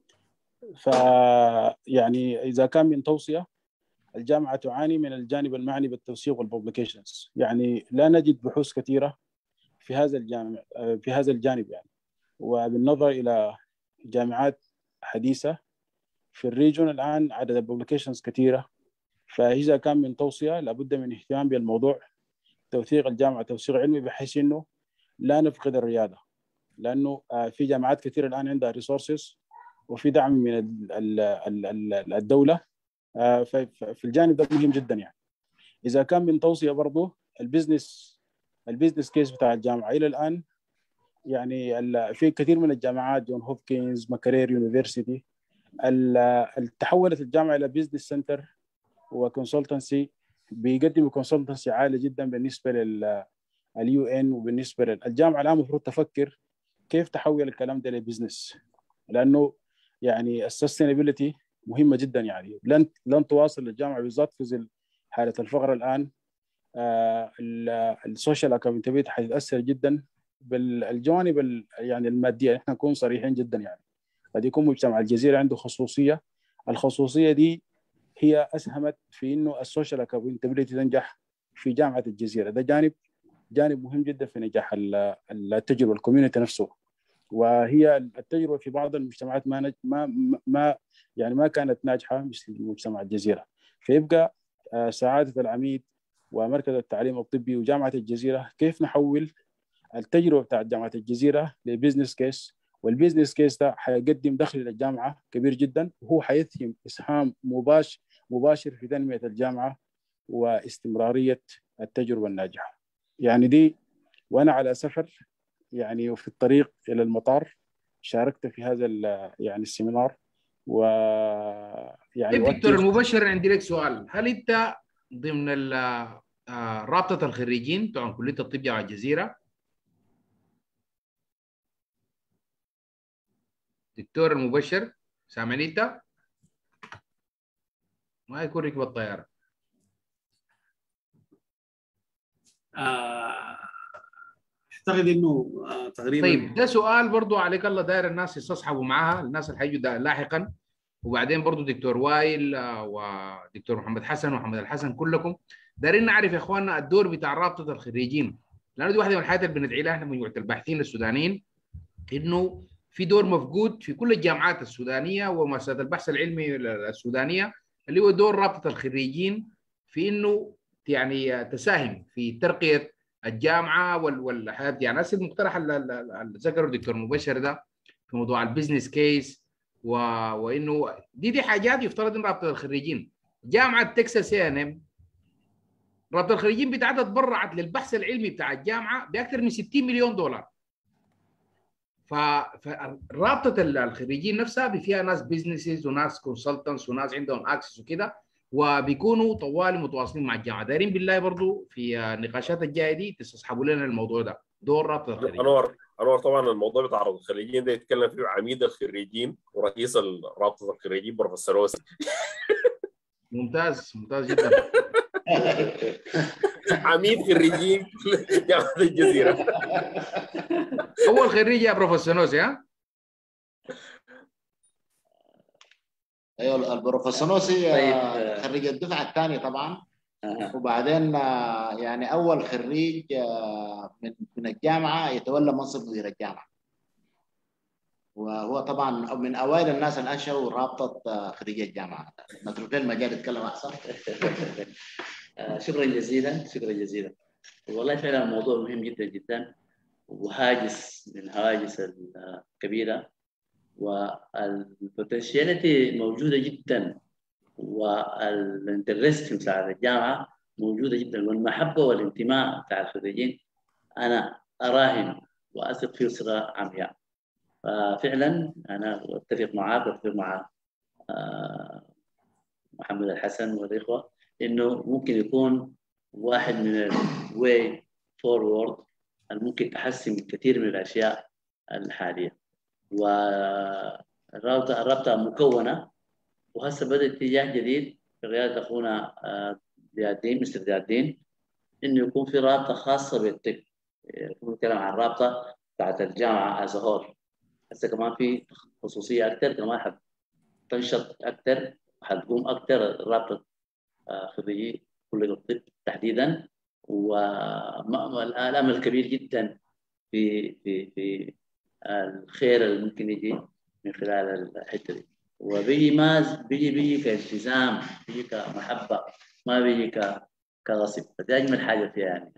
فيعني إذا كان من توصية، الجامعة تعاني من الجانب المعني بالتوثيق والبوبليكيشنز. يعني لا نجد بحوث كثيرة في هذا الجانب يعني. وبالنظر إلى جامعات حديثة في الريجون الآن عدد البوبليكيشنز كثيرة، فإذا كان من توصية لابد من اهتمام بالموضوع، توثيق الجامعة توثيق علمي بحيث إنه لا نفقد الريادة، لأنه في جامعات كثيرة الآن عندها ريسورسز وفي دعم من الدولة. في الجانب ده مهم جدا. يعني إذا كان من توصية برضو البيزنس كيس بتاع الجامعة إلى الآن، يعني في كثير من الجامعات جون هوبكنز ماكارير يونيفرسيتي تحولت الجامعة إلى بيزنس سنتر وكونسلتنسي، بيقدموا كونسلتنسي عالي جدا بالنسبة لليو ان، وبالنسبة للجامعة الآن المفروض تفكر كيف تحول الكلام ده لبزنس، لأنه يعني السستينابيلتي مهمة جدا. يعني لن تواصل الجامعة بالذات في ظل حالة الفقر الآن. السوشيال اكاونتابيلتي حيتأثر جدا بالجوانب يعني المادية. احنا نكون صريحين جدا، يعني قد يكون مجتمع الجزيرة عنده خصوصية، الخصوصية دي هي أسهمت في إنه السوشيال اكاونتابيلتي تنجح في جامعة الجزيرة. ده جانب مهم جدا في نجاح التجربة الكوميونتي نفسه. وهي التجربة في بعض المجتمعات ما كانت ناجحة مثل مجتمع الجزيرة. فيبقى سعادة العميد ومركز التعليم الطبي وجامعة الجزيرة كيف نحول التجربة بتاعت جامعة الجزيرة لبيزنس كيس، والبيزنس كيس ده حيقدم دخل للجامعة كبير جدا، وهو حيسهم إسهام مباشر في تنمية الجامعة واستمرارية التجربة الناجحة. يعني دي وأنا على سفر يعني وفي الطريق إلى المطار شاركت في هذا يعني السيمينار. ويعني دكتور المبشر، عندي لك سؤال. هل أنت ضمن رابطة الخريجين بتوع كلية الطب جامعة الجزيرة. دكتور المبشر سامعني انت؟ ما يكون ركب الطيارة. اعتقد انه تقريبا. طيب ده سؤال برضو عليك الله، داير الناس يستصحبوا معاها، الناس اللي حيجوا لاحقا. وبعدين برضو دكتور وائل ودكتور محمد حسن ومحمد الحسن كلكم دايرين نعرف يا اخواننا الدور بتاع رابطه الخريجين، لانه دي واحده من الحاجات اللي بندعي لها احنا مجموعه الباحثين السودانيين، انه في دور مفقود في كل الجامعات السودانيه ومؤسسات البحث العلمي السودانيه، اللي هو دور رابطه الخريجين في انه يعني تساهم في ترقيه الجامعه والحياه. يعني نفس المقترح اللي ذكره الدكتور مبشر ده في موضوع البزنس كيس، وانه دي حاجات يفترض ان رابطه الخريجين جامعه تكساس ام رابطه الخريجين بتاعتها تبرعت للبحث العلمي بتاع الجامعه باكثر من 60 مليون دولار. فرابطه الخريجين نفسها فيها ناس بزنسز وناس كونسلتنتس وناس عندهم اكسس وكده، وبيكونوا طوال متواصلين مع الجامعه. دايرين بالله برضو في النقاشات الجايه دي تسحبوا لنا الموضوع ده، دور رابطه الخريجين. انور طبعا الموضوع بتاع رابطه الخريجين ده يتكلم فيه عميد الخريجين ورئيس رابطه الخريجين بروف السنوسي. ممتاز جدا. عميد خريجين جامعه الجزيره. اول خريج يا بروف السنوسي. ها ايوه البروف السنوسي خريج الدفعه الثانيه طبعا. وبعدين يعني اول خريج من الجامعه يتولى منصب مدير الجامعه، وهو طبعا من اوائل الناس اللي انشأوا رابطه خريجي الجامعه. نترك المجال يتكلم احسن. شكرا جزيلا. والله فعلا الموضوع مهم جدا جدا، وهاجس من هواجس الكبيره، والبوتنشاليتي موجوده جدا، والانترست بتاع الجامعه موجوده جدا، والمحبه والانتماء بتاع الخريجين انا اراهن واثق فيه ثقه عمياء. ففعلا انا اتفق معاك واتفق مع محمد الحسن والاخوه انه ممكن يكون واحد من الواي فورورد الممكن تحسن كثير من الاشياء الحاليه. والرابطه مكونه، وهسه بدا اتجاه جديد بقياده اخونا مستر زيادين، انه يكون في رابطه خاصه بالطب. نتكلم عن رابطه بتاعت الجامعه از هول. هسه كمان في خصوصيه اكثر، كمان حتنشط اكثر وحتقوم اكثر رابطه خريجي كليه الطب تحديدا. والامل كبير جدا في الخير اللي ممكن يجي من خلال الحته دي، وبيجي كالتزام، بيجي كمحبه، ما بيجي كغصب. فدي اجمل حاجه فيها يعني.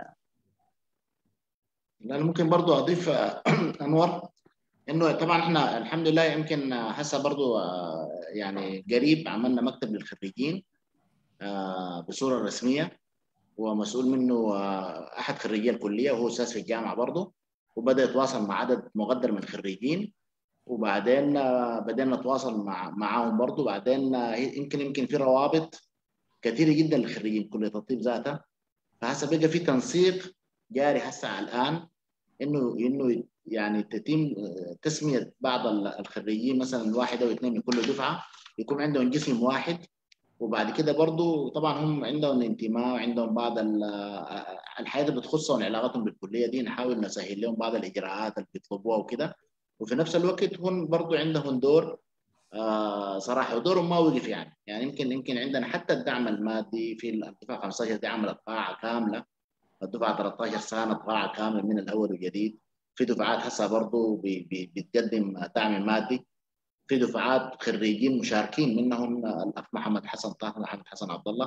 انا ممكن برضو اضيف انور انه طبعا احنا الحمد لله يمكن هسه برضو يعني قريب عملنا مكتب للخريجين بصوره رسميه، ومسؤول منه احد خريجي الكليه وهو استاذ في الجامعه برضه، وبدا يتواصل مع عدد مقدر من الخريجين، وبعدين بدأنا نتواصل معاهم برضه. بعدين يمكن في روابط كثيره جدا للخريجين كليه الطب ذاتها. فهسه بقى في تنسيق جاري هسه الان انه يعني تتم تسميه بعض الخريجين مثلا واحد او اثنين من كل دفعه يكون عندهم جسم واحد. وبعد كده برضو طبعا هم عندهم انتماء وعندهم بعض الحاجات اللي بتخصهم علاقتهم بالكليه دي، نحاول نسهل لهم بعض الاجراءات اللي بيطلبوها وكده. وفي نفس الوقت هم برضو عندهم دور صراحه، ودورهم ما وقف يعني يمكن عندنا حتى الدعم المادي في الدفعه 15 دي عملت قاعه كامله، الدفعه 13 سنه قاعه كامله من الاول وجديد. في دفعات هسه برضو بتقدم دعم مادي، في دفعات خريجين مشاركين منهم الاخ محمد حسن طه محمد حسن عبدالله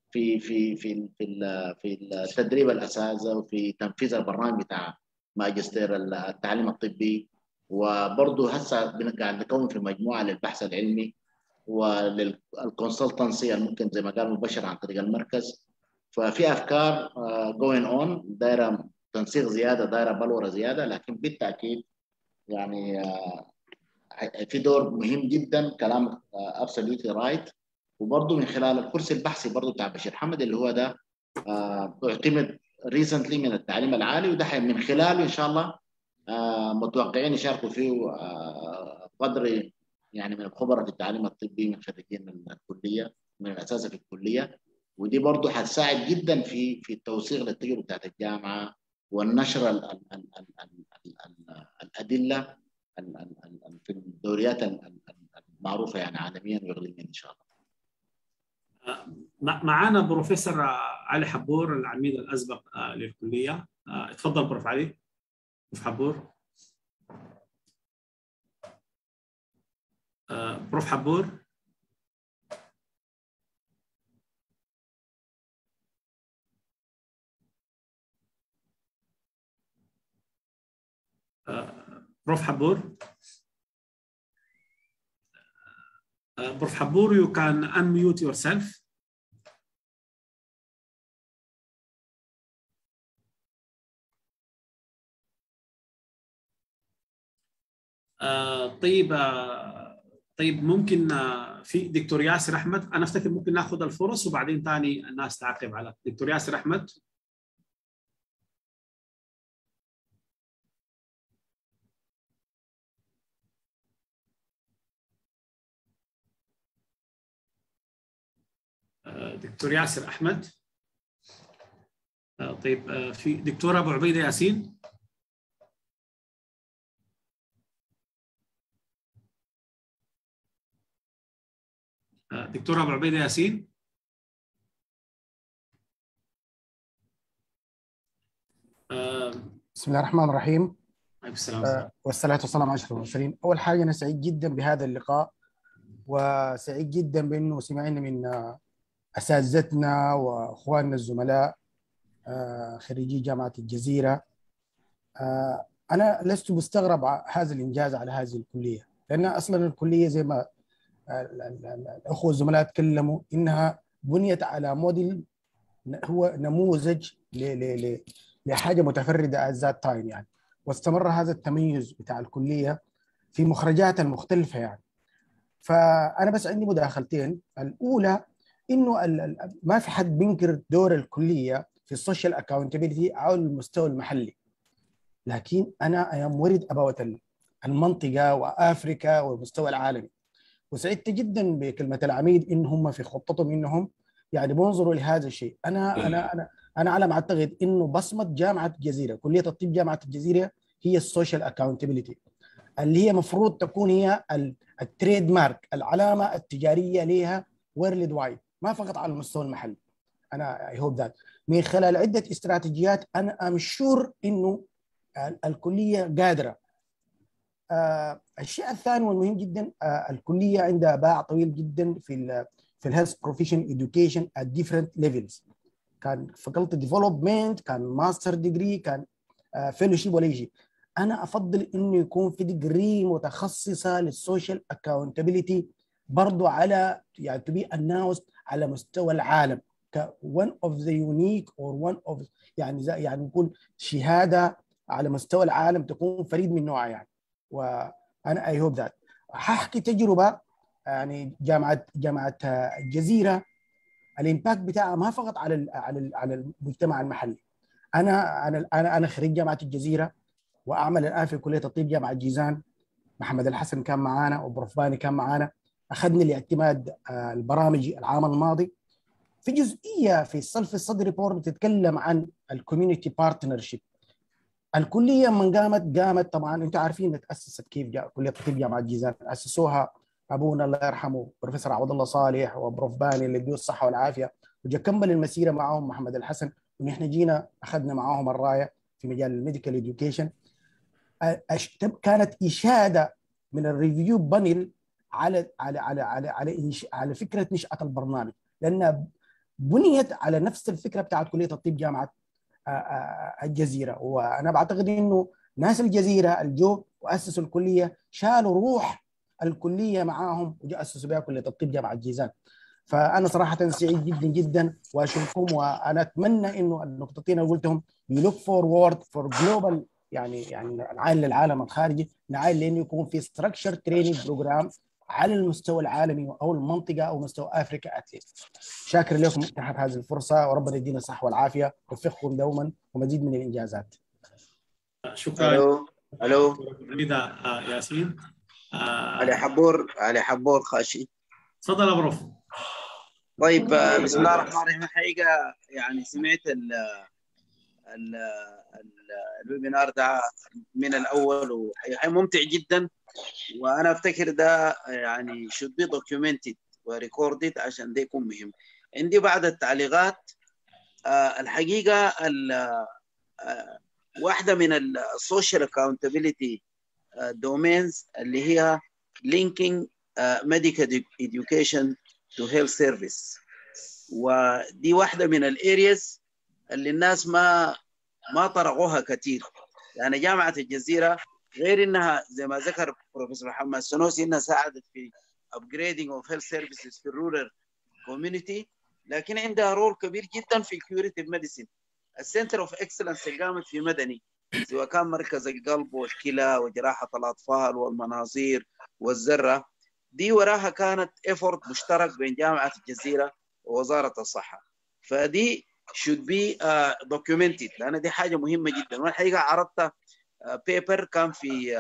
في التدريب الاساتذه وفي تنفيذ البرنامج بتاع ماجستير التعليم الطبي. وبرضه هسه قاعد نكون في مجموعه للبحث العلمي وللكونسلتنسي الممكن زي ما قال مباشر عن طريق المركز. ففي افكار جوين اون، دايره تنسيق زياده، دايره بلوره زياده، لكن بالتاكيد يعني في دور مهم جدا، كلام ابسوليوتلي رايت. وبرضه من خلال الكرسي البحثي برضه بتاع بشير حمد اللي هو ده تعتمد ريسنتلي من التعليم العالي، وده من خلاله ان شاء الله متوقعين يشاركوا فيه قدر يعني من الخبراء في التعليم الطبي من خريجين الكليه من الاساتذه في الكليه، ودي برضه حتساعد جدا في التوثيق للتجربه بتاعت الجامعه والنشر الادله في الدوريات المعروفه يعني عالميا واقليميا ان شاء الله. معانا بروفيسور علي حبور العميد الاسبق للكليه. اتفضل بروف علي. بروف حبور. بروف حبور. بروف حبور. بروف حبور, you can unmute yourself. طيب ممكن في دكتور ياسر احمد. انا افتكر ممكن ناخذ الفرص وبعدين ثاني الناس تعقب على دكتور ياسر احمد. دكتور ياسر احمد. طيب في دكتور ابو عبيده ياسين. دكتور ابو عبيده ياسين. بسم الله الرحمن الرحيم. السلام. والصلاة والسلام على أشرف المرسلين. أول حاجة أنا سعيد جدا بهذا اللقاء، وسعيد جدا بأنه سمعنا من أساتذتنا وأخواننا الزملاء خريجي جامعة الجزيرة. أنا لست مستغرب هذا الإنجاز على هذه الكلية، لأن أصلا الكلية زي ما الأخوة الزملاء تكلموا إنها بنيت على موديل هو نموذج لحاجة متفردة at that time يعني، واستمر هذا التميز بتاع الكلية في مخرجاتها المختلفة يعني. فأنا بس عندي مداخلتين. الأولى إنه ما في حد بينكر دور الكلية في السوشيال اكاونتابيلتي على المستوى المحلي، لكن أنا أمورد أبوت المنطقة وأفريكا والمستوى العالمي. وسعدت جدا بكلمة العميد إن هم في خطتهم إنهم يعني بينظروا لهذا الشيء. أنا على ما أعتقد إنه بصمة جامعة الجزيرة، كلية الطب جامعة الجزيرة، هي السوشيال اكاونتابيلتي اللي هي مفروض تكون هي التريد مارك، العلامة التجارية لها وورلد وايد، ما فقط على المستوى المحلي. أنا I hope that من خلال عدة استراتيجيات أنا أمشور إنه الكلية قادرة. الشيء الثاني والمهم جدا، الكلية عندها باع طويل جدا في الهيلث بروفيشن education at different levels. كان فاكولتي ديفلوبمنت، كان ماستر ديجري، كان فيلوشيب ولا شيء. انا افضل انه يكون في ديجري متخصصه للسوشيال اكاونتابيلتي برضو على يعني to be announced على مستوى العالم ك one of the unique or one of يعني نقول شهاده على مستوى العالم تكون فريد من نوعها يعني. وانا I hope that. هحكي تجربه يعني جامعه الجزيره الامباكت بتاعها ما فقط على المجتمع المحلي. انا خريج جامعه الجزيره واعمل الان في كليه الطب جامعه جيزان. محمد الحسن كان معانا وبروف كان معانا. اخذنا لاعتماد البرامج العام الماضي في جزئيه في السلف ستدي ريبورت بتتكلم عن الكوميونتي بارتنرشيب. الكليه من قامت طبعا انتم عارفين تاسست كيف كليه الطب جامعه جيزان. اسسوها ابونا الله يرحمه بروفيسور عبدالله صالح وبروف باني اللي يديه الصحه والعافيه، وجا كمل المسيره معهم محمد الحسن، ونحن جينا اخذنا معاهم الرايه في مجال الميديكال اديوكيشن. كانت اشاده من الريفيو بانل على فكره نشاه البرنامج، لانها بنيت على نفس الفكره بتاعت كليه الطب جامعه الجزيره. وانا بعتقد انه ناس الجزيره الجو واسسوا الكليه شالوا روح الكليه معاهم واسسوا بها كليه الطب جامعه جيزان. فانا صراحه سعيد جدا جدا واشوفكم، وانا اتمنى انه النقطتين اللي قلتهم يلوك فورورد فور جلوبال يعني نعاين للعالم الخارجي، نعاين لانه يكون في ستراكشر تريننج بروجرام على المستوى العالمي او المنطقه او مستوى افريقيا اتليست. شاكر لكم تحت هذه الفرصه، وربنا يدينا الصحه والعافيه ويوفقكم دوما ومزيد من الانجازات. شكرا. الو رضا ياسين. علي حبور خاشي. تفضل يا بروف. طيب بسم الله الرحمن الرحيم. الحقيقه يعني سمعت الويبينار ده من الاول وحقيقة ممتع جدا، وانا افتكر ده يعني should be documented وريكوردد عشان ده يكون مهم. عندي بعض التعليقات. الحقيقه واحده من السوشيال اكاونتابيلتي دومينز اللي هي linking medical education to health service، ودي واحده من الارياز اللي الناس ما طرقوها كثير. يعني جامعه الجزيره غير انها زي ما ذكر بروفيسور محمد السنوسي انها ساعدت في upgrading of health services في الرورال كوميونتي، لكن عندها رول كبير جدا في الكيوريتيف ميديسين. السنتر اوف اكسلنس اللي قامت في مدني، سواء كان مركز القلب والكلى وجراحه الاطفال والمناظير والذره، دي وراها كانت ايفورت مشترك بين جامعه الجزيره ووزاره الصحه. فدي should be documented لان دي حاجه مهمه جدا. والحقيقه عرضت بيبر كان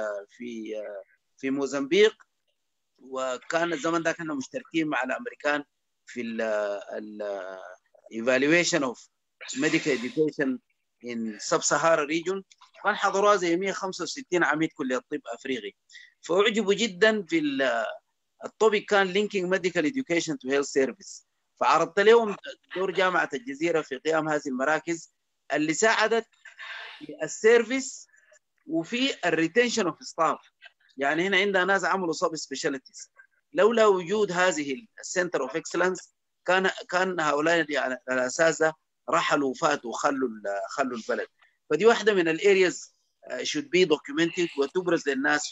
في موزمبيق، وكان الزمن ده كنا مشتركين مع الامريكان في ال evaluation of medical education in sub-Sahara region. كان حضروها زي 165 عميد كلية الطب افريقي، فاعجبوا جدا في الطبق كان linking medical education to health service. فعرضت لهم دور جامعة الجزيرة في قيام هذه المراكز اللي ساعدت في السيرفيس وفي الريتنشن اوف ستاف. يعني هنا عندنا ناس عملوا سب سبيشاليتيز، لولا وجود هذه السنتر اوف اكسلنس كان هؤلاء يعني الاساتذه رحلوا وفاتوا خلوا البلد. فدي واحده من الارياز should be documented وتبرز للناس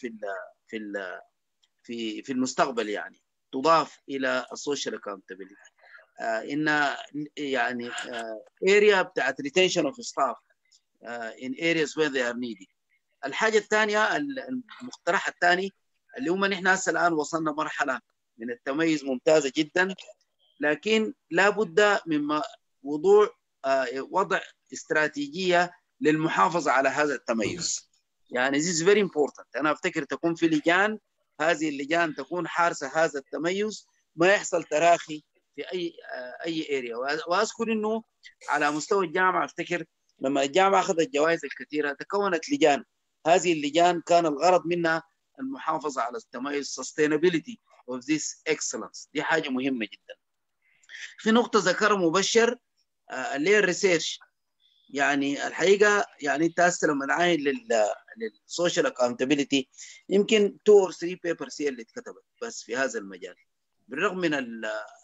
في المستقبل، يعني تضاف الى السوشيال اكاونتابيلتي. ان يعني اريا بتاعت ريتنشن اوف ستاف in areas where they are needed. الحاجه الثانيه، المقترح الثاني اللي هم نحن هسه الان وصلنا مرحله من التميز ممتازه جدا، لكن لابد من وضع استراتيجيه للمحافظه على هذا التميز. يعني this is very important. انا افتكر تكون في لجان، هذه اللجان تكون حارسه هذا التميز، ما يحصل تراخي في اي اريا. واذكر انه على مستوى الجامعه افتكر لما الجامعه اخذت الجوائز الكثيره تكونت لجان. هذه اللجان كان الغرض منها المحافظه على التميز sustainability of this excellence. دي حاجه مهمه جدا. في نقطه ذكرها مبشر اللي هي الريسيرش. يعني الحقيقه يعني انت هسه لما عاين للسوشيال اكاونتابيلتي يمكن 2 or 3 papers هي اللي اتكتبت بس في هذا المجال، بالرغم من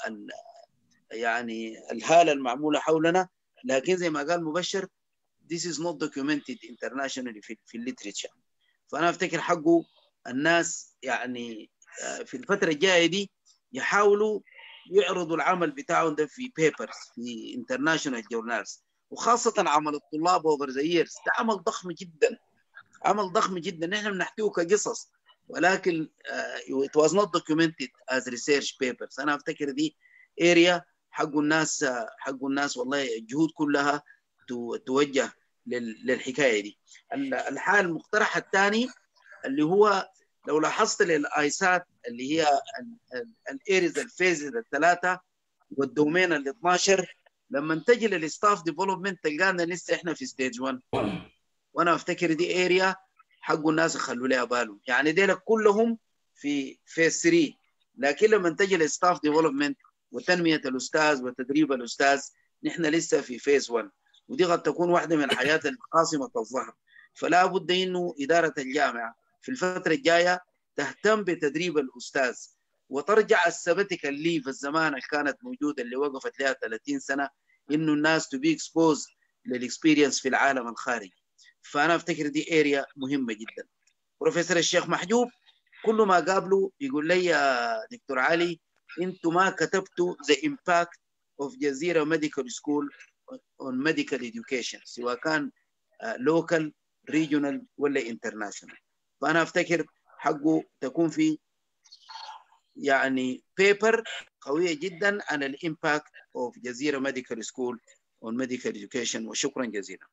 يعني الهاله المعموله حولنا، لكن زي ما قال مبشر this is not documented internationally في الليتريتشر. فانا افتكر حقه الناس يعني في الفتره الجايه دي يحاولوا يعرضوا العمل بتاعهم ده في بيبرز في international journals، وخاصه عمل الطلاب اوفر ذا ييرز. ده عمل ضخم جدا، عمل ضخم جدا. نحن بنحكيه كقصص، ولكن it was not documented as research papers. انا افتكر دي اريا حق الناس والله الجهود كلها توجه للحكايه دي. الحال المقترح الثاني اللي هو لو لاحظت للايسات اللي هي الاريز الفيزز الثلاثه والدومين ال 12، لما تجي للستاف ديفلوبمنت تلقانا لسه احنا في ستيج 1. وانا افتكر دي اريا حقوا الناس يخلوا لها بالهم. يعني ديلك كلهم في فيز 3، لكن لما تجي للستاف ديفلوبمنت وتنميه الاستاذ وتدريب الاستاذ نحن لسه في فيز 1، ودي قد تكون واحده من الحاجات القاصمه الظهر. فلا بد انه اداره الجامعه في الفتره الجايه تهتم بتدريب الاستاذ وترجع السبتيك الليف الزمان اللي كانت موجوده اللي وقفت لها 30 سنه، انه الناس تو بي اكسبوز للاكسبيرينس في العالم الخارجي. فانا افتكر دي اريا مهمه جدا. بروفيسور الشيخ محجوب كل ما قابله يقول لي يا دكتور علي انتم ما كتبتوا the impact of جزيرة medical school on medical education، سواء كان local regional ولا international. فانا افتكر حقه تكون في يعني بيبر قوية جدا عن الامباكت اوف جزيرة ميديكال سكول والميديكال education. وشكرا جزيلا.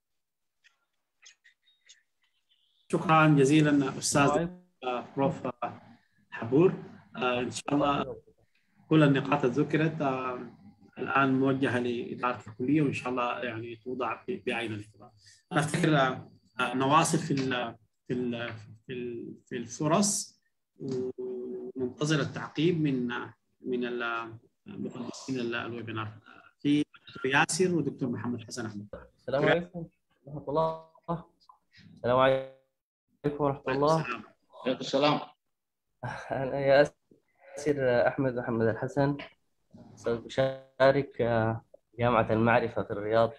شكرا جزيلا استاذ بروف حبور. ان شاء الله كل النقاط ذكرت الان موجهه لاداره الكليه، وان شاء الله يعني توضع بعين الاعتبار. انا افتكر نواصل في الفرص، وننتظر التعقيب من المقدمين الويبينار. في دكتور ياسر ودكتور محمد حسن احمد. السلام عليكم ورحمه الله. السلام عليكم ورحمه الله. عليكم السلام. انا ياسر احمد محمد الحسن، مشارك جامعه المعرفه في الرياض.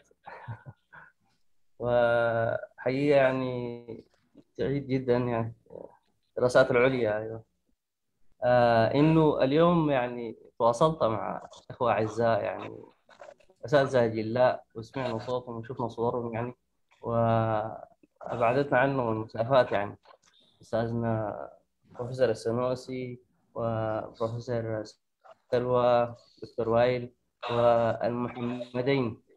وحقيقه يعني سعيد جدا يعني الدراسات العليا. ايوه انه اليوم يعني تواصلت مع اخوه اعزاء يعني اساتذه اجلاء، وسمعنا صوتهم وشفنا صورهم يعني، وابعدتنا عنهم المسافات يعني. استاذنا بروفيسور السنوسي وبروفيسور سلوى، دكتور وائل والمحمدين.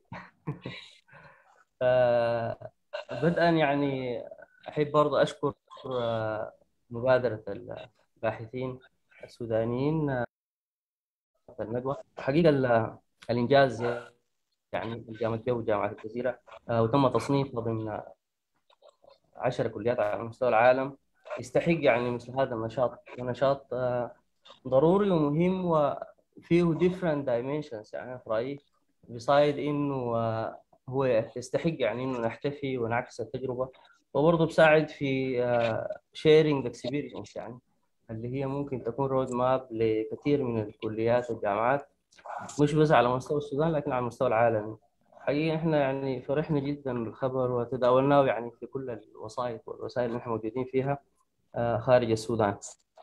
بدءا يعني احب برضه اشكر مبادره الباحثين السودانيين في الندوه. حقيقه الانجاز يعني جامعه وجامعه الجزيره، وتم تصنيفها ضمن 10 كليات على مستوى العالم، يستحق يعني مثل هذا النشاط. ونشاط ضروري ومهم وفيه different dimensions يعني في رأيي، besides إنه هو يستحق يعني إنه نحتفي ونعكس التجربة، وبرضه بساعد في sharing experience يعني، اللي هي ممكن تكون رود ماب لكثير من الكليات والجامعات، مش بس على مستوى السودان لكن على المستوى العالمي. حقيقة احنا يعني فرحنا جدا بالخبر وتداولناه يعني في كل الوسائط والوسائل اللي احنا موجودين فيها خارج السودان.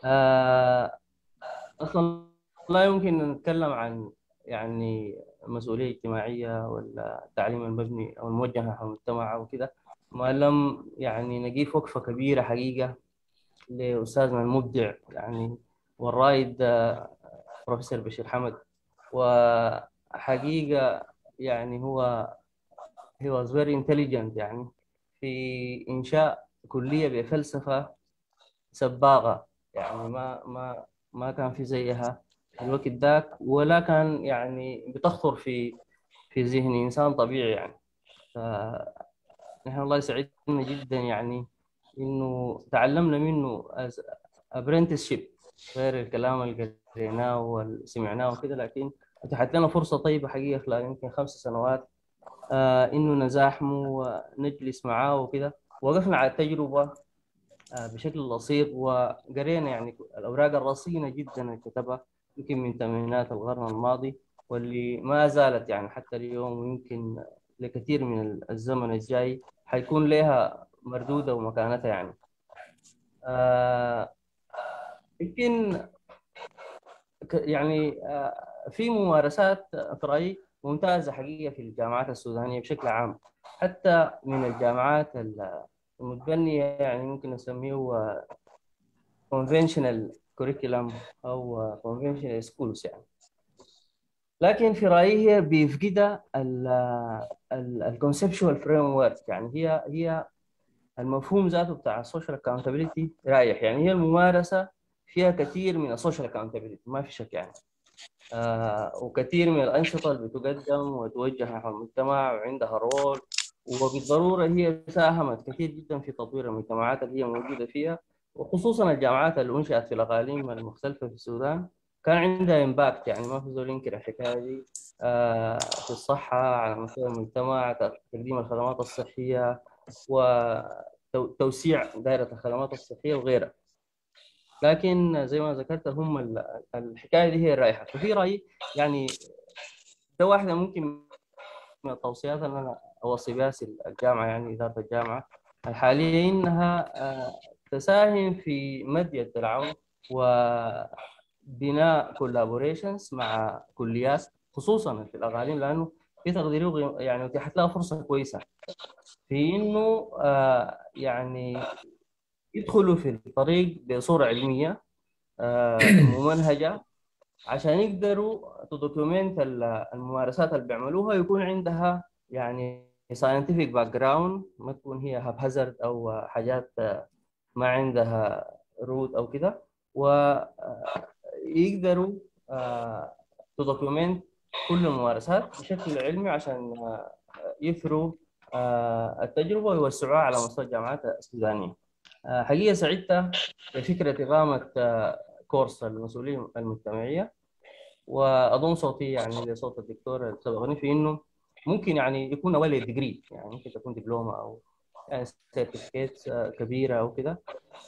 اصلا لا يمكن ان نتكلم عن يعني مسؤولية اجتماعية ولا التعليم المبني او الموجه نحو المجتمع او كده، ما لم يعني نقيف وقفة كبيرة حقيقة لأستاذنا المبدع يعني والرائد بروفيسور بشير حمد. وحقيقة يعني he was very intelligent يعني في إنشاء كلية بفلسفة سباغة يعني ما كان في زيها في الوقت ذاك، ولا كان يعني بتخطر في ذهن إنسان طبيعي يعني. فنحن الله يسعدنا جدا يعني إنه تعلمنا منه as apprenticeship، غير الكلام اللي قريناه وسمعناه وكده، لكن اتاحت لنا فرصة طيبة حقيقة خلال يمكن 5 سنوات إنه نزاحمه ونجلس معاه وكده. وقفنا على التجربة بشكل لصيق، وقرينا يعني الأوراق الرصينة جدا اللي كتبها يمكن من ثمانينات القرن الماضي، واللي ما زالت يعني حتى اليوم، ويمكن لكثير من الزمن الجاي حيكون لها مردودة ومكانتها يعني. يمكن يعني في ممارسات في رأيي ممتازة حقيقة في الجامعات السودانية بشكل عام، حتى من الجامعات المتبنية يعني ممكن نسميه conventional curriculum أو conventional schools يعني. لكن في رأيي هي بيفقدها ال conceptual framework يعني. هي المفهوم ذاته بتاع السوشيال accountability رايح يعني. هي الممارسة فيها كثير من السوشيال accountability ما في شك يعني، وكثير من الأنشطة اللي بتقدم وتوجه نحو المجتمع وعندها رول، وبالضرورة هي ساهمت كثير جدا في تطوير المجتمعات اللي هي موجودة فيها، وخصوصا الجامعات اللي أنشأت في الأقاليم المختلفة في السودان كان عندها إمباكت يعني. ما في زول ينكر الحكاية دي في الصحة على مستوى المجتمع، تقديم الخدمات الصحية وتوسيع دائرة الخدمات الصحية وغيرها. لكن زي ما ذكرت هم الحكايه دي هي الرائحه. ففي رايي يعني ده واحده ممكن من التوصيات اللي انا اوصي بها الجامعه يعني اداره الجامعه الحاليه، انها تساهم في مد يد العون وبناء كولابوريشنز مع كليات خصوصا في الاقاليم، لانه في تقديري يعني اتيحت لها فرصه كويسه في انه يعني يدخلوا في الطريق بصوره علميه ممنهجة عشان يقدروا تدوكيومنت الممارسات اللي بيعملوها، يكون عندها يعني scientific background، ما تكون هي haphazard أو حاجات ما عندها روت أو كده، ويقدروا تدوكيومنت كل الممارسات بشكل علمي عشان يثروا التجربة ويوسعوها على مستوى الجامعات السودانية. حقيقة سعدت بفكرة إقامة كورس المسؤولية المجتمعية، وأضم صوتي يعني لصوت الدكتور اللي سبقني في إنه ممكن يعني يكون أولي ديجري، يعني ممكن تكون دبلومة أو يعني سيرتيفيكيت كبيرة أو كده،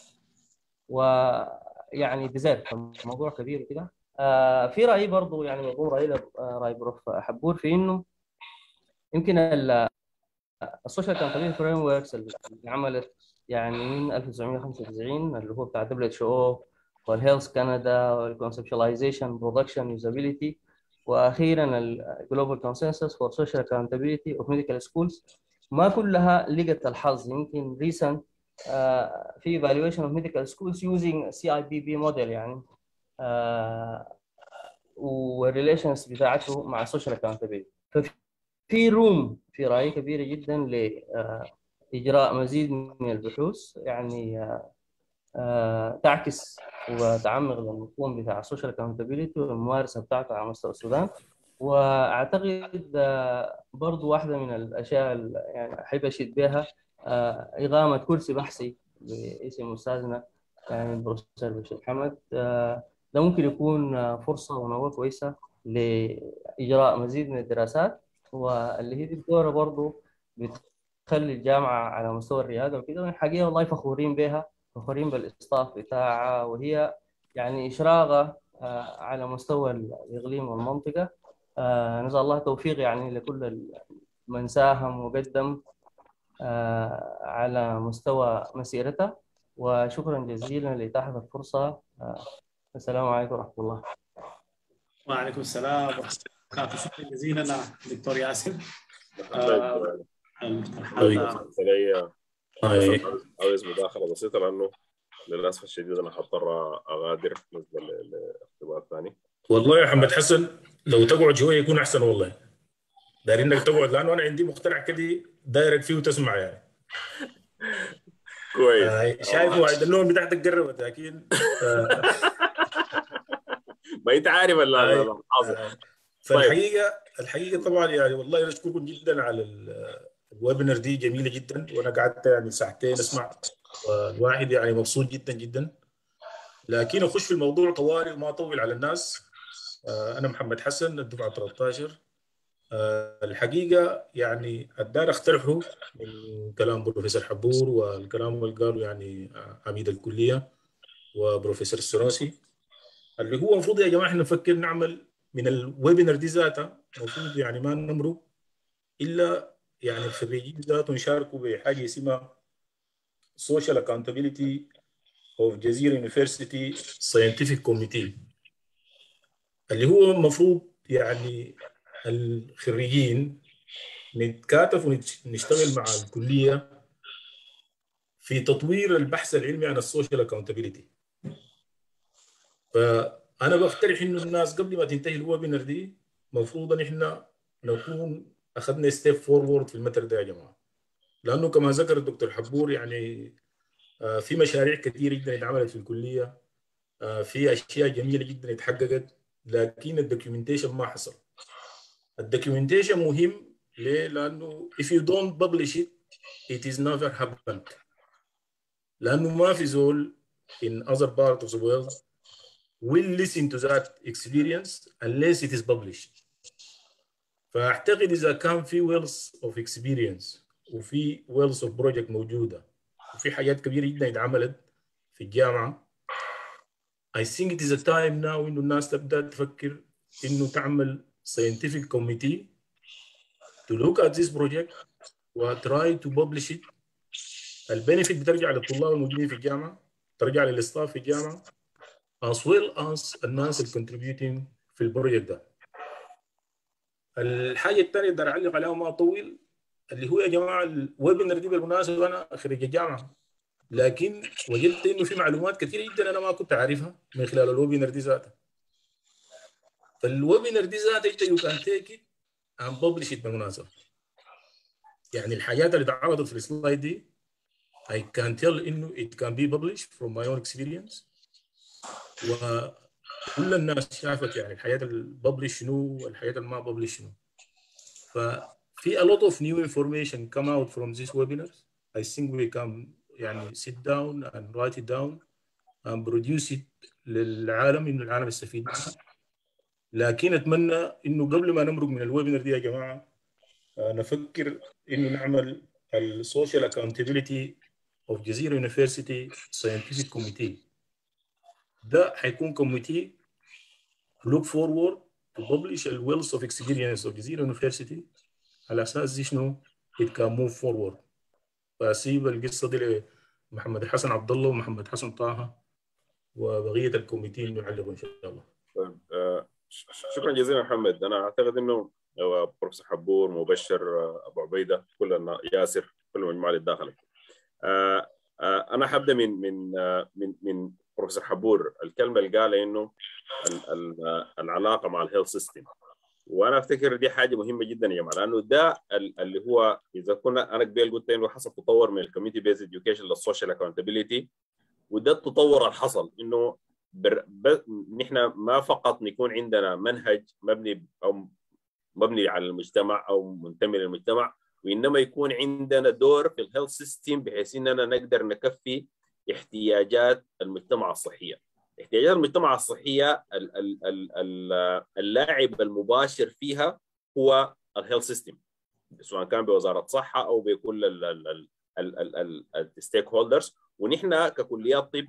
ويعني ديزيرت الموضوع كبير وكده. في رأيي برضو يعني موضوع رأي بروف حبور في إنه يمكن السوشيال اكونتابيلتي فريم وركس اللي عملت يعني من 1995 اللي هو بتاع WHO والهيلث كندا والكونسبشواليزيشن برودكشن يوزابيليتي، واخيرا الجلوبال كونسنسس فور سوشيال اكونتابيلتي اوف ميديكال سكولز، ما كلها لقت الحظ. يمكن ريسنت في evaluation of medical schools using CIBB model يعني والريليشنز بتاعته مع social accountability. في روم في رأيي كبيرة جدا لإجراء مزيد من البحوث يعني تعكس وتعمق المفهوم بتاع السوشيال اكونتابيلتي والممارسة بتاعته على مستوى السودان. وأعتقد برضو واحدة من الأشياء اللي يعني أحب أشيد بها إقامة كرسي بحثي باسم أستاذنا يعني البروفيسور محمد. ده ممكن يكون فرصة ونواه كويسة لإجراء مزيد من الدراسات، واللي هي الدورة برضو بتخلي الجامعة على مستوى الريادة وكده. الحقيقة والله فخورين بها، فخورين بالاستاف بتاعها، وهي يعني إشراقة على مستوى الإقليم والمنطقة. نسأل الله توفيق يعني لكل من ساهم وقدم على مستوى مسيرته، وشكرا جزيلا لإتاحة الفرصة. السلام عليكم ورحمة الله. وعليكم السلام ورحمة الله وبركاته. شكرا جزيلا دكتور ياسين. عاوز مداخلة بسيطة لأنه للأسف الشديد أنا حضطر أغادر بالنسبة للاختبار الثاني. والله يا محمد حسن لو تقعد شوية يكون أحسن والله. داير إنك تقعد لأنه أنا عندي مقتنع كده دايرك فيه وتسمع يعني. كويس. شايف موعد النوم بتاعتك قربت أكيد. ما أنت عارف الحاصل. الحقيقة طبعا يعني والله أشكركم جدا على الويبينار دي، جميلة جدا، وأنا قعدت يعني ساعتين أسمع، والواحد يعني مبسوط جدا جدا. لكن أخش في الموضوع طوالي وما أطول على الناس. أنا محمد حسن الدفعة 13. الحقيقة يعني الدار اقترحوا من كلام بروفيسور حبور والكلام اللي قالوا يعني عميد الكلية وبروفيسور السنوسي، اللي هو المفروض يا جماعة احنا نفكر نعمل من الويبينار دي ذاتها، المفروض يعني ما نمروا إلا يعني الخريجين ذاتهم يشاركوا بحاجة اسمها Social Accountability of Gezira University Scientific Committee، اللي هو المفروض يعني الخريجين نتكاتف ونشتغل مع الكلية في تطوير البحث العلمي عن السوشيال اكاونتابيلتي. فأنا بقترح إنه الناس قبل ما تنتهي الويبينار دي المفروض إن إحنا نكون أخذنا ستيب فورورد في المتر ده يا جماعة، لأنه كما ذكر الدكتور حبور يعني في مشاريع كثيرة جدا اتعملت في الكلية، في أشياء جميلة جدا اتحققت، لكن الدوكيومنتيشن ما حصل. الدوكيومنتيشن مهم ليه؟ لأنه if you don't publish it, it is never happened. لأنه ما في زول in other part of the world will listen to that experience unless it is published. فأعتقد إذا كان في wealth of experience وفي wealth of project موجودة وفي حاجات كبيرة جدا اتعملت في الجامعة، I think it is a time now إنه الناس تبدأ تفكر إنه تعمل scientific committee to look at this project و try to publish it. البنفيت بترجع للطلاب الموجودين في الجامعة، ترجع للاستاف في الجامعة as well as الناس اللي contributing في البروجكت ده. الحاجة الثانية اللي أعلق عليها ما أطول، اللي هو يا جماعة الويبينار دي بالمناسبة أنا خريج الجامعة، لكن وجدت انه في معلومات كثيره جدا انا ما كنت عارفها من خلال الويبينار دي ذاتها. فالويبينار دي ذاتها انت يو كان تيك ات اند ببلش بالمناسبه. يعني الحاجات اللي اتعرضت في السلايد دي I can tell انه it can be published from my own experience. وكل الناس شافت يعني الحياه الببلش شنو والحياه اللي ما ببلش شنو. ففي a lot of new information come out from this webinars. I think we can يعني sit down and write it down and produce it للعالم انه العالم يستفيد منها. لكن اتمنى انه قبل ما نمرق من الويبينار دي يا جماعه نفكر انه نعمل السوشيال اكاونتبيلتي اوف جزيره يونيفرسيتي ساينتفك كوميتي. ده حيكون كوميتي look forward to publish the wealth of experience of Gezira University على اساس شنو it can move forward. فاسيب القصه دي لمحمد الحسن عبدالله ومحمد حسن طه وبقيه الكوميتي انه يعلقوا ان شاء الله. شكرا جزيلا محمد. انا اعتقد انه بروفيسور حبور مبشر ابو عبيده كل ياسر كل المجموعه اللي داخله. انا حبدا من بروفيسور حبور الكلمه اللي قالها انه العلاقه مع الهيلث سيستم. وانا افتكر دي حاجه مهمه جدا يا جماعه لانه ده اللي هو اذا كنا انا قبل قلت انه حصل تطور من الكوميونتي بيز اديوكيشن للسوشيال اكاونتبيلتي. وده التطور اللي حصل انه نحن ما فقط نكون عندنا منهج مبني على المجتمع او منتمي للمجتمع وانما يكون عندنا دور في الهيلث سيستم بحيث اننا نقدر نكفي احتياجات المجتمع الصحيه. احتياجات المجتمع الصحيه اللاعب المباشر فيها هو الهيلث سيستم سواء كان بوزاره صحه او بكل الستيك هولدرز. ونحن ككليات طب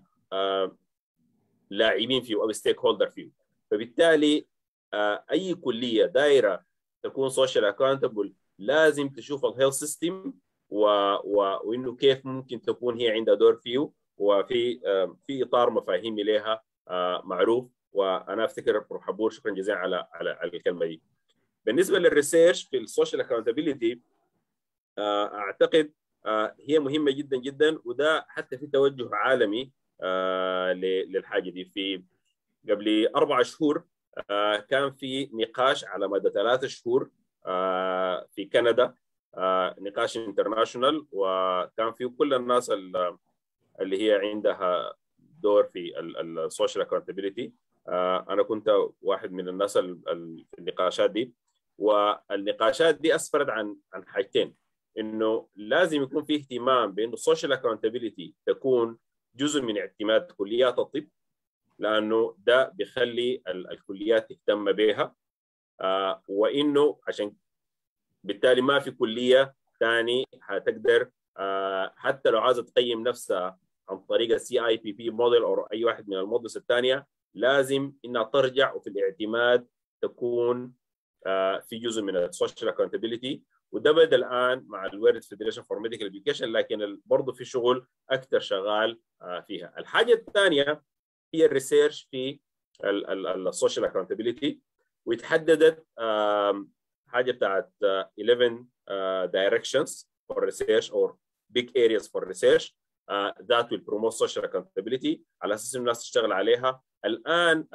لاعبين فيه او ستيك هولدر فيه. فبالتالي اي كليه دايره تكون سوشيال اكاونتبل لازم تشوف الهيلث سيستم وانه كيف ممكن تكون هي عندها دور فيه وفي في اطار مفاهيم لها معروف. وانا افتكر بروف حبور شكرا جزيلا على الكلمه دي. بالنسبه للريسيرش في السوشيال اكاونتبيلتي اعتقد هي مهمه جدا جدا وده حتى في توجه عالمي للحاجه دي. في قبل 4 شهور كان في نقاش على مدى 3 شهور في كندا نقاش انترناشونال وكان فيه كل الناس اللي هي عندها دور في السوشيال اكاونتبيلتي. انا كنت واحد من الناس في النقاشات دي. والنقاشات دي اسفرت عن حاجتين انه لازم يكون في اهتمام بانه السوشيال اكاونتبيلتي تكون جزء من اعتماد كليات الطب لانه ده بيخلي الكليات تهتم بها وانه عشان بالتالي ما في كليه ثاني هتقدر حتى لو عايزه تقيم نفسها عن طريق السي اي بي بي موديل او اي واحد من المودلز الثانيه لازم انها ترجع وفي الاعتماد تكون في جزء من السوشيال اكاونتبيلتي. وده بدا الان مع الورد فيدريشن فور ميديكال اديوكيشن لكن برضه في شغل اكثر شغال فيها. الحاجه الثانيه هي الريسيرش في السوشيال اكاونتبيلتي وتحددت حاجه بتاعت 11 directions for research or big areas for research that will promote social accountability على اساس الناس تشتغل عليها. الان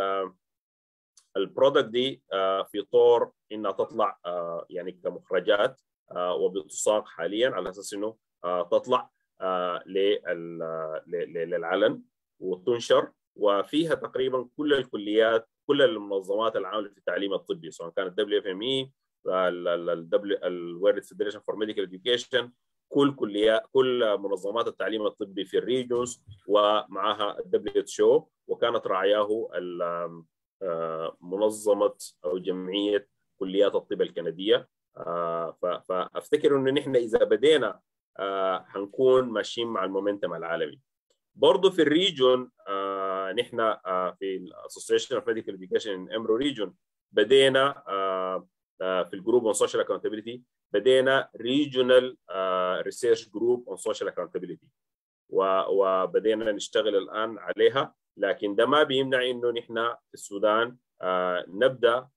البرودكت دي في طور انها تطلع يعني كمخرجات وبتساق حاليا على اساس انه تطلع للعلن وتنشر وفيها تقريبا كل الكليات كل المنظمات العامله في التعليم الطبي سواء كانت WFME الورد فيدريشن فور ميديكال اديوكيشن كل منظمات التعليم الطبي في الريجونز ومعها WHO وكانت راعياه منظمه او جمعيه كليات الطب الكنديه. فافتكر انه نحن اذا بدينا حنكون ماشيين مع المومنتم العالمي. برضه في الريجون نحن في الاسوسيشن اوف ميديكال اديوكيشن ان امرو ريجون بدينا في الجروب اون سوشيال اكاونتبيلتي بدينا ريجونال ريسيرش جروب اون سوشيال اكاونتبيلتي وبدينا نشتغل الان عليها. لكن ده ما بيمنع انه نحن في السودان نبدا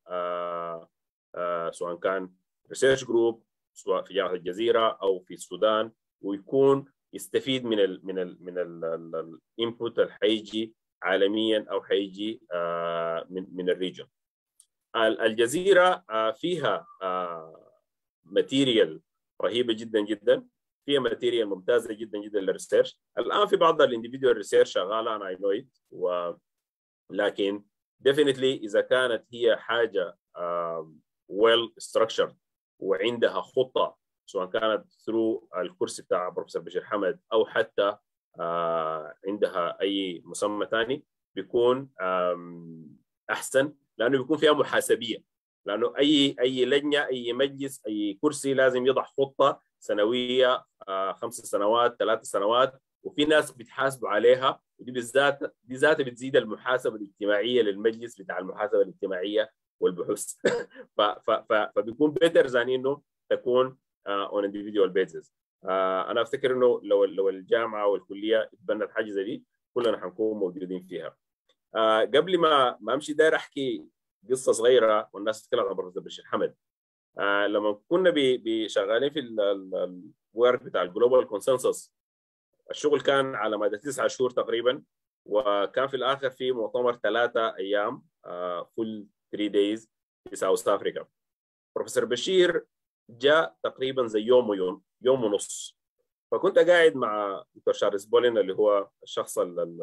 سواء كان ريسيرش جروب سواء في جامعه الجزيره او في السودان ويكون يستفيد من الانبوت اللي حيجي عالميا او حيجي من الريجن. الجزيره فيها ماتيريال رهيبه جدا جدا، فيها ماتيريال ممتازه جدا جدا للريسيرش. الان في بعض الانديفيدوال ريسيرش شغاله، انا اي نو ات، لكن ديفينتلي اذا كانت هي حاجه ويل ستراكشرد وعندها خطه، سواء كانت ثرو الكورس بتاع بروفيسور بشير حمد او حتى عندها اي مسمى ثاني، بيكون احسن، لانه بيكون فيها محاسبيه. لانه اي لجنه، اي مجلس، اي كرسي لازم يضع خطه سنويه 5 سنوات 3 سنوات، وفي ناس بيتحاسبوا عليها، ودي بالذات دي ذاتها بتزيد المحاسبه الاجتماعيه للمجلس بتاع المحاسبه الاجتماعيه والبحوث. فبيكون بيتر زي انه تكون on individual basis. انا افتكر انه لو الجامعه والكليه اتبنت حاجه زي دي كلنا حنكون موجودين فيها. قبل ما امشي داير احكي قصه صغيره والناس تتكلم عن بروفيسور بشير حمد. لما كنا شغالين في الورك بتاع الجلوبال كونسنسس، الشغل كان على مدى 9 شهور تقريبا، وكان في الاخر في مؤتمر 3 ايام فول 3 days في ساوث افريكا. بروفيسور بشير جاء تقريبا زي يوم ونص، فكنت قاعد مع دكتور شارلز بولين اللي هو الشخص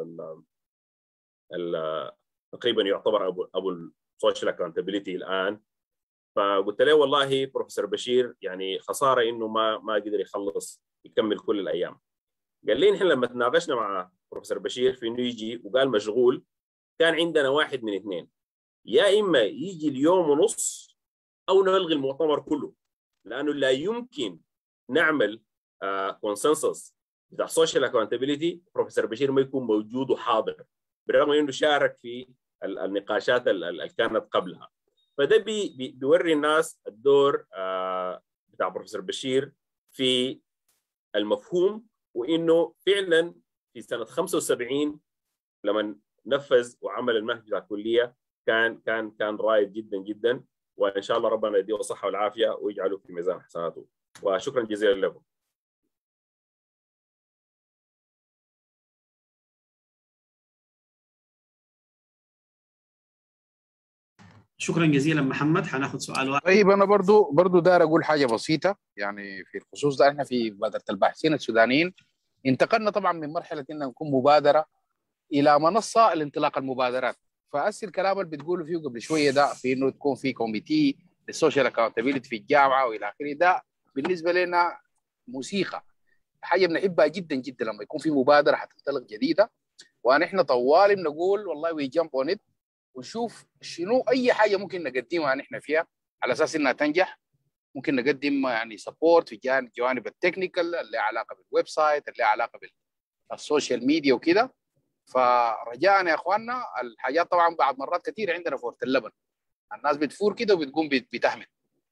تقريبا يعتبر ابو السوشيال اكاونتابيلتي الان. فقلت له والله بروفيسور بشير يعني خساره انه ما قدر يكمل كل الايام. قال لي نحن لما تناقشنا مع بروفيسور بشير في انه يجي وقال مشغول، كان عندنا واحد من اثنين، يا اما يجي اليوم ونص او نلغي المؤتمر كله، لانه لا يمكن نعمل كونسنسس بتاع سوشيال اكاونتابيلتي بروفيسور بشير ما يكون موجود وحاضر، بالرغم انه شارك في النقاشات اللي كانت قبلها. فده بيوري الناس الدور بتاع بروفيسور بشير في المفهوم، وانه فعلا في سنه 75 لما نفذ وعمل المنهج بتاع الكليه كان رائد جدا جدا، وان شاء الله ربنا يديه الصحه والعافيه ويجعله في ميزان حسناته. وشكرا جزيلا لكم. شكرا جزيلا محمد. حناخذ سؤال واحد. طيب انا برضو داير اقول حاجه بسيطه، يعني في الخصوص ده احنا في مبادره الباحثين السودانيين انتقلنا طبعا من مرحله ان نكون مبادره الى منصه لانطلاق المبادرات. فاسي الكلام اللي بتقولوا فيه قبل شويه ده في انه تكون في كوميتي للسوشيال اكاونتابيلتي في الجامعه والى اخره، ده بالنسبه لنا موسيقى، حاجه بنحبها جدا جدا لما يكون في مبادره حتنطلق جديده، ونحن طوال بنقول والله وي جامب اون ات ونشوف شنو اي حاجه ممكن نقدمها نحن فيها على اساس انها تنجح. ممكن نقدم يعني سبورت في جوانب التكنيكال اللي علاقه بالويب سايت، اللي علاقه بالسوشيال ميديا وكده. فرجاء يا اخواننا، الحاجات طبعا بعض مرات كثير عندنا فورة اللبن، الناس بتفور كده وبتقوم بتحمل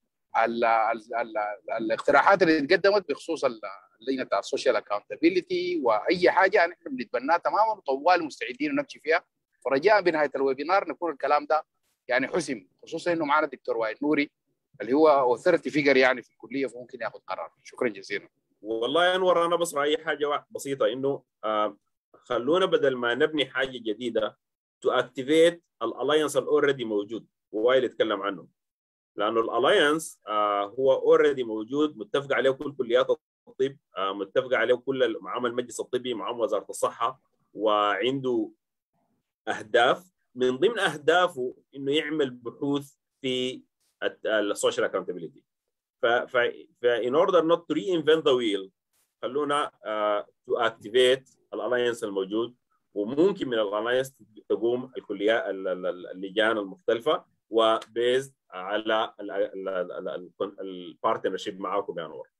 الاقتراحات اللي اتقدمت بخصوص اللجنه بتاع السوشيال اكاونتابيلتي واي حاجه نحن بنتبناها تماما وطوال مستعدين نمشي فيها. فرجاء بنهايه الويبينار نكون الكلام ده يعني حسم، خصوصا انه معنا دكتور وائل نوري اللي هو اوثورتي فيجر يعني في الكليه، فممكن ياخذ قرار. شكرا جزيلا. والله يا انور انا بس رايي حاجه بسيطه، انه خلونا بدل ما نبني حاجه جديده تو اكتيفيت الالاينس الاوريدي موجود ووائل يتكلم عنه، لانه الالاينس هو اوريدي موجود، متفق عليه كل كليات الطب، متفق عليه كل معامل المجلس الطبي، معامل وزاره الصحه، وعنده اهداف. من ضمن اهدافه انه يعمل بحوث في السوشيال اكاونتابيلتي. ف in order not to reinvent the wheel خلونا to activate الالاينس الموجود، وممكن من الالاينس تقوم الكليات اللجان المختلفه وبيزد على البارتنرشيب معاكم يا نور.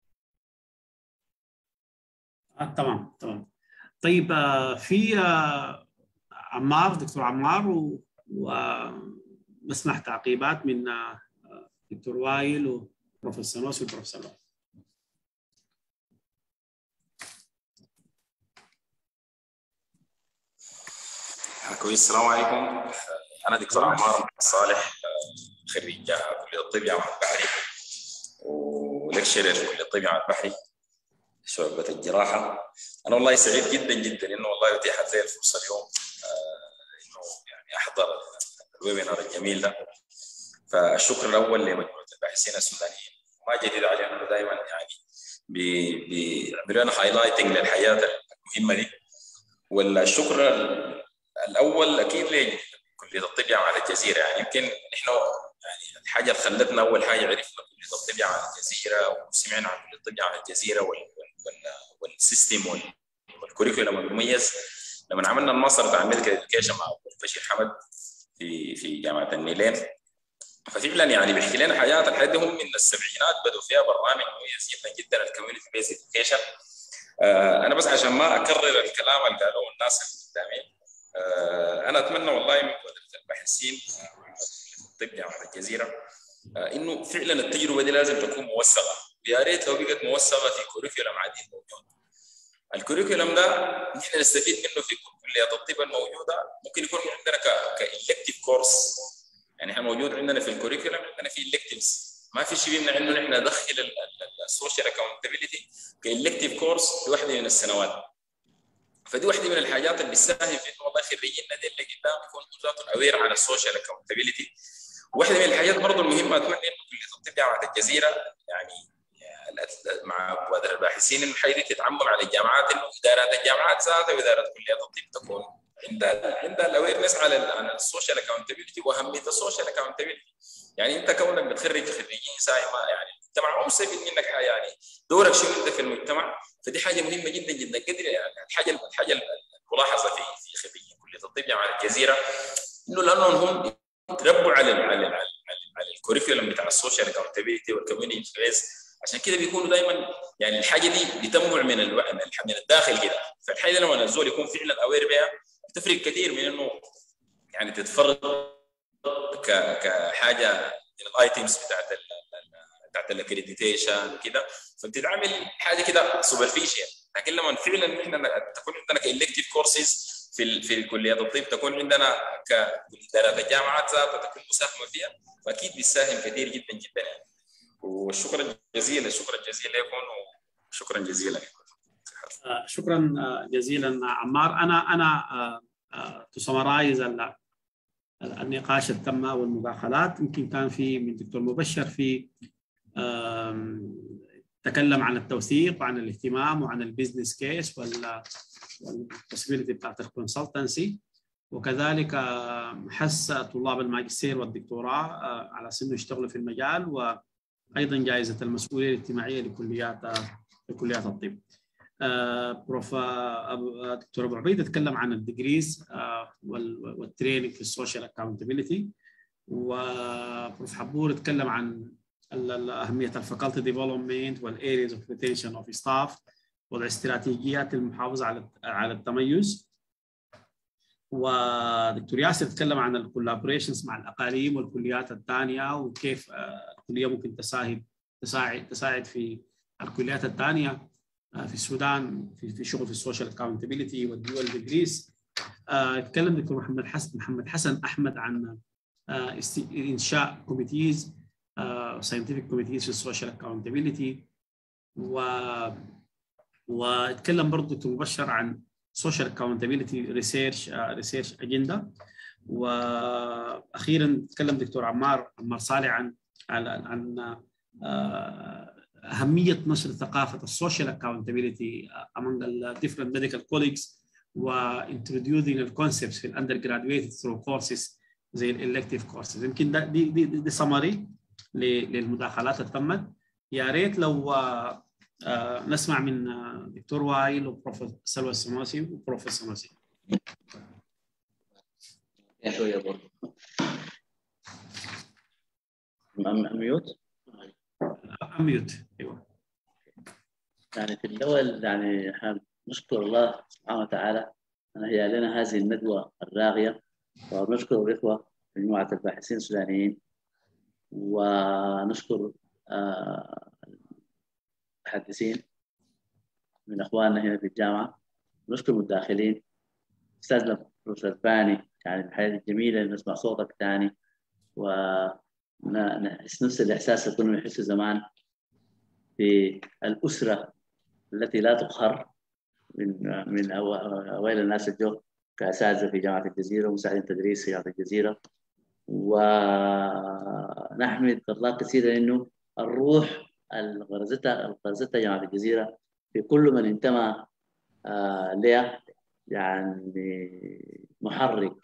تمام. طيب في عمار، دكتور عمار، ونسمح تعقيبات من دكتور وائل وبروف السنوسي وبروف سلوى. كويس. السلام عليكم. انا دكتور عمار صالح، خريج كليه الطب جامعه البحري ولكشرر في كليه الطب جامعه البحري، شعبة الجراحة. أنا والله سعيد جدا جدا إنه والله أتيحت لي الفرصة اليوم إنه يعني أحضر الويبينار الجميل ده. فالشكر الأول لمجموعة الباحثين السودانيين، ما جديد علينا دائما يعني بيعملوا لنا هايلايتنج للحياة المهمة دي. والشكر الأول أكيد لكلية الطب جامعة الجزيرة. يعني يمكن نحن يعني الحاجة اللي خلتنا أول حاجة عرفنا كلية الطب جامعة الجزيرة وسمعنا عن كلية الطب جامعة الجزيرة والسيستم والكوريكولم المميز لما عملنا الماستر بتاع الميديكال اديوكيشن مع الدكتور محمد في جامعة النيلين. ففعلا يعني بيحكي لنا حاجات الحاجات دي هم من السبعينات بدوا فيها برنامج مميز جدا جدا الكوميونتي بيز اديوكيشن. انا بس عشان ما اكرر الكلام اللي قالوه الناس اللي قدامي، انا اتمنى والله من قدرة الباحثين الطب جامعة الجزيرة انه فعلا التجربه دي لازم تكون موثقه، ويا ريت لو بقت موثقه في كوريكولم عديد موجود. الكوريكولم ده نحن نستفيد منه في كليات الطب الموجوده، ممكن يكون عندنا كإلكتيف كورس. يعني احنا موجود عندنا في الكوريكولم، عندنا في إلكتيفز، ما في شيء بيمنع انه نحن ندخل السوشيال اكاونتبيلتي كإلكتيف كورس في واحده من السنوات. فدي واحده من الحاجات اللي بتساهم في انه والله خريجينا دي اللي قدام يكونوا ذاتهم اوير على السوشيال اكاونتبيلتي. واحده من الحاجات برضه المهمه اتمنى انه كليه الطب جامعه الجزيره يعني مع مبادره الباحثين انه الحاجه دي تتعمم على الجامعات، انه ادارات الجامعات ذاتها واداره كليات الطب تكون عندها الاويرنس على السوشيال اكاونتبيلتي واهميه السوشيال اكاونتبيلتي. يعني انت كونك بتخرج خريجين ساي ما يعني المجتمع مستفيد منك يعني دورك شنو انت في المجتمع. فدي حاجه مهمه جدا جدا. قدر يعني الحاجه الملاحظه في خريجين كليه الطب جامعه الجزيره انه لانهم هم تربوا على الكوريكولم بتاع السوشيال اكاونتبيلتي والكوميونتي بيز، عشان كده بيكونوا دائما يعني الحاجه دي بتنبع من الداخل كده. فالحاجه لما الزول يكون فعلا اوير بها بتفرق كثير من انه يعني تتفرج كحاجه من الايتمز بتاعت الاكريديتيشن وكده، فبتتعامل حاجه كده سوبرفيشال. لكن لما فعلا احنا تكون عندنا كالكتيف كورسز في كليات الطب، تكون عندنا كادارات الجامعات ذاتها تكون مساهمه فيها، فاكيد بيساهم كثير جدا جدا يعني. والشكر الجزيل لكم وشكرا جزيلا. شكرا جزيلا عمار. انا تسمرايز النقاش التم والمداخلات. يمكن كان في من دكتور مبشر في تكلم عن التوثيق وعن الاهتمام وعن البيزنس كيس والبوسيبيليتي بتاعت الكونسلتنسي، وكذلك حث طلاب الماجستير والدكتوراه على انه يشتغلوا في المجال، وايضا جائزه المسؤوليه الاجتماعيه لكليات الطب. بروف دكتور ابو عبيد تكلم عن الديجريز والتريننج في السوشيال اكاونتبيلتي، وبروف حبور تكلم عن اهميه الفاكولتي ديفلوبمنت والارياز اوف ريتنشن اوف ستاف والاستراتيجيات المحافظه على التميز. ودكتور ياسر تكلم عن الكولابوريشنز مع الاقاليم والكليات الثانيه، وكيف الكليه ممكن تساعد في الكليات الثانيه في السودان في شغل في السوشيال اكاونتبيلتي والدول ديجريز. تكلم دكتور محمد حسن احمد عن انشاء كوميتيز ساينتفك كوميتيز في السوشيال اكاونتبيلتي، واتكلم برضه دكتور مبشر عن سوشيال اكاونتبيلتي ريسيرش اجندا. واخيرا تكلم دكتور عمار صالح عن أهمية نشر ثقافة السوشيال اكاونتبيلتي among the different medical colleagues و introducing the concepts في undergraduate through courses زي الالكتيف كورسز. يمكن دي سمري للمداخلات اللي تمت. يا ريت لو نسمع من دكتور وائل وبروف سلوى السنوسي وبروف السنوسي. شوية برضه ميوت. ايوه. يعني في الاول يعني نشكر الله سبحانه وتعالى ان هي لنا هذه الندوه الراغيه، ونشكر الاخوه مجموعه الباحثين السودانيين، ونشكر المتحدثين من اخواننا هنا في الجامعه، ونشكر المتداخلين استاذنا بروفيسور ثاني. يعني الحياه الجميله اللي نسمع صوتك ثاني ونحس نفس الاحساس اللي كنا نحسه زمان في الاسره التي لا تقهر من اوائل الناس الجو كاساتذه في جامعه الجزيره ومساعدين تدريس في جامعه الجزيره. ونحمد الله كثيرا انه الروح الغرزتها جامعه الجزيره في كل من انتمى لها يعني محرك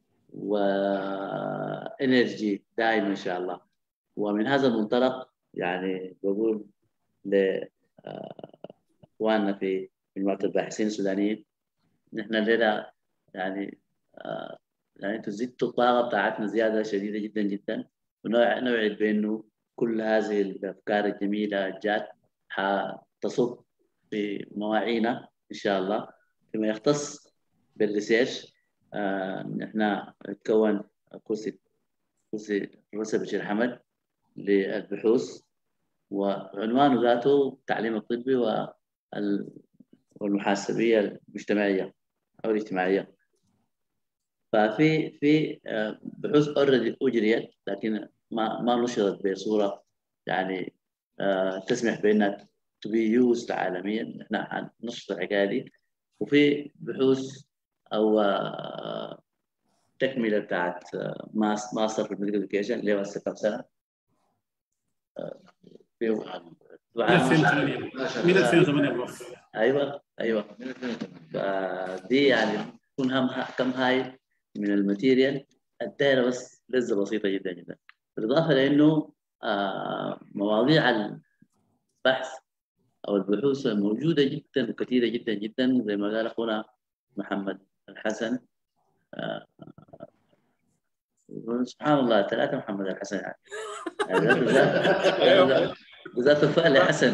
وانرجي دائما ان شاء الله. ومن هذا المنطلق يعني بقول لاخواننا في مجموعه الباحثين السودانيين، نحن الليله يعني يعني انتم زدتوا الطاقه بتاعتنا زياده شديده جدا جدا، ونوعد بانه كل هذه الافكار الجميله جات حتصب في مواعينا ان شاء الله. فيما يختص بالريسيرش نحن نتكون كرسي الرئيس بشير حمد للبحوث، وعنوانه ذاته التعليم الطبي والمحاسبية المجتمعية أو الاجتماعية. ففي بحوث اوريدي أجريت لكن ما نشرت بصورة يعني تسمح بأنها to be used عالميا. نحن نشر الحكاية دي، وفي بحوث أو تكملة بتاعت ماستر في الميديكال إديوكيشن اللي هو 6 سنة في 2008 بروف. ايوه دي يعني تكون كم هاي من الماتيريال الدائره، بس لسه بسيطه جدا جدا، بالاضافه لانه مواضيع البحث او البحوث موجوده جدا وكثيره جدا جدا زي ما قال اخونا محمد الحسن. سبحان الله 3 محمد الحسن يعني ذات الفعل حسن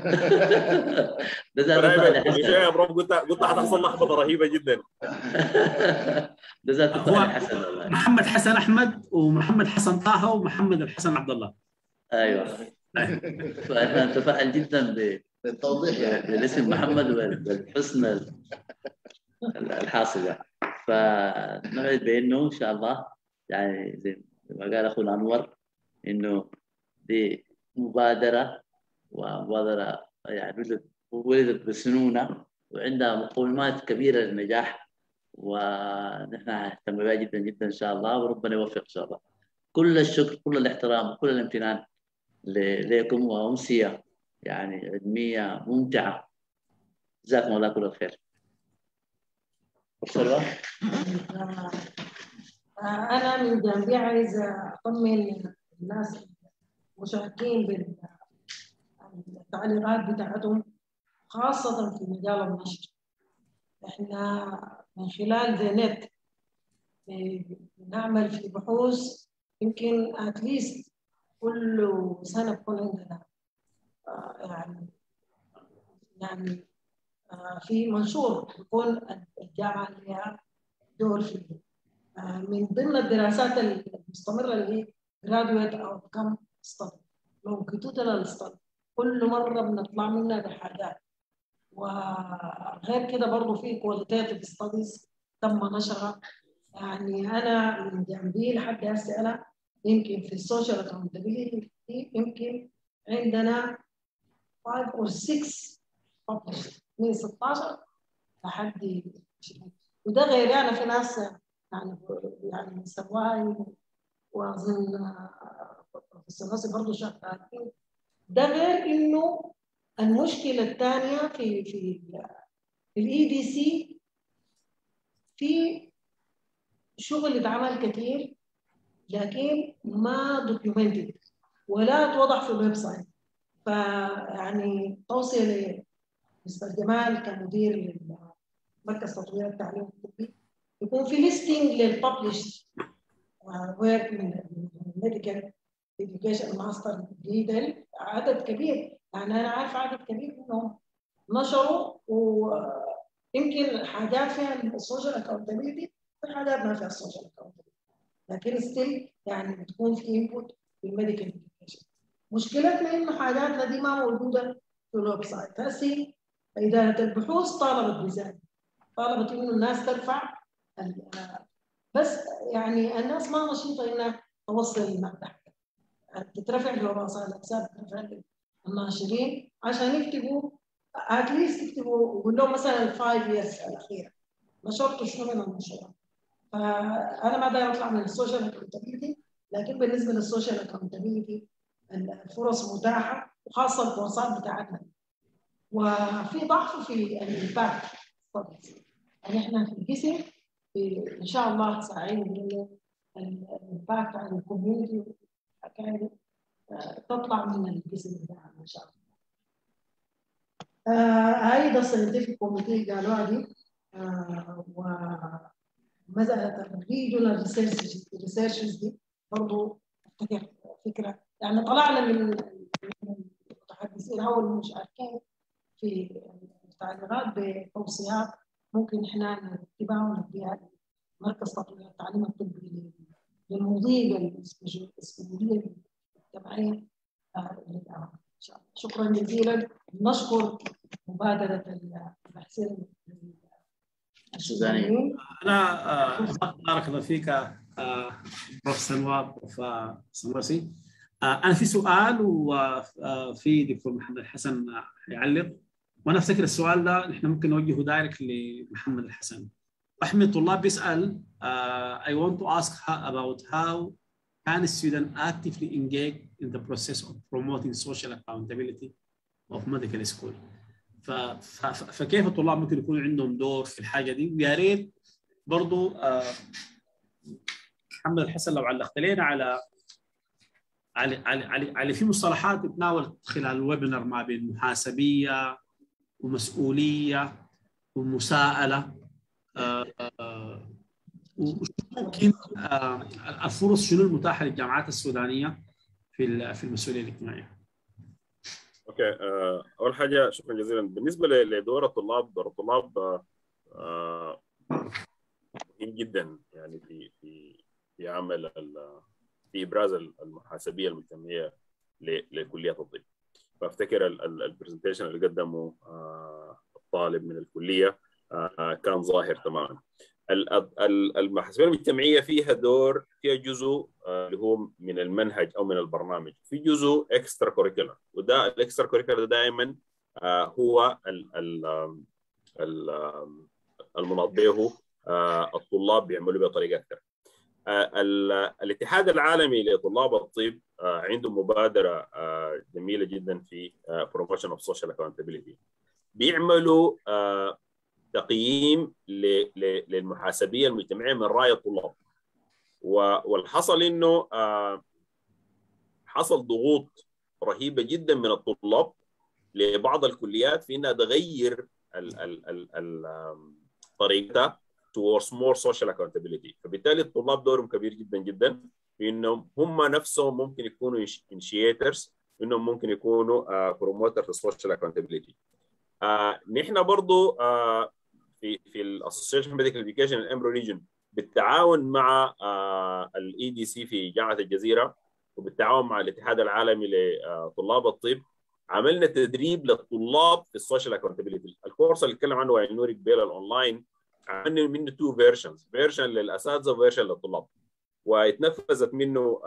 ده ذات الفعل حسن يا برو قلت حتحصل لخبطه رهيبه جدا. ده ذات الفعل حسن والله. محمد حسن احمد ومحمد حسن طه ومحمد الحسن عبد الله. ايوه فاحنا نتفائل جدا بالتوضيح بالاسم محمد والحسن الحاصل يعني. فنوعد بانه ان شاء الله يعني زي ما قال اخونا انور انه دي مبادره يعني ولدت بسنونه وعندها مقومات كبيره للنجاح، ونحن نهتم بها جدا جدا ان شاء الله، وربنا يوفق ان شاء الله. كل الشكر كل الاحترام وكل الامتنان لكم، وامسيه يعني علميه ممتعه. جزاكم الله كل الخير. سلوى. انا من جانبي عايزه اطمن الناس المشاركين بالتعليقات بتاعتهم خاصه في مجال النشر. احنا من خلال ذا نت بنعمل في بحوث يمكن اتليست كل سنه بكون عندنا يعني في منشور بيكون الجامعه لها دور فيه. من ضمن الدراسات المستمره اللي هي graduate outcome study longitudinal study، كل مره بنطلع منها بحاجات. وغير كده برضه في qualitative studies تم نشرها. يعني انا من جنبي لحد هسه انا يمكن في السوشيال اكونتابيلتي يمكن عندنا 5 or 6 published من 16 لحد 20. وده غير يعني في ناس يعني سلوى واظن السنوسي برضه شغالين. ده غير انه المشكله الثانيه في الاي دي سي في شغل اتعمل كثير لكن ما دوكيومنتد ولا توضح في الويب سايت. فيعني توصيه لمستر جمال كمدير مركز تطوير التعليم الطبي يكون في ليستنج للببلش ورك من الميديكال اديوكيشن ماستر ديدل عدد كبير. يعني انا عارفه عدد كبير منهم نشروا، ويمكن حاجات فيها السوشيال اكونتابيلتي وحاجات ما فيها السوشيال اكونتابيلتي، لكن ستيل يعني بتكون في انبوت في الميديكال اديوكيشن. مشكلتنا انه حاجاتنا دي ما موجوده في الويب سايت. هسه اداره البحوث طالبت بذلك، طالبت انه الناس ترفع بس يعني الناس ما نشيطه انها توصل المبدا، تترفع لرؤساء الاقسام، تترفع للناشرين عشان يكتبوا اتليست يكتبوا قول لهم مثلا الفايف ييرز الاخيره نشرتوا شنو من المشروع. فانا ما داير اطلع من السوشيال اكونتابيلتي، لكن بالنسبه للسوشيال اكونتابيلتي الفرص متاحه وخاصه الكورسات بتاعتنا. وفي ضعف في الامباكت يعني احنا في الجزيرة ان شاء الله ساعين انه الامباكت على الكوميونتي كانت تطلع من الجزيرة بتاعنا ان شاء الله. هاي ده الساينتفك كوميتي قالوا دي ومسألة الريجونال ريسيرشز دي برضه افتكر فكرة يعني طلعنا من المتحدثين او المشاركين في التعليقات بتوصيات ممكن احنا نتبعها ونبديها مركز تطوير التعليم الطبي للمضي للمسؤولية الاجتماعية للأمام. شكرا جزيلا. نشكر مبادرة البحثين السودانيين. أنا بارك الله فيك بروف سلوى بروف سنوسي. أنا في سؤال وفي دكتور محمد الحسن يعلق، وأنا أفتكر السؤال ده نحن ممكن نوجهه دايركت لمحمد الحسن. أحمد طلاب بيسأل I want to ask about how can a student actively engage in the process of promoting social accountability of medical school. فكيف الطلاب ممكن يكون عندهم دور في الحاجة دي؟ ويا ريت برضو محمد الحسن لو علقت لنا على في مصطلحات تتناول خلال الويبينار ما بين محاسبية ومسؤولية ومساءلة، وممكن الفرص شنو المتاحة للجامعات السودانية في المسؤولية الاجتماعية. اوكي، اول حاجه شكرا جزيلا. بالنسبه لدور الطلاب، دور الطلاب مهم جدا يعني في عمل في ابراز المحاسبيه المجتمعيه لكليه الطب. فافتكر البرزنتيشن اللي قدمه الطالب من الكليه كان ظاهر تماما. المحاسبيه المجتمعيه فيها دور، فيها جزء اللي هو من المنهج او من البرنامج، في جزء اكسترا كوريكولر، وده الاكسترا كوريكولر دائما هو المناط به الطلاب بيعملوا بطريقه اكثر. الاتحاد العالمي لطلاب الطب عنده مبادره جميله جدا في promotion of social accountability. بيعملوا تقييم للمحاسبيه المجتمعيه من راي الطلاب، والحصل انه حصل ضغوط رهيبه جدا من الطلاب لبعض الكليات في انها تغير طريقتها towards more social accountability. فبالتالي الطلاب دورهم كبير جدا جدا في انهم هم نفسهم ممكن يكونوا initiators، انهم ممكن يكونوا promoters of social accountability. نحن برضو في الاسوسيشن ميديكال اديوكيشن الامرو ريجن بالتعاون مع الاي دي سي في جامعه الجزيره وبالتعاون مع الاتحاد العالمي لطلاب الطب عملنا تدريب للطلاب في السوشيال اكونتابيلتي. الكورس اللي اتكلم عنه وائل نوري قبل الاونلاين عملنا منه تو فيرجنز، فيرجن للاساتذه وفيرجن للطلاب، واتنفذت منه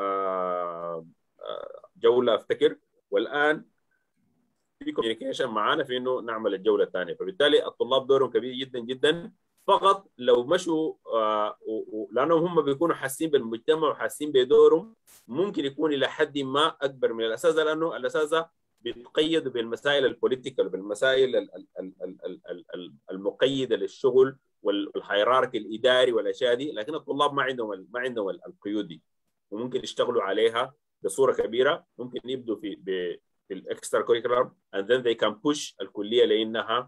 جوله افتكر، والان في كوميونيكيشن معانا في انه نعمل الجوله الثانيه. فبالتالي الطلاب دورهم كبير جدا جدا، فقط لو مشوا لانهم هم بيكونوا حاسين بالمجتمع وحاسين بدورهم ممكن يكون الى حد ما اكبر من الاساتذه، لانه الاساتذه بيتقيدوا بالمسائل البوليتيكال بالمسائل المقيده للشغل والهيراركي الاداري والاشياء دي، لكن الطلاب ما عندهم القيود دي وممكن يشتغلوا عليها بصوره كبيره. ممكن يبدوا في الاكسترا كوريكولر and then they can push الكليه لانها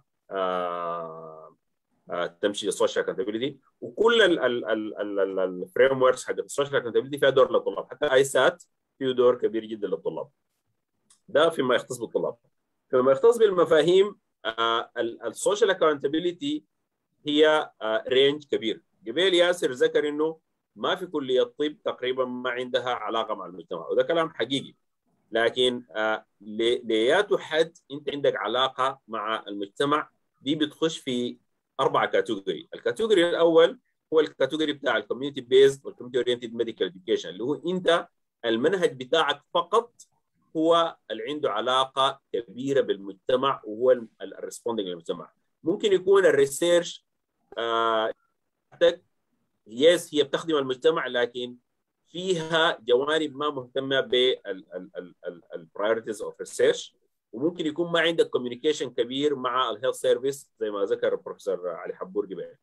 تمشي للسوشيال اكونتابيلتي. وكل الفريم وركس حق السوشيال اكونتابيلتي فيها دور للطلاب، حتى اي سات فيه دور كبير جدا للطلاب. ده فيما يختص بالطلاب. فيما يختص بالمفاهيم، السوشيال اكونتابيلتي هي رينج كبير. قبل ياسر ذكر انه ما في كليه طب تقريبا ما عندها علاقه مع المجتمع، وده كلام حقيقي، لكن لياتو حد انت عندك علاقه مع المجتمع دي بتخش في 4 كاتيجوري. الكاتيجوري الاول هو الكاتيجوري بتاع الكوميونتي بيزد والكوميونتي اورينتد ميديكال اديوكيشن، اللي هو انت المنهج بتاعك فقط هو اللي عنده علاقه كبيره بالمجتمع وهو الريسبوندنج للمجتمع. ممكن يكون الريسيرش هي بتخدم المجتمع لكن فيها جوانب ما مهتمه بالبرايورتيز اوف ريسيرش، وممكن يكون ما عندك كوميونيكيشن كبير مع الهيلث سيرفيس زي ما ذكر البروفيسور علي حبور قبل.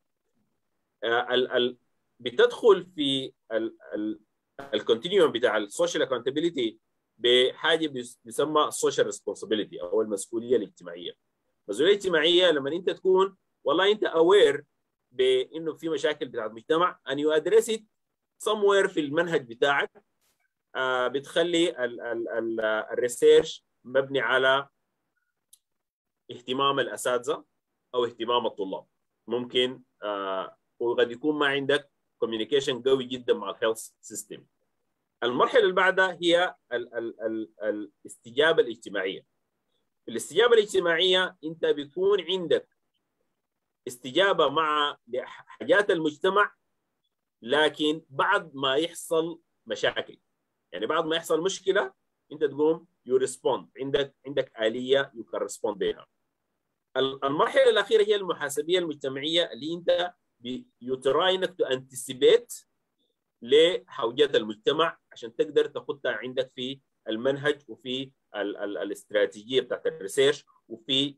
بتدخل في الكونتينيوم بتاع السوشيال اكونتابيلتي بحاجه بيسمى السوشيال ريسبونسبيلتي او المسؤوليه الاجتماعيه. المسؤوليه الاجتماعيه لما انت تكون والله انت اوير بانه في مشاكل بتاعت المجتمع and you address it somewhere في المنهج بتاعك، بتخلي الريسيرش مبني على اهتمام الاساتذه او اهتمام الطلاب. ممكن وقد يكون ما عندك كوميونيكيشن قوي جدا مع الهيلث سيستم. المرحله اللي بعدها هي الاستجابه الاجتماعيه. في الاستجابه الاجتماعيه انت بيكون عندك استجابه مع حاجات المجتمع، لكن بعد ما يحصل مشاكل، يعني بعد ما يحصل مشكله انت تقوم يو ريسبوند، عندك اليه يو كان ريسبوند بها. المرحله الاخيره هي المحاسبيه المجتمعيه اللي انت يتراي انك تانتسيبيت لحوجات المجتمع عشان تقدر تاخدها عندك في المنهج وفي الاستراتيجيه بتاعت الريسيرش وفي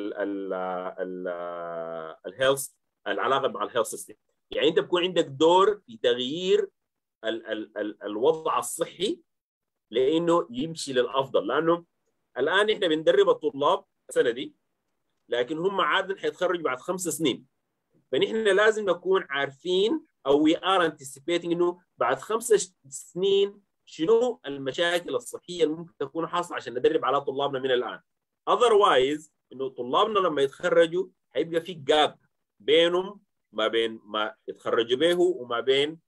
الهيلث، العلاقه مع الهيلث سيستم. يعني انت بيكون عندك دور في تغيير الوضع الصحي لانه يمشي للافضل، لانه الان احنا بندرب الطلاب السنه دي لكن هم عاده حيتخرجوا بعد 5 سنين، فنحن لازم نكون عارفين او وي ار انتسيبيتنج انه بعد 5 سنين شنو المشاكل الصحيه اللي ممكن تكون حاصله عشان ندرب على طلابنا من الان. اذروايز انه طلابنا لما يتخرجوا هيبقى في جاب بينهم ما بين ما يتخرجوا به وما بين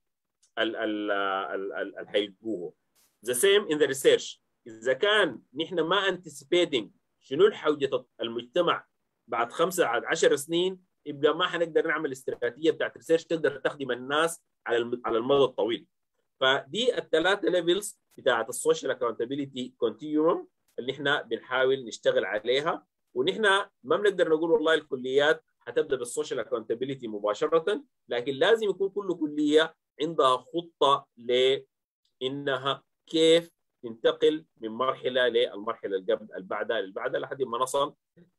اللي هيلقوه. The same in the research. إذا كان نحن ما anticipating شنو الحوجة المجتمع بعد 5 عاد 10 سنين، يبقى ما حنقدر نعمل استراتيجية بتاعت ريسيرش تقدر تخدم الناس على المدى الطويل. فدي الثلاثة ليفلز بتاعت السوشيال اكونتابيلتي كونتينيوم اللي احنا بنحاول نشتغل عليها، ونحن ما بنقدر نقول والله الكليات حتبدا بالسوشيال اكونتابيلتي مباشرة، لكن لازم يكون كل كلية عندها خطة لانها كيف ننتقل من مرحله للمرحله اللي بعدها لحد ما نصل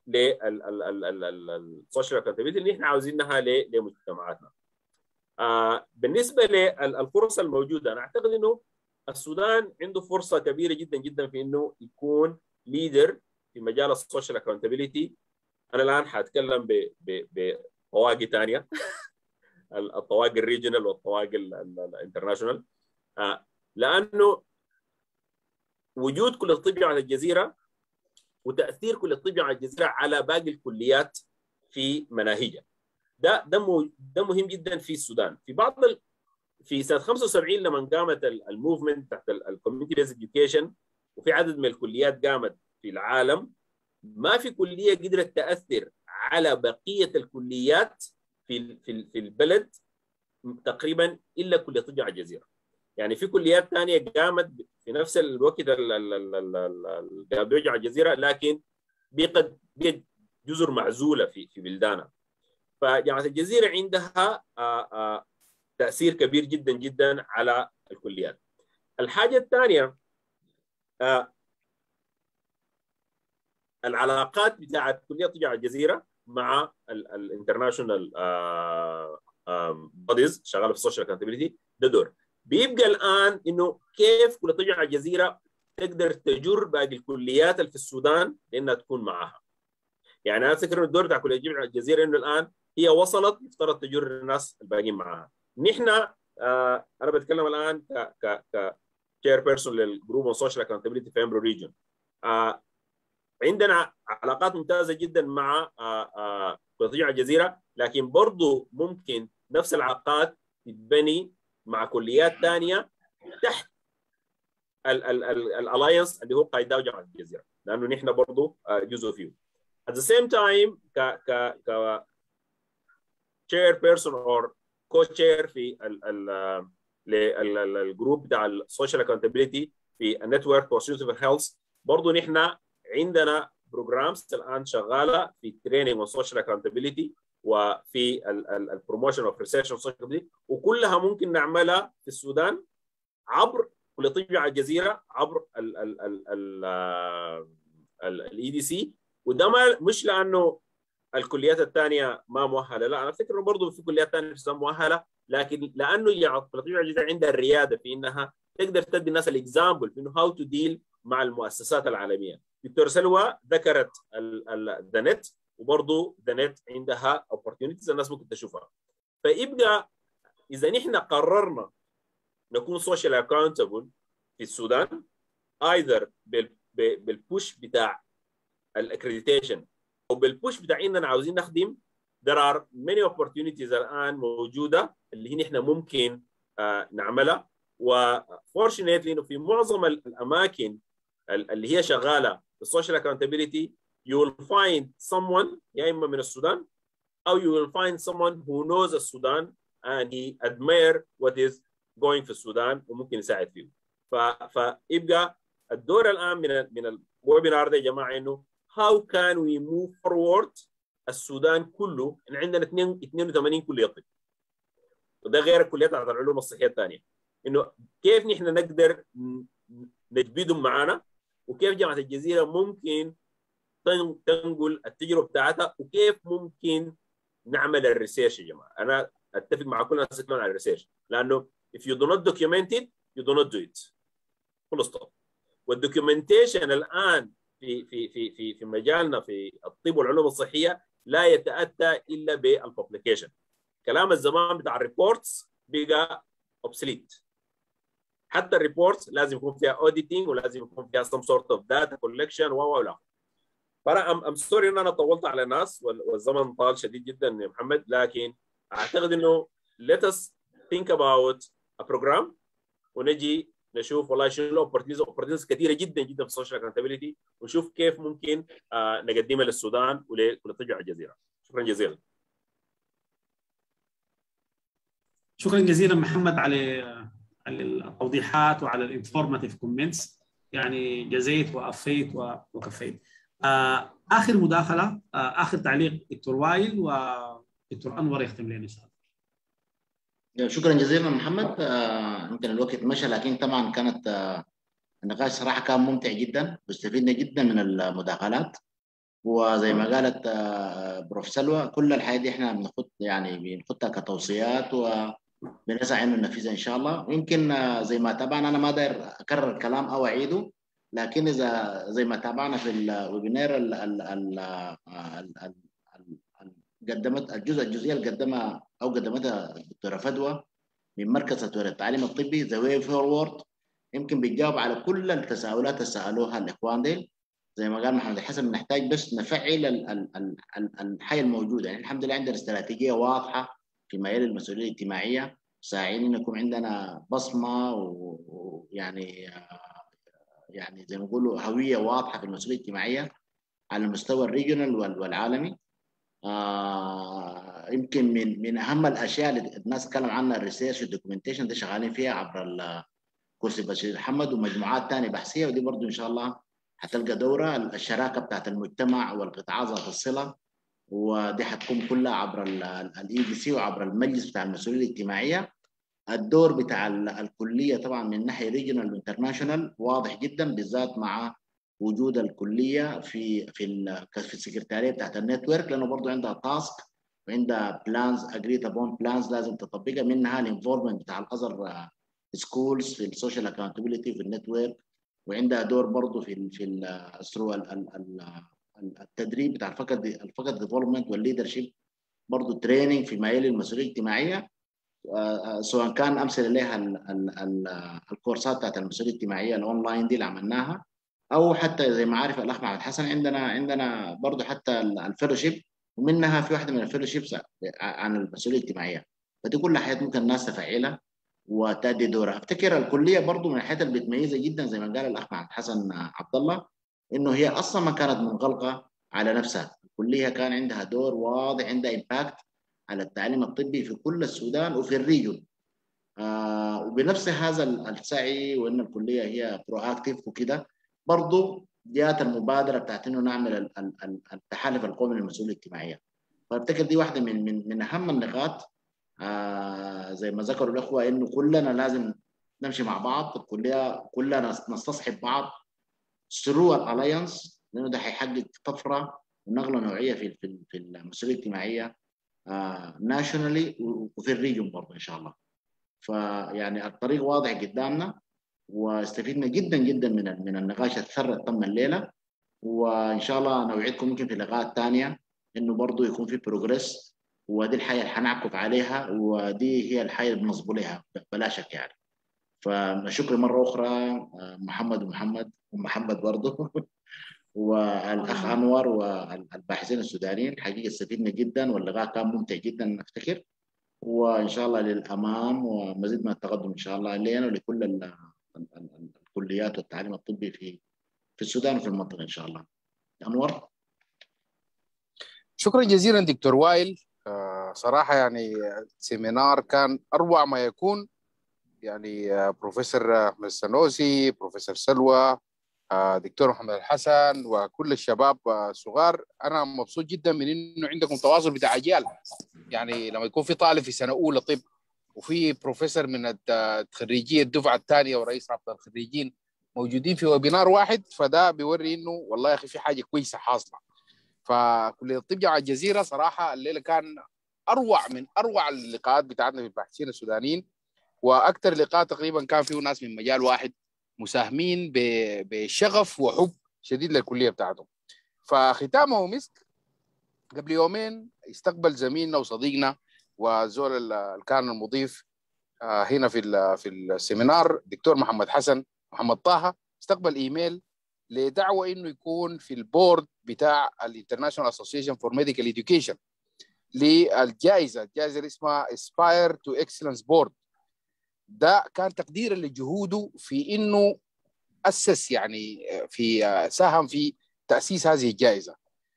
للسوشيال اكونتابيلتي اللي احنا عاوزينها لمجتمعاتنا. بالنسبه للفرص الموجوده، انا اعتقد انه السودان عنده فرصه كبيره جدا جدا في انه يكون ليدر في مجال السوشيال اكونتابيلتي. انا الان حاتكلم بطواقي ثانيه الطواقي الريجنال والطواقي الانترناشونال، لانه وجود كلية الطب جامعة الجزيرة وتأثير كلية الطب جامعة الجزيرة على باقي الكليات في مناهجها ده مهم جدا في السودان. في سنة 75 لما قامت الموفمنت تحت الكوميونتي بيزد اديوكيشن وفي عدد من الكليات قامت في العالم، ما في كلية قدرت تأثر على بقية الكليات في البلد تقريبا إلا كلية الطب جامعة الجزيرة. يعني في كليات ثانيه قامت في نفس الوقت جامعة الجزيره لكن بقت جزر معزوله في بلدانها. فجامعه الجزيره عندها تاثير كبير جدا جدا على الكليات. الحاجه الثانيه العلاقات بتاعت كليه جامعه الجزيره مع الانترناشونال بوديز شغاله في السوشيال اكونتابيلتي، ده دور بيبقى الان انه كيف كليه جامعه الجزيره تقدر تجر باقي الكليات اللي في السودان لانها تكون معها. يعني انا افتكر الدور بتاع كليه جامعه الجزيره انه الان هي وصلت يفترض تجر الناس الباقيين معها. نحن انا بتكلم الان ك chair person للجروب اون سوشيال اكونتابيلتي في امبرو ريجن. عندنا علاقات ممتازه جدا مع كليه جامعه الجزيره، لكن برضه ممكن نفس العلاقات تتبني مع كليات ثانيه تحت الالاينس اللي هو قايده جامعه الجزيره، لانه نحن برضه جزء فيه. At the same time ك chair person or co-chair في الجروب بتاع السوشيال اكونتابيلتي في النتورك فور سيستم هيلث، برضه نحن عندنا بروجرامز الان شغاله في التريننج والسوشيال اكاونتابيلتي وفي البروموشن اوف ريسيرش والسوشيال، وكلها ممكن نعملها في السودان عبر كلية الطب الجزيرة، عبر الاي دي سي. وده مش لانه الكليات الثانيه ما مؤهله، لا، انا افتكر انه برضه في كليات ثانيه في السودان مؤهله، لكن لانه كلية الجزيرة عندها الرياده في انها تقدر تدي الناس الاكزامبل في انه هاو تو ديل مع المؤسسات العالميه. دكتور سلوى ذكرت ذا نت، وبرضه ذا نت عندها opportunities الناس ممكن تشوفها. فيبقى اذا نحن قررنا نكون سوشيال اكاونتبل في السودان either بالبوش بتاع الاكريديتيشن او بالبوش بتاع اننا عاوزين نخدم، there are many opportunities الان موجوده اللي هي نحن ممكن نعملها. وفورشنتلي انه في معظم الاماكن اللي هي شغاله بالسوشيال اكاونتابيلتي you will find someone يا اما من السودان او you will find someone who knows السودان and he admire what is going في السودان وممكن يساعد فيه. فيبقى الدور الان من الويبينار ده يا جماعه انه how can we move forward السودان كله. إن عندنا 82 كليه طب، وده غير الكليات بتاعت العلوم الصحيه الثانيه، انه كيف نحن نقدر نجبدهم معانا، وكيف جامعه الجزيره ممكن تنقل التجربه بتاعتها، وكيف ممكن نعمل الريسيرش. يا جماعه انا اتفق مع كل الناس على الريسيرش، لانه if you do not document it you do not do it. فول ستوب. والدوكيومنتيشن الان في مجالنا في الطب والعلوم الصحيه لا يتاتى الا بالببليكيشن. كلام الزمان بتاع الريبورتس بقى اوبسليت. حتى الريبورتس لازم يكون فيها اوديتنج، ولازم يكون فيها some sort of data collection ولا. فانا ام سوري ان انا طولت على الناس والزمن طال شديد جدا يا محمد، لكن اعتقد انه let us think about a program ونجي نشوف والله شنو opportunities كثيره جدا جدا في السوشيال اكونتابيلتي، ونشوف كيف ممكن نقدمها للسودان ولطبيعه الجزيره. شكرا جزيلا. شكرا جزيلا محمد على التوضيحات وعلى الانفورماتيف كومنتس، يعني جزيت وافيت وكفيت. اخر مداخله، اخر تعليق دكتور وائل، ودكتور انور يختم لنا ان شاء الله. شكرا جزيلا محمد. يمكن الوقت مشى، لكن طبعا كانت النقاش صراحه كان ممتع جدا، واستفدنا جدا من المداخلات. وزي ما قالت بروف سلوى، كل الحياه دي احنا بنحطها كتوصيات وبنسعى انه ننفذها ان شاء الله. ويمكن زي ما تابعنا، انا ما داير اكرر الكلام او اعيده، لكن اذا زي ما تابعنا في الويبينار قدمت الجزئيه اللي قدمتها الدكتوره فدوى من مركز تطوير التعليم الطبي ذا واي فورورد، يمكن بتجاوب على كل التساؤلات اللي سالوها الاخوان دي. زي ما قال محمد الحسن، نحتاج بس نفعل الحياه الموجوده. يعني الحمد لله عندنا استراتيجيه واضحه في مجال المسؤوليه الاجتماعيه، ساعدين يكون عندنا بصمه ويعني زي ما بيقولوا هويه واضحه في المسؤوليه الاجتماعيه على المستوى الريجونال والعالمي. يمكن من اهم الاشياء اللي الناس تتكلم عنها الريسيرش والدوكيومنتيشن، ده شغالين فيها عبر كورس بشير محمد ومجموعات ثانيه بحثيه، ودي برضه ان شاء الله حتلقى دوره الشراكه بتاعت المجتمع والقطاعات ذات الصله، ودي حتكون كلها عبر الاي دي سي وعبر المجلس بتاع المسؤوليه الاجتماعيه. الدور بتاع الكليه طبعا من ناحيه ريجونال وانترناشونال واضح جدا، بالذات مع وجود الكليه في السكرتاريه بتاعت النتورك، لانه برضه عندها تاسك وعندها بلانز اجريد ابون بلانز لازم تطبقها، منها الانفولمنت بتاع الاذر سكولز في السوشيال اكاونتبيلتي في النتورك، وعندها دور برضه في التدريب بتاع الفقد ديفلوبمنت والليدرشيب، برضه تريننج في مجال المسؤوليه الاجتماعيه، سواء كان امثله لها الكورسات بتاعت المسؤوليه الاجتماعيه الاونلاين دي اللي عملناها، او حتى زي ما عارف الاخ الحسن عندنا برضه حتى الفيلوشيب، ومنها في واحده من الفيلوشيبس عن المسؤوليه الاجتماعيه. فدي كلها حاجات ممكن الناس تفعلها وتأدي دورها. افتكر الكليه برضه من الحاجات اللي بتميزها جدا زي ما قال الاخ الحسن عبدالله، انه هي اصلا ما كانت منغلقه على نفسها. الكليه كان عندها دور واضح، عندها امباكت على التعليم الطبي في كل السودان وفي الريجون. وبنفس هذا السعي، وان الكليه هي برو اكتيف وكده، برضه جاءت المبادره بتاعت انه نعمل التحالف القومي للمسؤوليه الاجتماعيه. فافتكر دي واحده من اهم النقاط. زي ما ذكروا الاخوه انه كلنا لازم نمشي مع بعض، كلنا نستصحب بعض ثرو الاليانس، لانه ده هيحقق طفره ونقله نوعيه في المسؤوليه الاجتماعيه ناشونالي وفي الريجن برضه ان شاء الله. فيعني الطريق واضح قدامنا، واستفدنا جدا جدا من النقاش الثري اللي تم الليله، وان شاء الله نوعدكم ممكن في لقاءات ثانيه انه برضه يكون في بروجريس، ودي الحياه اللي حنعكف عليها، ودي هي الحياه اللي بنصبوا لها بلا شك يعني. فشكرا مره اخرى محمد ومحمد برضه والاخ انور والباحثين السودانيين. حقيقه استفدنا جدا واللقاء كان ممتع جدا افتكر، وان شاء الله للامام ومزيد من التقدم ان شاء الله لنا ولكل الكليات والتعليم الطبي في السودان وفي المنطقه ان شاء الله. انور. شكرا جزيلا دكتور وائل. صراحه يعني السيمينار كان اروع ما يكون. يعني بروفيسور احمد السنوسي، بروفيسور سلوى، دكتور محمد الحسن، وكل الشباب الصغار. انا مبسوط جدا من انه عندكم تواصل بتاع اجيال. يعني لما يكون في طالب في سنه اولى طب وفي بروفيسور من خريجي الدفعه الثانيه ورئيس رابطه الخريجين موجودين في ويبينار واحد، فده بيوري انه والله يا اخي في حاجه كويسه حاصله. فكليه الطب جامعه الجزيره صراحه الليله كان اروع من اروع اللقاءات بتاعتنا في الباحثين السودانيين، واكثر لقاء تقريبا كان فيه ناس من مجال واحد مساهمين بشغف وحب شديد للكليه بتاعتهم. فختامه مسك. قبل يومين استقبل زميلنا وصديقنا وزول اللي كان المضيف هنا في السيمينار دكتور محمد طه، استقبل ايميل لدعوه انه يكون في البورد بتاع الانترناشونال اسوسيشن فور ميديكال اديوكيشن للجائزه اللي اسمها اسباير تو اكسلنس بورد. ده كان تقديرا لجهوده في انه اسس يعني في ساهم في تاسيس هذه الجائزه.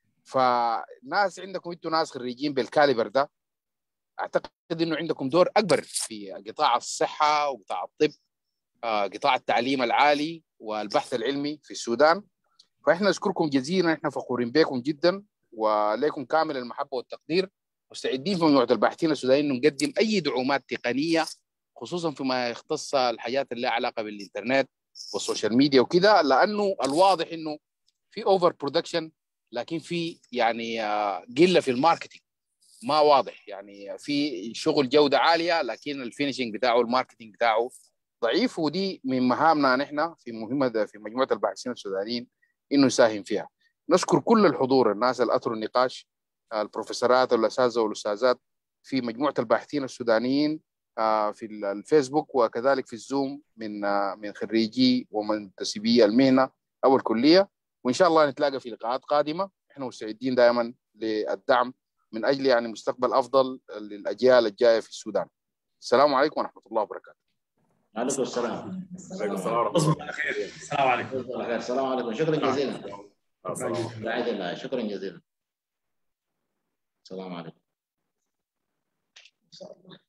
فناس عندكم انتم ناس خريجين بالكاليبر ده، اعتقد انه عندكم دور اكبر في قطاع الصحه وقطاع الطب، قطاع التعليم العالي والبحث العلمي في السودان. فاحنا نشكركم جزيلا، احنا فخورين بكم جدا ولكم كامل المحبه والتقدير. مستعدين في مجموعه الباحثين السودانيين انه نقدم اي دعومات تقنيه خصوصا فيما يختص الحاجات اللي لها علاقه بالانترنت والسوشيال ميديا وكده، لانه الواضح انه في اوفر برودكشن، لكن في يعني قله في الماركتينج ما واضح. يعني في شغل جوده عاليه لكن الفينشنج بتاعه الماركتينج بتاعه ضعيف، ودي من مهامنا نحن في مجموعه الباحثين السودانيين انه نساهم فيها. نشكر كل الحضور، الناس اللي اثروا النقاش، البروفيسورات والاساتذه والاستاذات في مجموعه الباحثين السودانيين في الفيسبوك وكذلك في الزوم من خريجي ومنتسبي المهنه او الكليه. وان شاء الله نتلاقى في لقاءات قادمه. احنا مستعدين دائما للدعم من اجل يعني مستقبل افضل للاجيال الجايه في السودان. السلام عليكم ورحمه الله وبركاته. وعليكم السلام. عليكم السلام ورحمه الله. السلام عليكم. السلام عليكم. شكرا جزيلا. شكرا جزيلا. السلام عليكم.